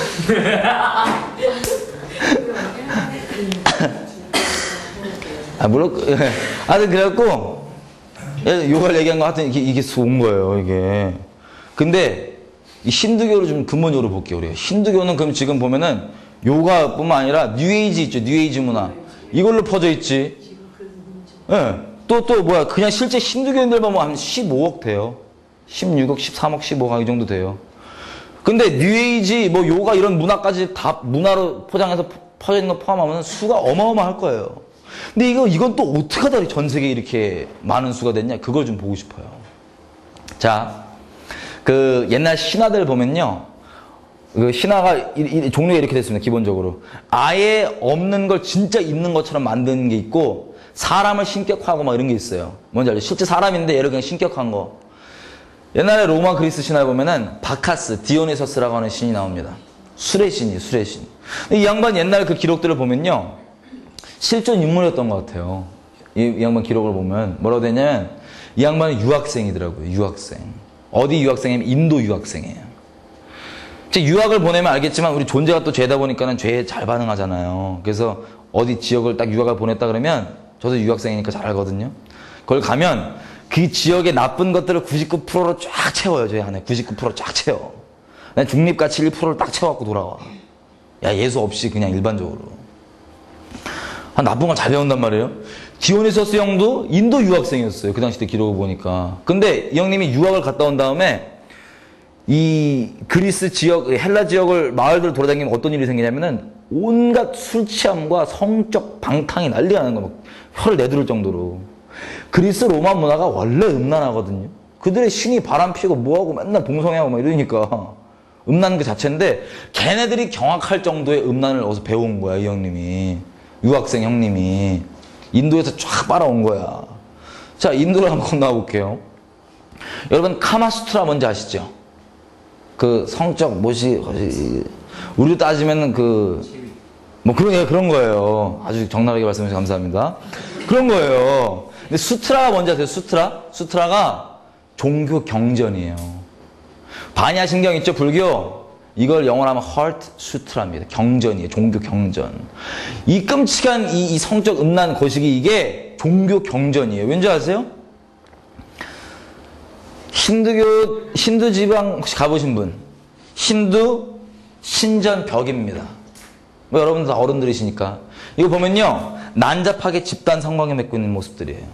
아, 물론, 하여튼 그래갖고, 요가를 얘기한 거 하여튼 이게, 이게 좋은 거예요, 이게. 근데, 이 힌두교를 좀 근본적으로 볼게요, 우리가. 힌두교는 그럼 지금 보면은, 요가뿐만 아니라, 뉴에이지 있죠, 뉴에이지 문화. 이걸로 퍼져 있지. 예. 네. 또, 또, 뭐야, 그냥 실제 힌두교인들 보면 한 십오억 돼요. 십육억, 십삼억, 십오억 이 정도 돼요. 근데, 뉴에이지, 뭐, 요가 이런 문화까지 다 문화로 포장해서 퍼져 있는 거 포함하면 수가 어마어마할 거예요. 근데 이거, 이건 또 어떻게 하다 전 세계에 이렇게 많은 수가 됐냐? 그걸 좀 보고 싶어요. 자, 그 옛날 신화들 보면요. 그 신화가 이, 이, 종류가 이렇게 됐습니다. 기본적으로. 아예 없는 걸 진짜 있는 것처럼 만드는 게 있고, 사람을 신격화하고 막 이런 게 있어요. 뭔지 알죠? 실제 사람인데 얘를 그냥 신격한 거. 옛날에 로마 그리스 신화에 보면은 바카스, 디오니소스라고 하는 신이 나옵니다. 술의 신이에요, 술의 신. 이 양반 옛날 그 기록들을 보면요. 실존 인물이었던 것 같아요. 이, 이 양반 기록을 보면 뭐라고 되냐면 이 양반은 유학생이더라고요. 유학생. 어디 유학생이면 인도 유학생이에요. 유학을 보내면 알겠지만 우리 존재가 또 죄다 보니까는 죄에 잘 반응하잖아요. 그래서 어디 지역을 딱 유학을 보냈다 그러면 저도 유학생이니까 잘 알거든요. 그걸 가면 그 지역의 나쁜 것들을 구십구 퍼센트로 쫙 채워요. 저희 안에 구십구 퍼센트 쫙 채워. 중립가치 일 퍼센트를 딱 채워갖고 돌아와. 야, 예수 없이 그냥 일반적으로. 한 나쁜 걸 잘 배운단 말이에요. 디오니소스 형도 인도 유학생이었어요. 그 당시 때 기록을 보니까. 근데 이 형님이 유학을 갔다 온 다음에 이 그리스 지역, 헬라 지역을 마을들을 돌아다니면 어떤 일이 생기냐면은 온갖 술 취함과 성적 방탕이 난리 나는 거예요. 혀를 내두를 정도로. 그리스 로마 문화가 원래 음란하거든요. 그들의 신이 바람 피고 뭐하고 맨날 동성애하고 막 이러니까 음란 그 자체인데 걔네들이 경악할 정도의 음란을 어디서 배운 거야, 이 형님이. 유학생 형님이. 인도에서 쫙 빨아온 거야. 자, 인도를 한번 건너가 볼게요. 여러분, 카마수트라 뭔지 아시죠? 그 성적, 뭐지, 우리로 따지면은 그, 뭐 그런, 그런 거예요. 아주 적나라하게 말씀해 주셔서 감사합니다. 그런 거예요. 근데 수트라가 뭔지 아세요? 수트라? 수트라가 종교 경전이에요. 반야신경 있죠? 불교? 이걸 영어로 하면 heart sutra입니다. 경전이에요. 종교 경전. 이 끔찍한 이, 이 성적 음란 거시기 이게 종교 경전이에요. 왠지 아세요? 힌두교, 힌두 지방 혹시 가보신 분? 힌두 신전벽입니다. 뭐 여러분들 다 어른들이시니까. 이거 보면요. 난잡하게 집단 성관계 맺고 있는 모습들이에요.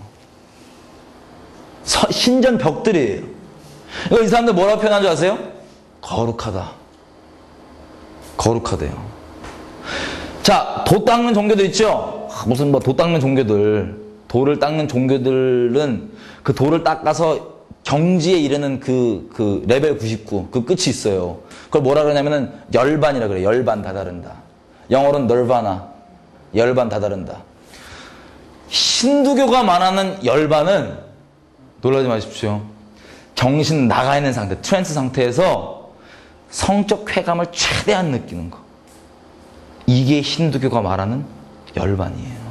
서, 신전벽들이에요. 이거 이 사람들 뭐라고 표현한 줄 아세요? 거룩하다. 거룩하대요. 자, 도 닦는 종교도 있죠? 무슨 뭐 도 닦는 종교들. 돌을 닦는 종교들은 그 돌을 닦아서 경지에 이르는 그, 그 레벨 구십구, 그 끝이 있어요. 그걸 뭐라 그러냐면은 열반이라 그래요. 열반 다다른다. 영어로는 널바나. 열반 다다른다. 힌두교가 말하는 열반은 놀라지 마십시오. 정신 나가 있는 상태, 트랜스 상태에서 성적 쾌감을 최대한 느끼는 거. 이게 힌두교가 말하는 열반이에요.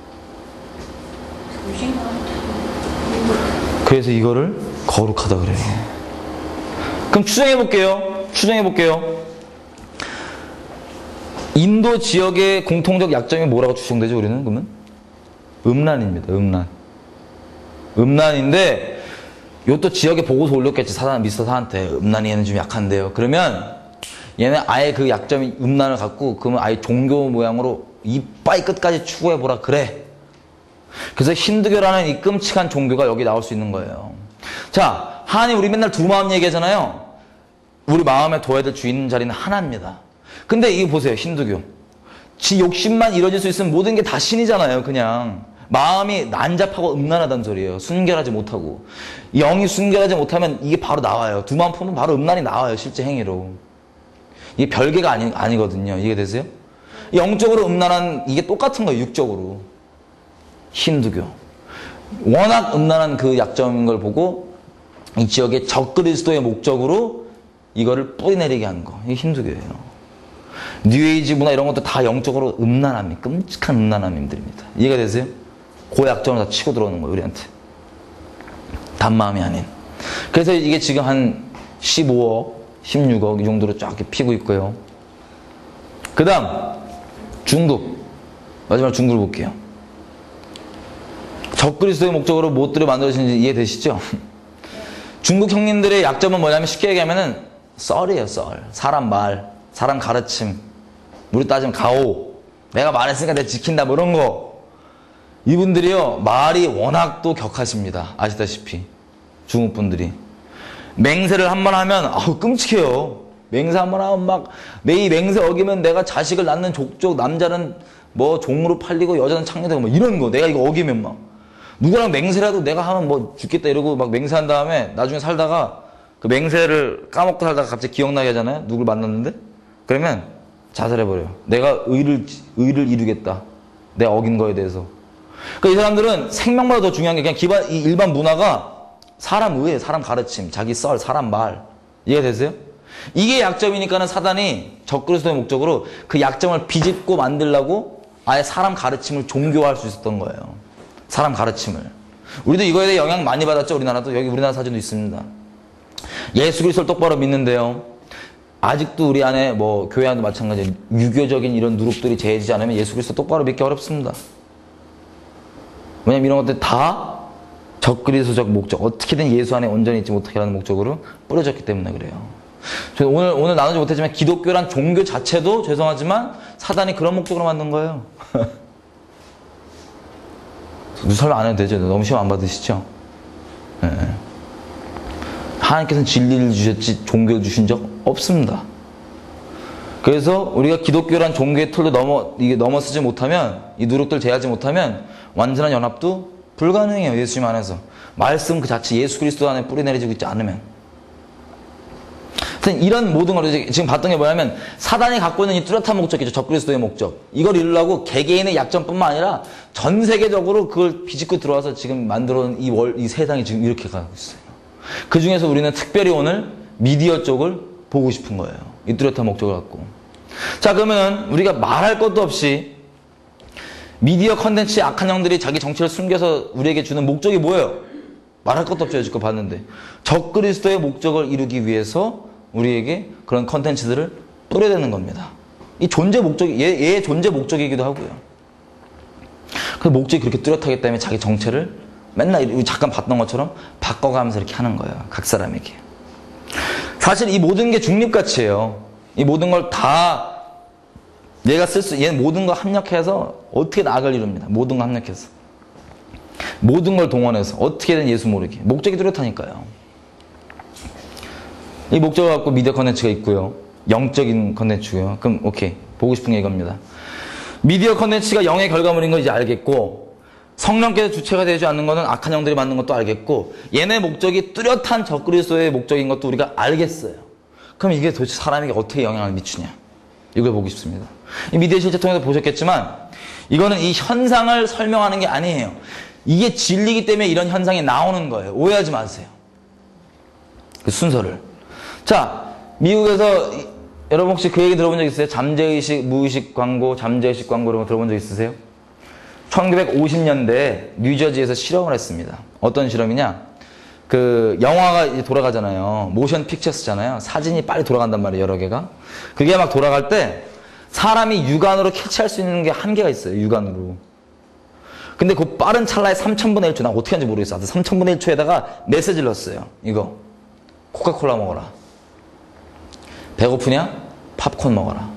그래서 이거를 거룩하다 그래요. 그럼 추정해 볼게요. 추정해 볼게요. 인도 지역의 공통적 약점이 뭐라고 추정되죠, 우리는? 그러면? 음란입니다, 음란. 음란인데, 요또 지역에 보고서 올렸겠지, 사단, 미스터 사한테. 음란이 얘는 좀 약한데요. 그러면, 얘는 아예 그 약점이 음란을 갖고, 그러면 아예 종교 모양으로 이빠이 끝까지 추구해보라, 그래. 그래서 힌두교라는 이 끔찍한 종교가 여기 나올 수 있는 거예요. 자, 하나님 우리 맨날 두 마음 얘기하잖아요. 우리 마음에 둬야 될 주인 있는 자리는 하나입니다. 근데 이거 보세요, 힌두교. 지 욕심만 이뤄질 수 있으면 모든 게 다 신이잖아요, 그냥. 마음이 난잡하고 음란하다는 소리예요. 순결하지 못하고. 영이 순결하지 못하면 이게 바로 나와요. 두 마음 품으면 바로 음란이 나와요. 실제 행위로. 이게 별개가 아니, 아니거든요. 이해되세요? 영적으로 음란한 이게 똑같은 거예요. 육적으로. 힌두교. 워낙 음란한 그 약점인 걸 보고 이 지역의 적그리스도의 목적으로 이거를 뿌리내리게 하는 거. 이게 힌두교예요. 뉴에이지 문화 이런 것도 다 영적으로 음란함이, 끔찍한 음란함들입니다. 이해가 되세요? 그 약점을 다 치고 들어오는 거예요, 우리한테. 단마음이 아닌. 그래서 이게 지금 한 십오억, 십육억 이 정도로 쫙 이렇게 피고 있고요. 그 다음, 중국. 마지막 중국을 볼게요. 적그리스도의 목적으로 무엇들을 만들어지는지 이해되시죠? 중국 형님들의 약점은 뭐냐면 쉽게 얘기하면은 썰이에요, 썰. 사람 말, 사람 가르침. 우리 따지면 가오. 내가 말했으니까 내가 지킨다, 뭐 이런 거. 이분들이요, 말이 워낙 또 격하십니다. 아시다시피. 중국 분들이. 맹세를 한 번 하면, 아우, 끔찍해요. 맹세 한 번 하면 막, 내 이 맹세 어기면 내가 자식을 낳는 족족, 남자는 뭐 종으로 팔리고 여자는 창녀되고 뭐 이런 거. 내가 이거 어기면 막. 누구랑 맹세라도 내가 하면 뭐 죽겠다 이러고 막 맹세한 다음에 나중에 살다가 그 맹세를 까먹고 살다가 갑자기 기억나게 하잖아요. 누굴 만났는데? 그러면 자살해버려요. 내가 의를, 의를 이루겠다. 내가 어긴 거에 대해서. 그러니까 이 사람들은 생명보다 더 중요한 게 그냥 기반, 이 일반 문화가 사람 의에 사람 가르침, 자기 썰, 사람 말. 이해가 되세요? 이게 약점이니까는 사단이 적그리스도의 목적으로 그 약점을 비집고 만들려고 아예 사람 가르침을 종교화할 수 있었던 거예요. 사람 가르침을. 우리도 이거에 대해 영향 많이 받았죠. 우리나라도. 여기 우리나라 사진도 있습니다. 예수 그리스도를 똑바로 믿는데요. 아직도 우리 안에 뭐 교회 안도 마찬가지예요. 유교적인 이런 누룩들이 제해지지 않으면 예수 그리스도 똑바로 믿기 어렵습니다. 왜냐면 이런 것들 다 적그리스도적 목적, 어떻게든 예수 안에 온전히 있지 못하게 하는 목적으로 뿌려졌기 때문에 그래요. 저는 오늘 오늘 나누지 못했지만 기독교란 종교 자체도 죄송하지만 사단이 그런 목적으로 만든 거예요. 설명 안 해도 되죠? 너무 시험 안 받으시죠? 네. 하나님께서는 진리를 주셨지 종교를 주신 적 없습니다. 그래서 우리가 기독교란 종교의 틀도 넘어, 이게 넘어서지 못하면, 이 누룩들 제하지 못하면 완전한 연합도 불가능해요. 예수님 안에서. 말씀 그 자체 예수 그리스도 안에 뿌리내리지고 있지 않으면. 하여튼 이런 모든 걸 지금 봤던 게 뭐냐면 사단이 갖고 있는 이 뚜렷한 목적이죠. 적그리스도의 목적. 이걸 이루려고 개개인의 약점뿐만 아니라 전 세계적으로 그걸 비집고 들어와서 지금 만들어 놓은 이 월, 이 세상이 지금 이렇게 가고 있어요. 그 중에서 우리는 특별히 오늘 미디어 쪽을 보고 싶은 거예요. 이 뚜렷한 목적을 갖고. 자, 그러면 우리가 말할 것도 없이 미디어 컨텐츠의 악한 형들이 자기 정체를 숨겨서 우리에게 주는 목적이 뭐예요? 말할 것도 없죠. 여지껏 봤는데. 적그리스도의 목적을 이루기 위해서 우리에게 그런 컨텐츠들을 뿌려대는 겁니다. 이 존재 목적이, 얘, 얘의 존재 목적이기도 하고요. 그 목적이 그렇게 뚜렷하기 때문에 자기 정체를 맨날 잠깐 봤던 것처럼 바꿔가면서 이렇게 하는 거예요. 각 사람에게. 사실 이 모든 게 중립가치예요. 이 모든 걸 다 얘가 쓸 수, 얘는 모든 걸 합력해서 어떻게 악을 이룹니다. 모든 걸 합력해서. 모든 걸 동원해서 어떻게든 예수 모르게. 목적이 뚜렷하니까요. 이 목적을 갖고 미디어 컨텐츠가 있고요. 영적인 컨텐츠고요. 그럼 오케이. 보고 싶은 게 이겁니다. 미디어 컨텐츠가 영의 결과물인 거 이제 알겠고 성령께서 주체가 되지 않는 거는 악한 영들이 만든 것도 알겠고 얘네 목적이 뚜렷한 적그리스도의 목적인 것도 우리가 알겠어요. 그럼 이게 도대체 사람에게 어떻게 영향을 미치냐. 이걸 보고 싶습니다. 이 미디어 실제 통해서 보셨겠지만 이거는 이 현상을 설명하는 게 아니에요. 이게 진리이기 때문에 이런 현상이 나오는 거예요. 오해하지 마세요. 그 순서를. 자, 미국에서 이, 여러분 혹시 그 얘기 들어본 적 있으세요? 잠재의식, 무의식 광고, 잠재의식 광고 이런 거 들어본 적 있으세요? 천구백오십 년대에 뉴저지에서 실험을 했습니다. 어떤 실험이냐? 그 영화가 이제 돌아가잖아요. 모션 픽처스잖아요. 사진이 빨리 돌아간단 말이에요. 여러 개가. 그게 막 돌아갈 때 사람이 육안으로 캐치할 수 있는 게 한계가 있어요. 육안으로. 근데 그 빠른 찰나에 삼천분의 일 초, 나 어떻게 하는지 모르겠어. 삼천분의 일 초에다가 메시지를 넣었어요. 이거. 코카콜라 먹어라. 배고프냐? 팝콘 먹어라.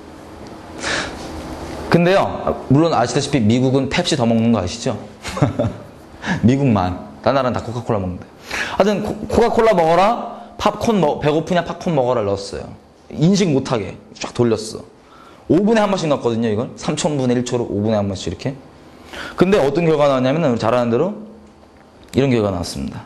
근데요, 물론 아시다시피 미국은 펩시 더 먹는 거 아시죠? 미국만. 다른 나라는 다 코카콜라 먹는데. 하여튼 코카콜라 먹어라, 팝콘 먹, 배고프냐 팝콘 먹어라를 넣었어요. 인식 못하게 쫙 돌렸어. 오 분에 한 번씩 넣었거든요, 이걸. 삼천분의 일 초로 오 분에 한 번씩 이렇게. 근데 어떤 결과가 나왔냐면 잘 아는 대로 이런 결과가 나왔습니다.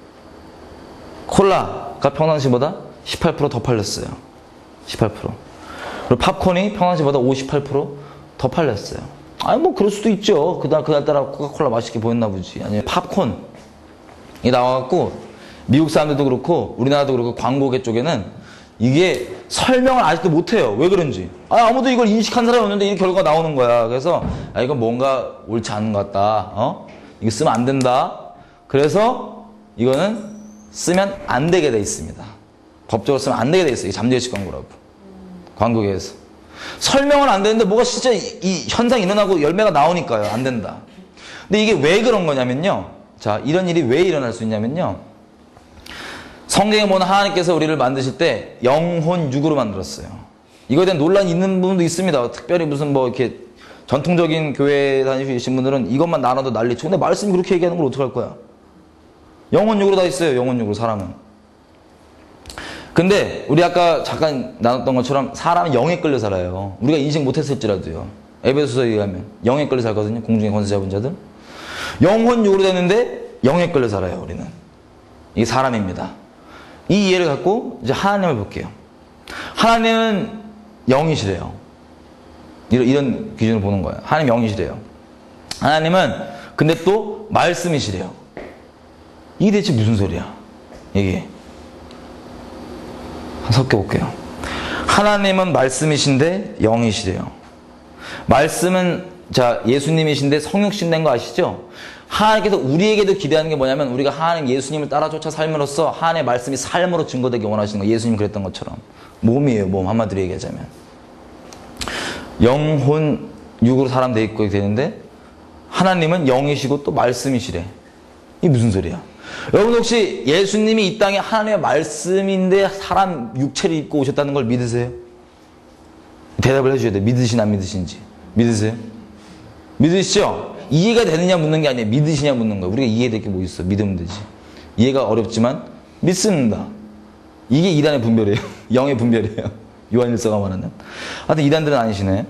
콜라가 평상시보다 십팔 퍼센트 더 팔렸어요. 십팔 퍼센트. 그리고 팝콘이 평상시보다 오십팔 퍼센트 더 팔렸어요. 아니 뭐 그럴 수도 있죠. 그날 그날따라 코카콜라 맛있게 보였나 보지. 아니 팝콘이 나와갖고 미국 사람들도 그렇고 우리나라도 그렇고 광고계 쪽에는 이게 설명을 아직도 못해요. 왜 그런지. 아, 아무도 이걸 인식한 사람이 없는데 이 결과가 나오는 거야. 그래서 아, 이건 뭔가 옳지 않은 것 같다. 어? 이거 쓰면 안 된다. 그래서 이거는 쓰면 안 되게 돼 있습니다. 법적으로 쓰면 안 되게 돼 있어요. 이 잠재의식 광고라고. 광고계에서. 설명은 안 되는데 뭐가 진짜 이, 이 현상이 일어나고 열매가 나오니까요. 안 된다. 근데 이게 왜 그런 거냐면요. 자, 이런 일이 왜 일어날 수 있냐면요. 성경에 보면 하나님께서 우리를 만드실 때 영혼 육으로 만들었어요. 이거에 대한 논란이 있는 부분도 있습니다. 특별히 무슨 뭐 이렇게 전통적인 교회 다니시는 분들은 이것만 나눠도 난리쳐. 근데 말씀이 그렇게 얘기하는 걸 어떡할 거야? 영혼 육으로 다 있어요. 영혼 육으로 사람은. 근데 우리 아까 잠깐 나눴던 것처럼 사람은 영에 끌려 살아요. 우리가 인식 못했을지라도요. 에베소서에 의하면 영에 끌려 살거든요. 공중의 권세 잡은 자들. 영혼 육으로 됐는데 영에 끌려 살아요. 우리는. 이게 사람입니다. 이 이해를 갖고 이제 하나님을 볼게요. 하나님은 영이시래요. 이런, 이런 기준으로 보는 거예요. 하나님 영이시래요. 하나님은 근데 또 말씀이시래요. 이게 대체 무슨 소리야? 이게 섞여볼게요. 하나님은 말씀이신데 영이시래요. 말씀은 자 예수님이신데 성육신 된 거 아시죠? 하나님께서 우리에게도 기대하는 게 뭐냐면 우리가 하나님 예수님을 따라 쫓아 삶으로써 하나님의 말씀이 삶으로 증거되기 원하시는 거예요. 예수님 그랬던 것처럼. 몸이에요. 몸 한마디로 얘기하자면. 영혼 육으로 사람 돼 있고 되는데 하나님은 영이시고 또 말씀이시래. 이게 무슨 소리야? 여러분 혹시 예수님이 이 땅에 하나님의 말씀인데 사람 육체를 입고 오셨다는 걸 믿으세요? 대답을 해줘야 돼. 믿으시나 안 믿으신지. 믿으세요? 믿으시죠? 이해가 되느냐 묻는 게 아니에요. 믿으시냐 묻는 거예요. 우리가 이해될 게 뭐 있어. 믿으면 되지. 이해가 어렵지만 믿습니다. 이게 이단의 분별이에요. 영의 분별이에요. 요한일서가 말하는. 하여튼 이단들은 아니시네.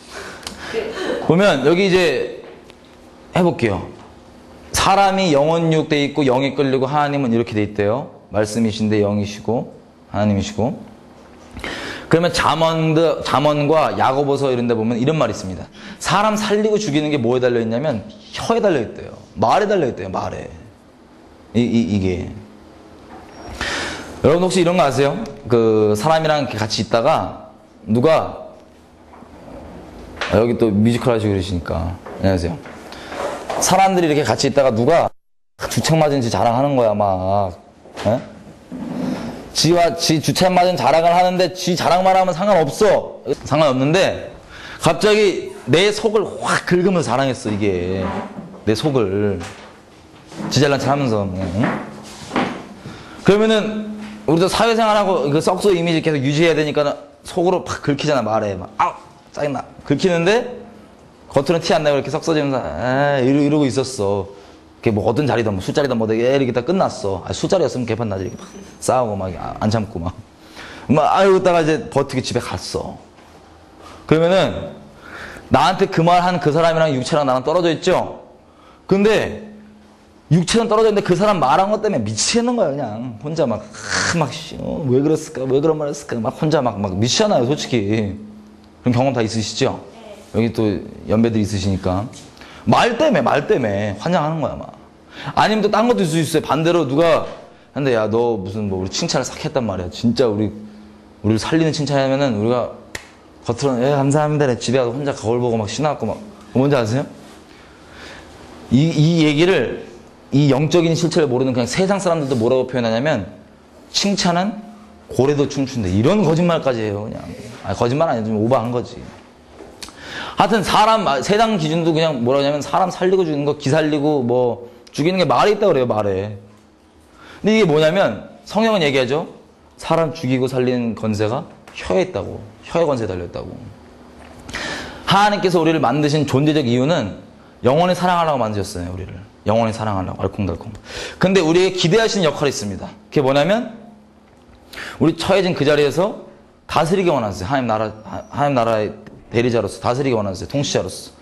보면 여기 이제 해볼게요. 사람이 영혼육 돼 있고 영에 끌리고 하나님은 이렇게 돼 있대요. 말씀이신데 영이시고 하나님이시고. 그러면 잠언, 잠언과 야고보서 이런 데 보면 이런 말이 있습니다. 사람 살리고 죽이는 게 뭐에 달려있냐면 혀에 달려있대요. 말에 달려있대요. 말에. 이, 이, 이게. 여러분 혹시 이런 거 아세요? 그 사람이랑 같이 있다가 누가 아, 여기 또 뮤지컬 하시고 그러시니까 안녕하세요. 사람들이 이렇게 같이 있다가 누가 주책 맞은지 자랑하는 거야 막. 에? 지와 지 주책 맞은 자랑을 하는데 지 자랑만 하면 상관없어. 상관없는데 갑자기 내 속을 확 긁으면서 자랑했어. 이게 내 속을 지 잘난 척 하면서. 응? 그러면은 우리도 사회생활하고 그 썩소 이미지 계속 유지해야 되니까 속으로 팍 긁히잖아. 말해 막 아우 짜증나 긁히는데 겉으로는 티 안 나고 이렇게 썩소지면서 아 이러, 이러고 있었어. 그게 뭐 어떤 자리든 뭐 술자리든 뭐 이렇게 다 끝났어. 아, 술자리였으면 개판 나지. 이렇게 막 싸우고 막 안 참고 막. 막 아유 그러다가 이제 버티게 집에 갔어. 그러면은 나한테 그 말 한 그 사람이랑 육체랑 나랑 떨어져 있죠. 근데 육체는 떨어져 있는데 그 사람 말한 것 때문에 미치겠는 거야 그냥. 혼자 막 막 어, 왜 그랬을까 왜 그런 말 했을까 막 혼자 막 막 미치잖아요 솔직히. 그런 경험 다 있으시죠? 여기 또 연배들이 있으시니까. 말 때문에 말 때문에 환장하는 거야 막. 아니면 또 딴 것도 있을 수 있어요. 반대로 누가 근데 야 너 무슨 뭐 우리 칭찬을 싹 했단 말이야. 진짜 우리 우리를 살리는 칭찬하면은 우리가 겉으로는 예 감사합니다. 집에 가서 혼자 거울 보고 막 신나갖고 막 뭔지 아세요? 이, 이 얘기를 이 영적인 실체를 모르는 그냥 세상 사람들도 뭐라고 표현하냐면 칭찬은 고래도 춤춘대. 이런 거짓말까지 해요 그냥. 아니, 거짓말 아니야. 좀 오버한 거지. 하여튼 사람 세상 기준도 그냥 뭐라 하냐면 사람 살리고 죽이는 거 기살리고 뭐 죽이는 게 말에 있다 그래요. 말에. 근데 이게 뭐냐면 성경은 얘기하죠. 사람 죽이고 살리는 권세가 혀에 있다고. 혀의 권세에 달려있다고. 하나님께서 우리를 만드신 존재적 이유는 영원히 사랑하려고 만드셨어요. 우리를. 영원히 사랑하려고 알콩달콩. 근데 우리에게 기대하시는 역할이 있습니다. 그게 뭐냐면 우리 처해진 그 자리에서 다스리기 원하세요. 하나님 나라 하나님 나라의 대리자로서 다스리기 원하세요. 통치자로서.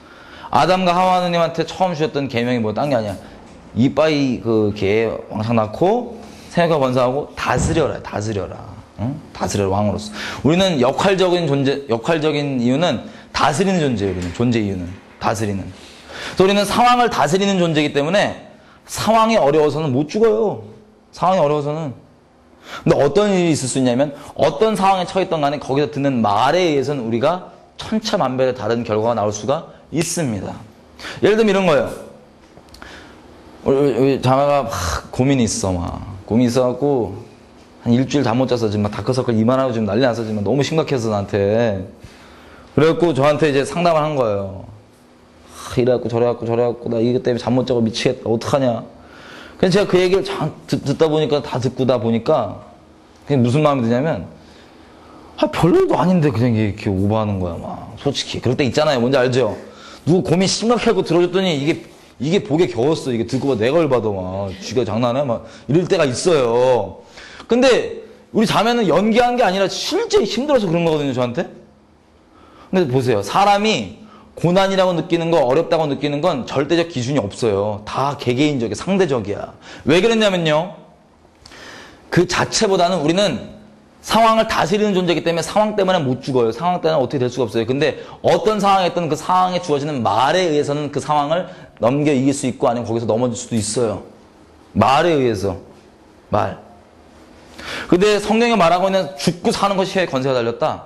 아담과 하와 하느님한테 처음 주셨던 계명이 뭐 딴 게 아니야. 이빠이 그 개 왕창 낳고 생육과 번성하고 다스려라, 다스려라, 응? 다스려라 왕으로서. 우리는 역할적인 존재, 역할적인 이유는 다스리는 존재예요. 우리는 존재 이유는 다스리는. 그래서 우리는 상황을 다스리는 존재이기 때문에 상황이 어려워서는 못 죽어요. 상황이 어려워서는. 근데 어떤 일이 있을 수 있냐면 어떤 상황에 처했던 간에 거기서 듣는 말에 의해서는 우리가 천차만별의 다른 결과가 나올 수가 있습니다. 예를 들면 이런 거예요. 우리, 우리 자매가 막 고민이 있어. 막 고민이 있어갖고 한 일주일 잠 못 자서 지금 막 다크서클 이만하고 지금 난리 났어. 지금 너무 심각해서 나한테. 그래갖고 저한테 이제 상담을 한 거예요. 하, 이래갖고 저래갖고 저래갖고 나 이것 때문에 잠 못 자고 미치겠다. 어떡하냐. 그래서 제가 그 얘기를 참 듣, 듣다 보니까 다 듣고다 보니까 그게 무슨 마음이 드냐면 아, 별일도 아닌데 그냥 이렇게 오버하는 거야. 막 솔직히 그럴 때 있잖아요. 뭔지 알죠? 누구 고민 심각하고 들어줬더니 이게 이게 복에 겨웠어. 이게 듣고 봐 내가 열받아. 막 쥐가 장난해? 막 이럴 때가 있어요. 근데 우리 자매는 연기한 게 아니라 실제 힘들어서 그런 거거든요. 저한테. 근데 보세요. 사람이 고난이라고 느끼는 거, 어렵다고 느끼는 건 절대적 기준이 없어요. 다 개개인적이야. 상대적이야. 왜 그랬냐면요. 그 자체보다는 우리는 상황을 다스리는 존재이기 때문에 상황 때문에 못 죽어요. 상황 때문에 어떻게 될 수가 없어요. 근데 어떤 상황에 있든 그 상황에 주어지는 말에 의해서는 그 상황을 넘겨 이길 수 있고 아니면 거기서 넘어질 수도 있어요. 말에 의해서. 말. 근데 성경이 말하고 있는 죽고 사는 것이 권세가 달렸다.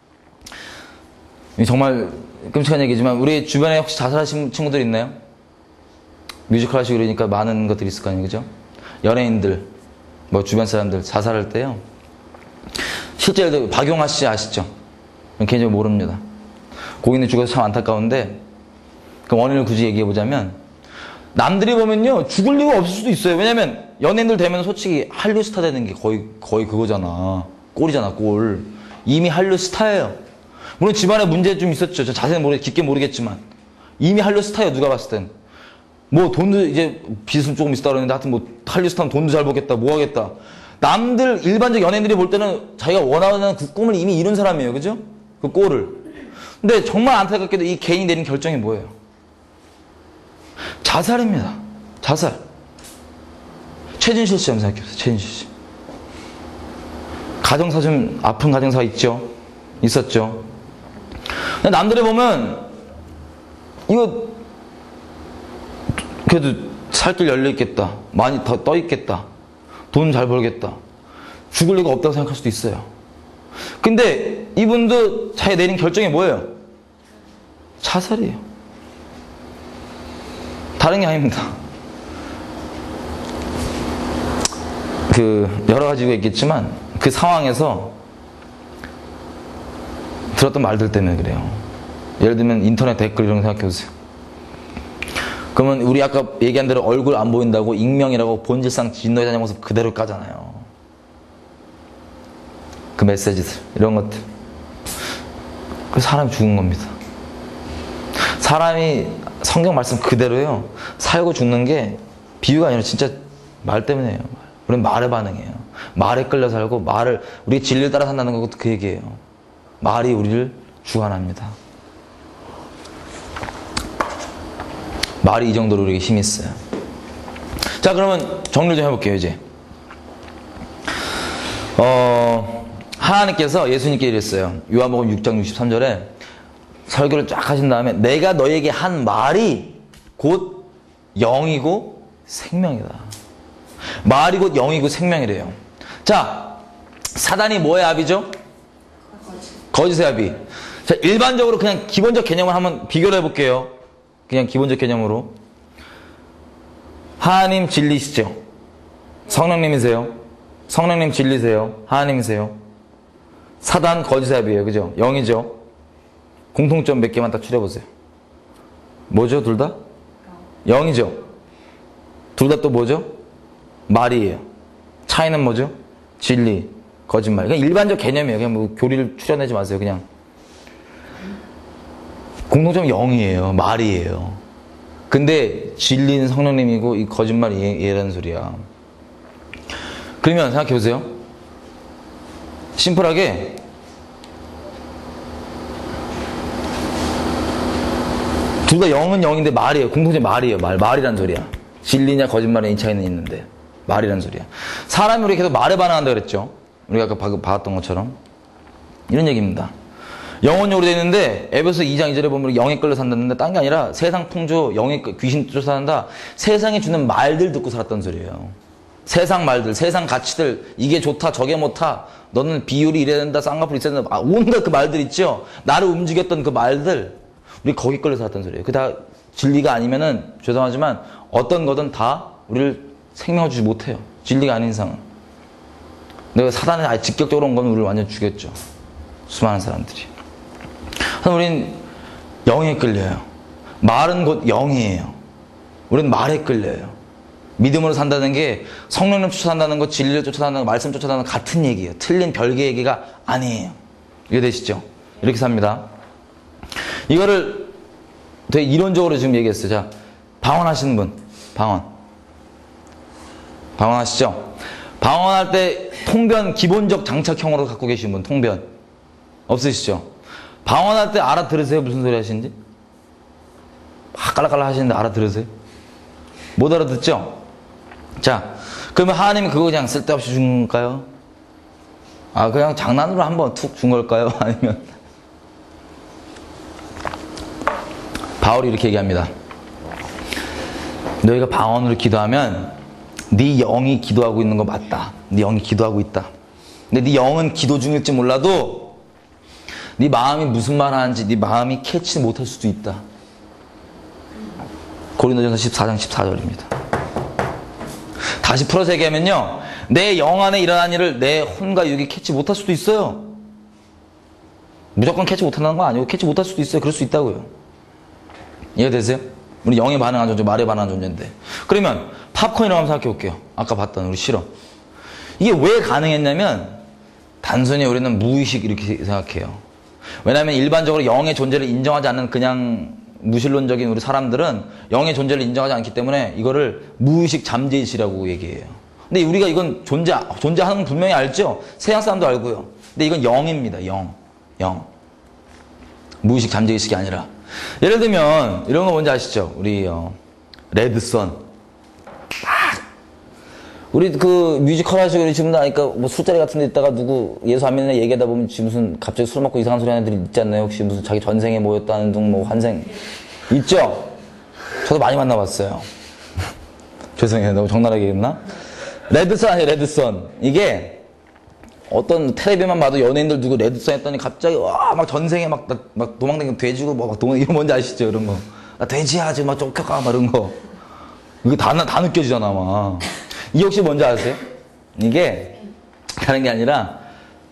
정말 끔찍한 얘기지만 우리 주변에 혹시 자살하신 친구들 있나요? 뮤지컬 하시고 그러니까 많은 것들이 있을 거 아니에요. 그죠? 연예인들, 뭐 주변 사람들 자살할 때요. 실제로 박용하 씨 아시죠? 개인적으로 모릅니다. 고인이 죽어서 참 안타까운데 그 원인을 굳이 얘기해보자면 남들이 보면요 죽을 리가 없을 수도 있어요. 왜냐면 연예인들 되면 솔직히 한류 스타 되는 게 거의 거의 그거잖아. 꼴이잖아 꼴. 이미 한류 스타예요. 물론 집안에 문제 좀 있었죠. 저 자세히 모르 깊게 모르겠지만 이미 한류 스타예요. 누가 봤을 땐. 뭐 돈도 이제 빚은 조금 있었다 그러는데 하여튼 뭐 한류 스타는 돈도 잘 벌겠다 뭐 하겠다. 남들 일반적 연예인들이 볼 때는 자기가 원하는 그 꿈을 이미 이룬 사람이에요. 그죠? 그 꼴을. 근데 정말 안타깝게도 이 개인이 내린 결정이 뭐예요? 자살입니다. 자살. 최진실 씨 한번 생각해보세요. 최진실 씨. 가정사 좀 아픈 가정사 있죠? 있었죠? 근데 남들이 보면 이거 그래도 살길 열려있겠다. 많이 더 떠있겠다. 돈 잘 벌겠다. 죽을 리가 없다고 생각할 수도 있어요. 근데 이분도 자기 내린 결정이 뭐예요? 자살이에요. 다른 게 아닙니다. 그 여러 가지가 있겠지만 그 상황에서 들었던 말들 때문에 그래요. 예를 들면 인터넷 댓글 이런 거 생각해보세요. 그러면 우리 아까 얘기한 대로 얼굴 안 보인다고 익명이라고 본질상 진노에 대한 모습 그대로 까잖아요. 그 메시지들 이런 것들. 그래서 사람이 죽은 겁니다. 사람이 성경 말씀 그대로요. 살고 죽는 게 비유가 아니라 진짜 말 때문에요. 우리는 말에 반응해요. 말에 끌려 살고 말을 우리 진리를 따라 산다는 것도 그 얘기예요. 말이 우리를 주관합니다. 말이 이 정도로 우리에게 힘이 있어요. 자, 그러면 정리 좀 해볼게요, 이제. 어, 하나님께서 예수님께 이랬어요. 요한복음 육 장 육십삼 절에 설교를 쫙 하신 다음에 내가 너에게 한 말이 곧 영이고 생명이다. 말이 곧 영이고 생명이래요. 자, 사단이 뭐의 아비죠? 거짓의 아비. 자, 일반적으로 그냥 기본적 개념을 한번 비교를 해볼게요. 그냥 기본적 개념으로. 하나님 진리시죠? 성령님이세요? 성령님 진리세요? 하나님이세요? 사단 거짓의 아비예요. 그죠? 영이죠? 공통점 몇 개만 딱 추려보세요. 뭐죠? 둘 다? 영이죠? 둘 다 또 뭐죠? 말이에요. 차이는 뭐죠? 진리, 거짓말. 그냥 일반적 개념이에요. 그냥 뭐 교리를 추려내지 마세요. 그냥. 공통점은 영이에요. 말이에요. 근데 진리는 성령님이고 이 거짓말이 얘, 얘라는 소리야. 그러면 생각해보세요. 심플하게 둘 다 영은 영인데 말이에요. 공통점 말이에요. 말. 말이란 소리야. 진리냐 거짓말이냐 이 차이는 있는데 말이란 소리야. 사람이 우리 계속 말에 반응한다 그랬죠. 우리가 아까 봐- 봤던 것처럼. 이런 얘기입니다. 영혼적으로 되어 있는데 에베소 이 장 이 절에 보면 영에 끌려 산다는데 딴 게 아니라 세상 풍조, 영에 끌- 귀신 쫓아산다. 세상이 주는 말들 듣고 살았던 소리예요. 세상 말들, 세상 가치들, 이게 좋다, 저게 못하, 너는 비율이 이래야 된다, 쌍꺼풀 있어야 된다, 아, 온갖 그 말들 있죠? 나를 움직였던 그 말들, 우리 거기 끌려 살았던 소리예요. 그 다 진리가 아니면은, 죄송하지만, 어떤 거든 다 우리를 생명을 주지 못해요. 진리가 아닌 이상은. 내가 사단에 아예 직격적으로 온 건 우리를 완전 죽였죠. 수많은 사람들이. 그래서 우린 영에 끌려요. 말은 곧 영이에요. 우리는 말에 끌려요. 믿음으로 산다는 게 성령님 쫓아산다는 거, 진리를 쫓아산다는 거, 말씀 쫓아산다는 거 같은 얘기예요. 틀린 별개 얘기가 아니에요. 이해되시죠? 이렇게 삽니다. 이거를 되게 이론적으로 지금 얘기했어요. 자, 방언하시는 분. 방언. 방언하시죠? 방언할 때 통변 기본적 장착형으로 갖고 계신 분. 통변. 없으시죠? 방언할 때 알아들으세요? 무슨 소리 하시는지? 막 깔라깔라 하시는데 알아들으세요? 못 알아듣죠? 자, 그러면 하나님이 그거 그냥 쓸데없이 준 걸까요? 아, 그냥 장난으로 한번 툭 준 걸까요? 아니면 바울이 이렇게 얘기합니다. 너희가 방언으로 기도하면 네 영이 기도하고 있는 거 맞다. 네 영이 기도하고 있다. 근데 네 영은 기도 중일지 몰라도 네 마음이 무슨 말 하는지 네 마음이 캐치 못할 수도 있다. 고린도전서 십사 장 십사 절입니다. 다시 풀어서 얘기하면요, 내 영 안에 일어난 일을 내 혼과 육이 캐치 못할 수도 있어요. 무조건 캐치 못한다는 건 아니고 캐치 못할 수도 있어요. 그럴 수 있다고요. 이해되세요? 우리 영에 반응하는 존재, 말에 반응하는 존재인데. 그러면 팝콘이라고 한번 생각해 볼게요. 아까 봤던 우리 실험. 이게 왜 가능했냐면 단순히 우리는 무의식 이렇게 생각해요. 왜냐하면 일반적으로 영의 존재를 인정하지 않는 그냥 무신론적인 우리 사람들은 영의 존재를 인정하지 않기 때문에 이거를 무의식 잠재의식이라고 얘기해요. 근데 우리가 이건 존재, 존재하는 건 분명히 알죠? 서양 사람도 알고요. 근데 이건 영입니다. 영. 영. 무의식 잠재의식이 아니라. 예를 들면 이런 거 뭔지 아시죠? 우리 어, 레드선. 우리 그 뮤지컬 하시고 지금 나니까 뭐 술자리 같은 데 있다가 누구 예수 안 믿는 애 얘기하다 보면 지금 무슨 갑자기 술 먹고 이상한 소리 하는 애들이 있지 않나요? 혹시 무슨 자기 전생에 모였다는 둥 뭐 환생 있죠? 저도 많이 만나봤어요. 죄송해요. 너무 적나라하게 했나? 레드선 아니에요. 레드선. 이게 어떤 텔레비만 봐도 연예인들 누구 레드선 했더니 갑자기 와 막 전생에 막, 막 도망다니고 돼지고 뭐 막 도망 이런 뭔지 아시죠? 이런 거. 나 돼지하지 막 쫓겨가 막 이런 거. 이게 다, 다 느껴지잖아 막. 이게 혹시 뭔지 아세요? 이게 다른 게 아니라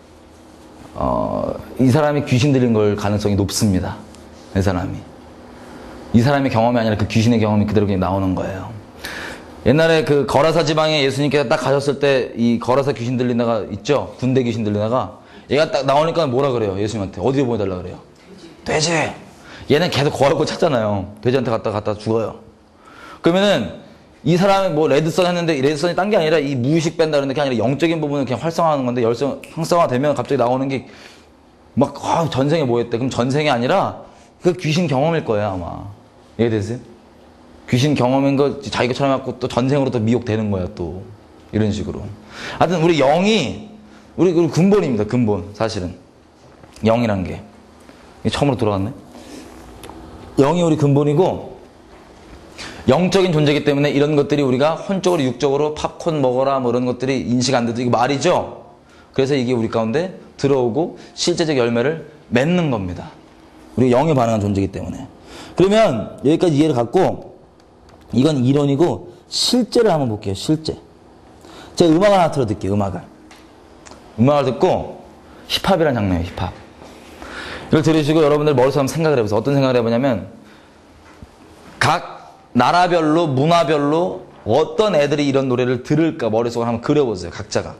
어, 이 사람이 귀신 들린 걸 가능성이 높습니다. 이 사람이. 이 사람의 경험이 아니라 그 귀신의 경험이 그대로 그냥 나오는 거예요. 옛날에 그 거라사 지방에 예수님께서 딱 가셨을 때 이 거라사 귀신 들린 애가 있죠? 군대 귀신 들린 애가 얘가 딱 나오니까 뭐라 그래요? 예수님한테. 어디에 보내달라 그래요? 돼지! 얘는 계속 거라고 찾잖아요. 돼지한테 갔다 갔다 죽어요. 그러면은 이 사람이 뭐 레드선 했는데 레드선이 딴 게 아니라 이 무의식 뺀다 그러는데 그게 아니라 영적인 부분을 그냥 활성화하는 건데 열성 활성화 되면 갑자기 나오는 게 막 아, 전생에 뭐 했대. 그럼 전생이 아니라 그 귀신 경험일 거예요 아마. 이해되세요? 귀신 경험인 거 자기가 처럼해갖고 또 전생으로 또 미혹되는 거야 또 이런 식으로. 하여튼 우리 영이 우리, 우리 근본입니다. 근본 사실은 영이란 게 처음으로 돌아갔네. 영이 우리 근본이고 영적인 존재이기 때문에 이런 것들이 우리가 혼적으로 육적으로 팝콘 먹어라 뭐 이런 것들이 인식 안 돼도 이거 말이죠. 그래서 이게 우리 가운데 들어오고 실제적 열매를 맺는 겁니다. 우리가 영에 반응한 존재이기 때문에. 그러면 여기까지 이해를 갖고 이건 이론이고 실제를 한번 볼게요. 실제. 제가 음악을 하나 틀어드릴게요. 음악을. 음악을 듣고 힙합이라는 장르예요. 힙합. 이걸 들으시고 여러분들 머릿속에 한번 생각을 해보세요. 어떤 생각을 해보냐면 각 나라별로 문화별로 어떤 애들이 이런 노래를 들을까 머릿속에 한번 그려보세요. 각자가.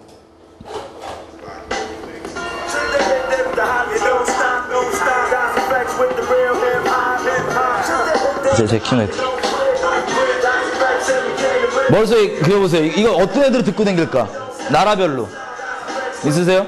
제, 제 키는 머릿속에 그려보세요. 이거 어떤 애들이 듣고 다닐까? 나라별로. 있으세요?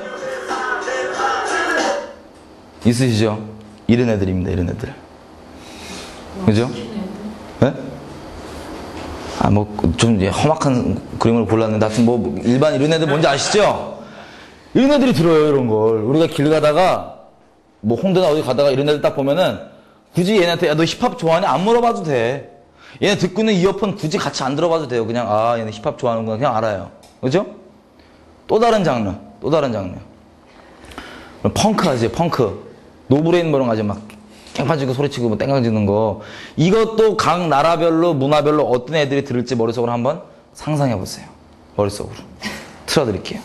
있으시죠? 이런 애들입니다. 이런 애들. 그죠? 네? 아, 뭐, 좀 험악한 그림을 골랐는데, 하여튼 뭐, 일반 이런 애들 뭔지 아시죠? 이런 애들이 들어요, 이런 걸. 우리가 길 가다가, 뭐, 홍대나 어디 가다가 이런 애들 딱 보면은, 굳이 얘네한테, 야, 너 힙합 좋아하냐? 안 물어봐도 돼. 얘네 듣고 있는 이어폰 굳이 같이 안 들어봐도 돼요. 그냥, 아, 얘네 힙합 좋아하는구나. 그냥 알아요. 그죠? 또 다른 장르, 또 다른 장르. 펑크 하지, 펑크. 노브레인 뭐런 거 하지, 막. 깽판 치고 소리치고 뭐 땡강 지는 거. 이것도 각 나라별로 문화별로 어떤 애들이 들을지 머릿속으로 한번 상상해 보세요. 머릿속으로 틀어드릴게요.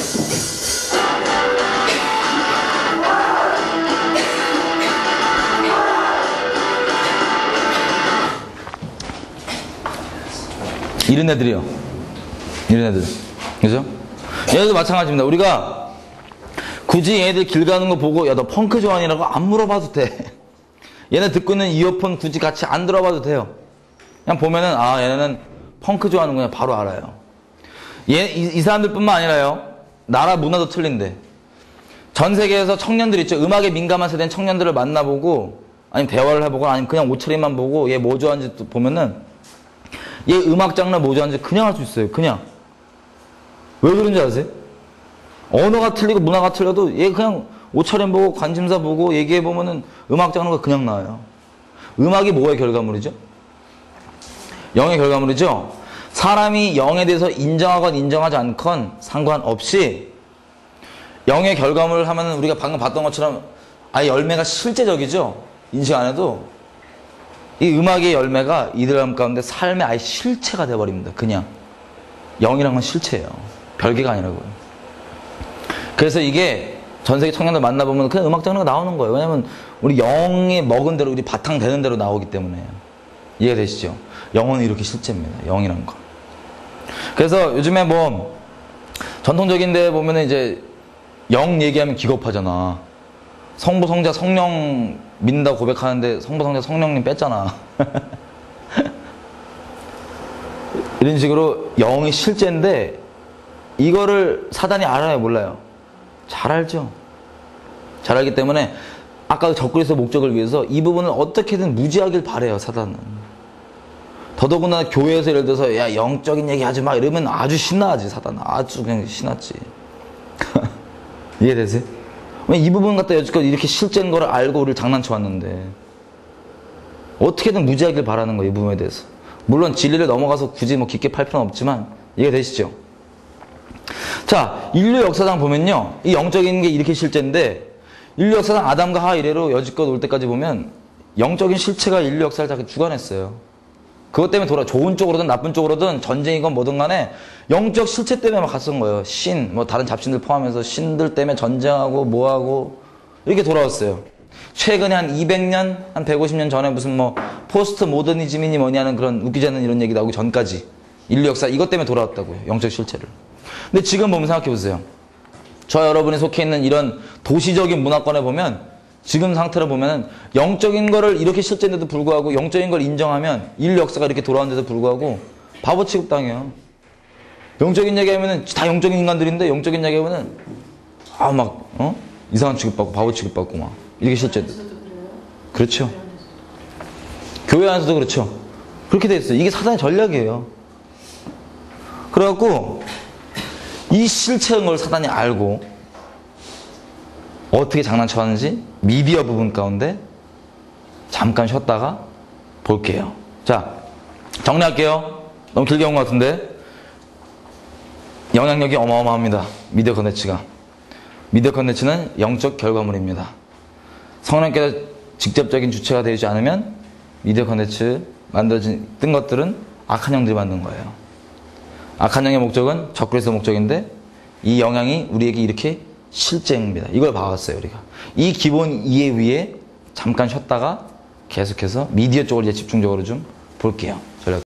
이런 애들이요. 이런 애들. 그죠? 얘도 마찬가지입니다. 우리가 굳이 얘네들 길 가는 거 보고, 야, 너 펑크 좋아하냐고 안 물어봐도 돼. 얘네 듣고 있는 이어폰 굳이 같이 안 들어봐도 돼요. 그냥 보면은, 아, 얘네는 펑크 좋아하는구나. 바로 알아요. 얘, 이, 이 사람들 뿐만 아니라요. 나라 문화도 틀린데. 전 세계에서 청년들 있죠. 음악에 민감한 세대인 청년들을 만나보고, 아니면 대화를 해보거나, 아니면 그냥 옷차림만 보고, 얘 뭐 좋아하는지 보면은, 얘 음악 장르 뭐 좋아하는지 그냥 알 수 있어요. 그냥. 왜 그런지 아세요? 언어가 틀리고 문화가 틀려도 얘 그냥 옷차림 보고 관심사 보고 얘기해보면은 음악 장르가 그냥 나와요. 음악이 뭐의 결과물이죠? 영의 결과물이죠? 사람이 영에 대해서 인정하건 인정하지 않건 상관없이 영의 결과물을 하면은 우리가 방금 봤던 것처럼 아예 열매가 실제적이죠? 인식 안 해도 이 음악의 열매가 이들 가운데 삶의 아예 실체가 돼버립니다. 그냥. 영이란 건 실체예요. 별개가 아니라고요. 그래서 이게 전 세계 청년들 만나보면 그냥 음악 장르가 나오는 거예요. 왜냐면 우리 영이 먹은 대로, 우리 바탕 되는 대로 나오기 때문에. 이해가 되시죠? 영은 이렇게 실제입니다. 영이란 건. 그래서 요즘에 뭐 전통적인 데 보면은 이제 영 얘기하면 기겁하잖아. 성부, 성자, 성령 믿는다고 고백하는데 성부, 성자, 성령님 뺐잖아. 이런 식으로 영이 실제인데 이거를 사단이 알아요, 몰라요? 잘 알죠. 잘 알기 때문에 아까 적그리스도의 목적을 위해서 이 부분을 어떻게든 무지하길 바래요, 사단은. 더더구나 교회에서 예를 들어서 야, 영적인 얘기 하지 마 이러면 아주 신나하지, 사단은. 아주 그냥 신났지. 이해되세요? 이 부분 갖다 여지껏 이렇게 실제인 걸 알고 우리를 장난쳐 왔는데 어떻게든 무지하길 바라는 거예요, 이 부분에 대해서. 물론 진리를 넘어가서 굳이 뭐 깊게 팔 필요는 없지만 이해되시죠? 자, 인류 역사상 보면요, 이 영적인 게 이렇게 실제인데 인류 역사상 아담과 하와 이래로 여지껏 올 때까지 보면 영적인 실체가 인류 역사를 다 주관했어요. 그것 때문에 돌아, 좋은 쪽으로든 나쁜 쪽으로든 전쟁이건 뭐든 간에 영적 실체 때문에 막 갔던 거예요. 신, 뭐 다른 잡신들 포함해서 신들 때문에 전쟁하고 뭐하고 이렇게 돌아왔어요. 최근에 한 이백 년, 한 백오십 년 전에 무슨 뭐 포스트 모더니즘이니 뭐냐는 그런 웃기지 않는 이런 얘기 나오기 전까지 인류 역사 이것 때문에 돌아왔다고요. 영적 실체를. 근데 지금 보면 생각해 보세요. 저 여러분이 속해 있는 이런 도시적인 문화권에 보면 지금 상태로 보면은 영적인 거를 이렇게 실제인데도 불구하고 영적인 걸 인정하면 인류 역사가 이렇게 돌아왔는데도 불구하고 바보 취급당해요. 영적인 얘기하면은 다 영적인 인간들인데 영적인 얘기하면은 아 막 어? 이상한 취급받고 바보 취급받고 막 이렇게 실제들. 그렇죠. 교회 안에서도 그렇죠. 그렇게 돼 있어요. 이게 사단의 전략이에요. 그래갖고 이 실체인 걸 사단이 알고 어떻게 장난쳐하는지 미디어 부분 가운데 잠깐 쉬었다가 볼게요. 자, 정리할게요. 너무 길게 온 것 같은데 영향력이 어마어마합니다. 미디어 컨텐츠가. 미디어 컨텐츠는 영적 결과물입니다. 성령께서 직접적인 주체가 되지 않으면 미디어 컨텐츠 만들어진 뜬 것들은 악한 영들이 만든 거예요. 악한 영의 목적은 적그리스도 목적인데 이 영향이 우리에게 이렇게 실제입니다. 이걸 봐왔어요, 우리가. 이 기본 이해 위에 잠깐 쉬었다가 계속해서 미디어 쪽을 이제 집중적으로 좀 볼게요.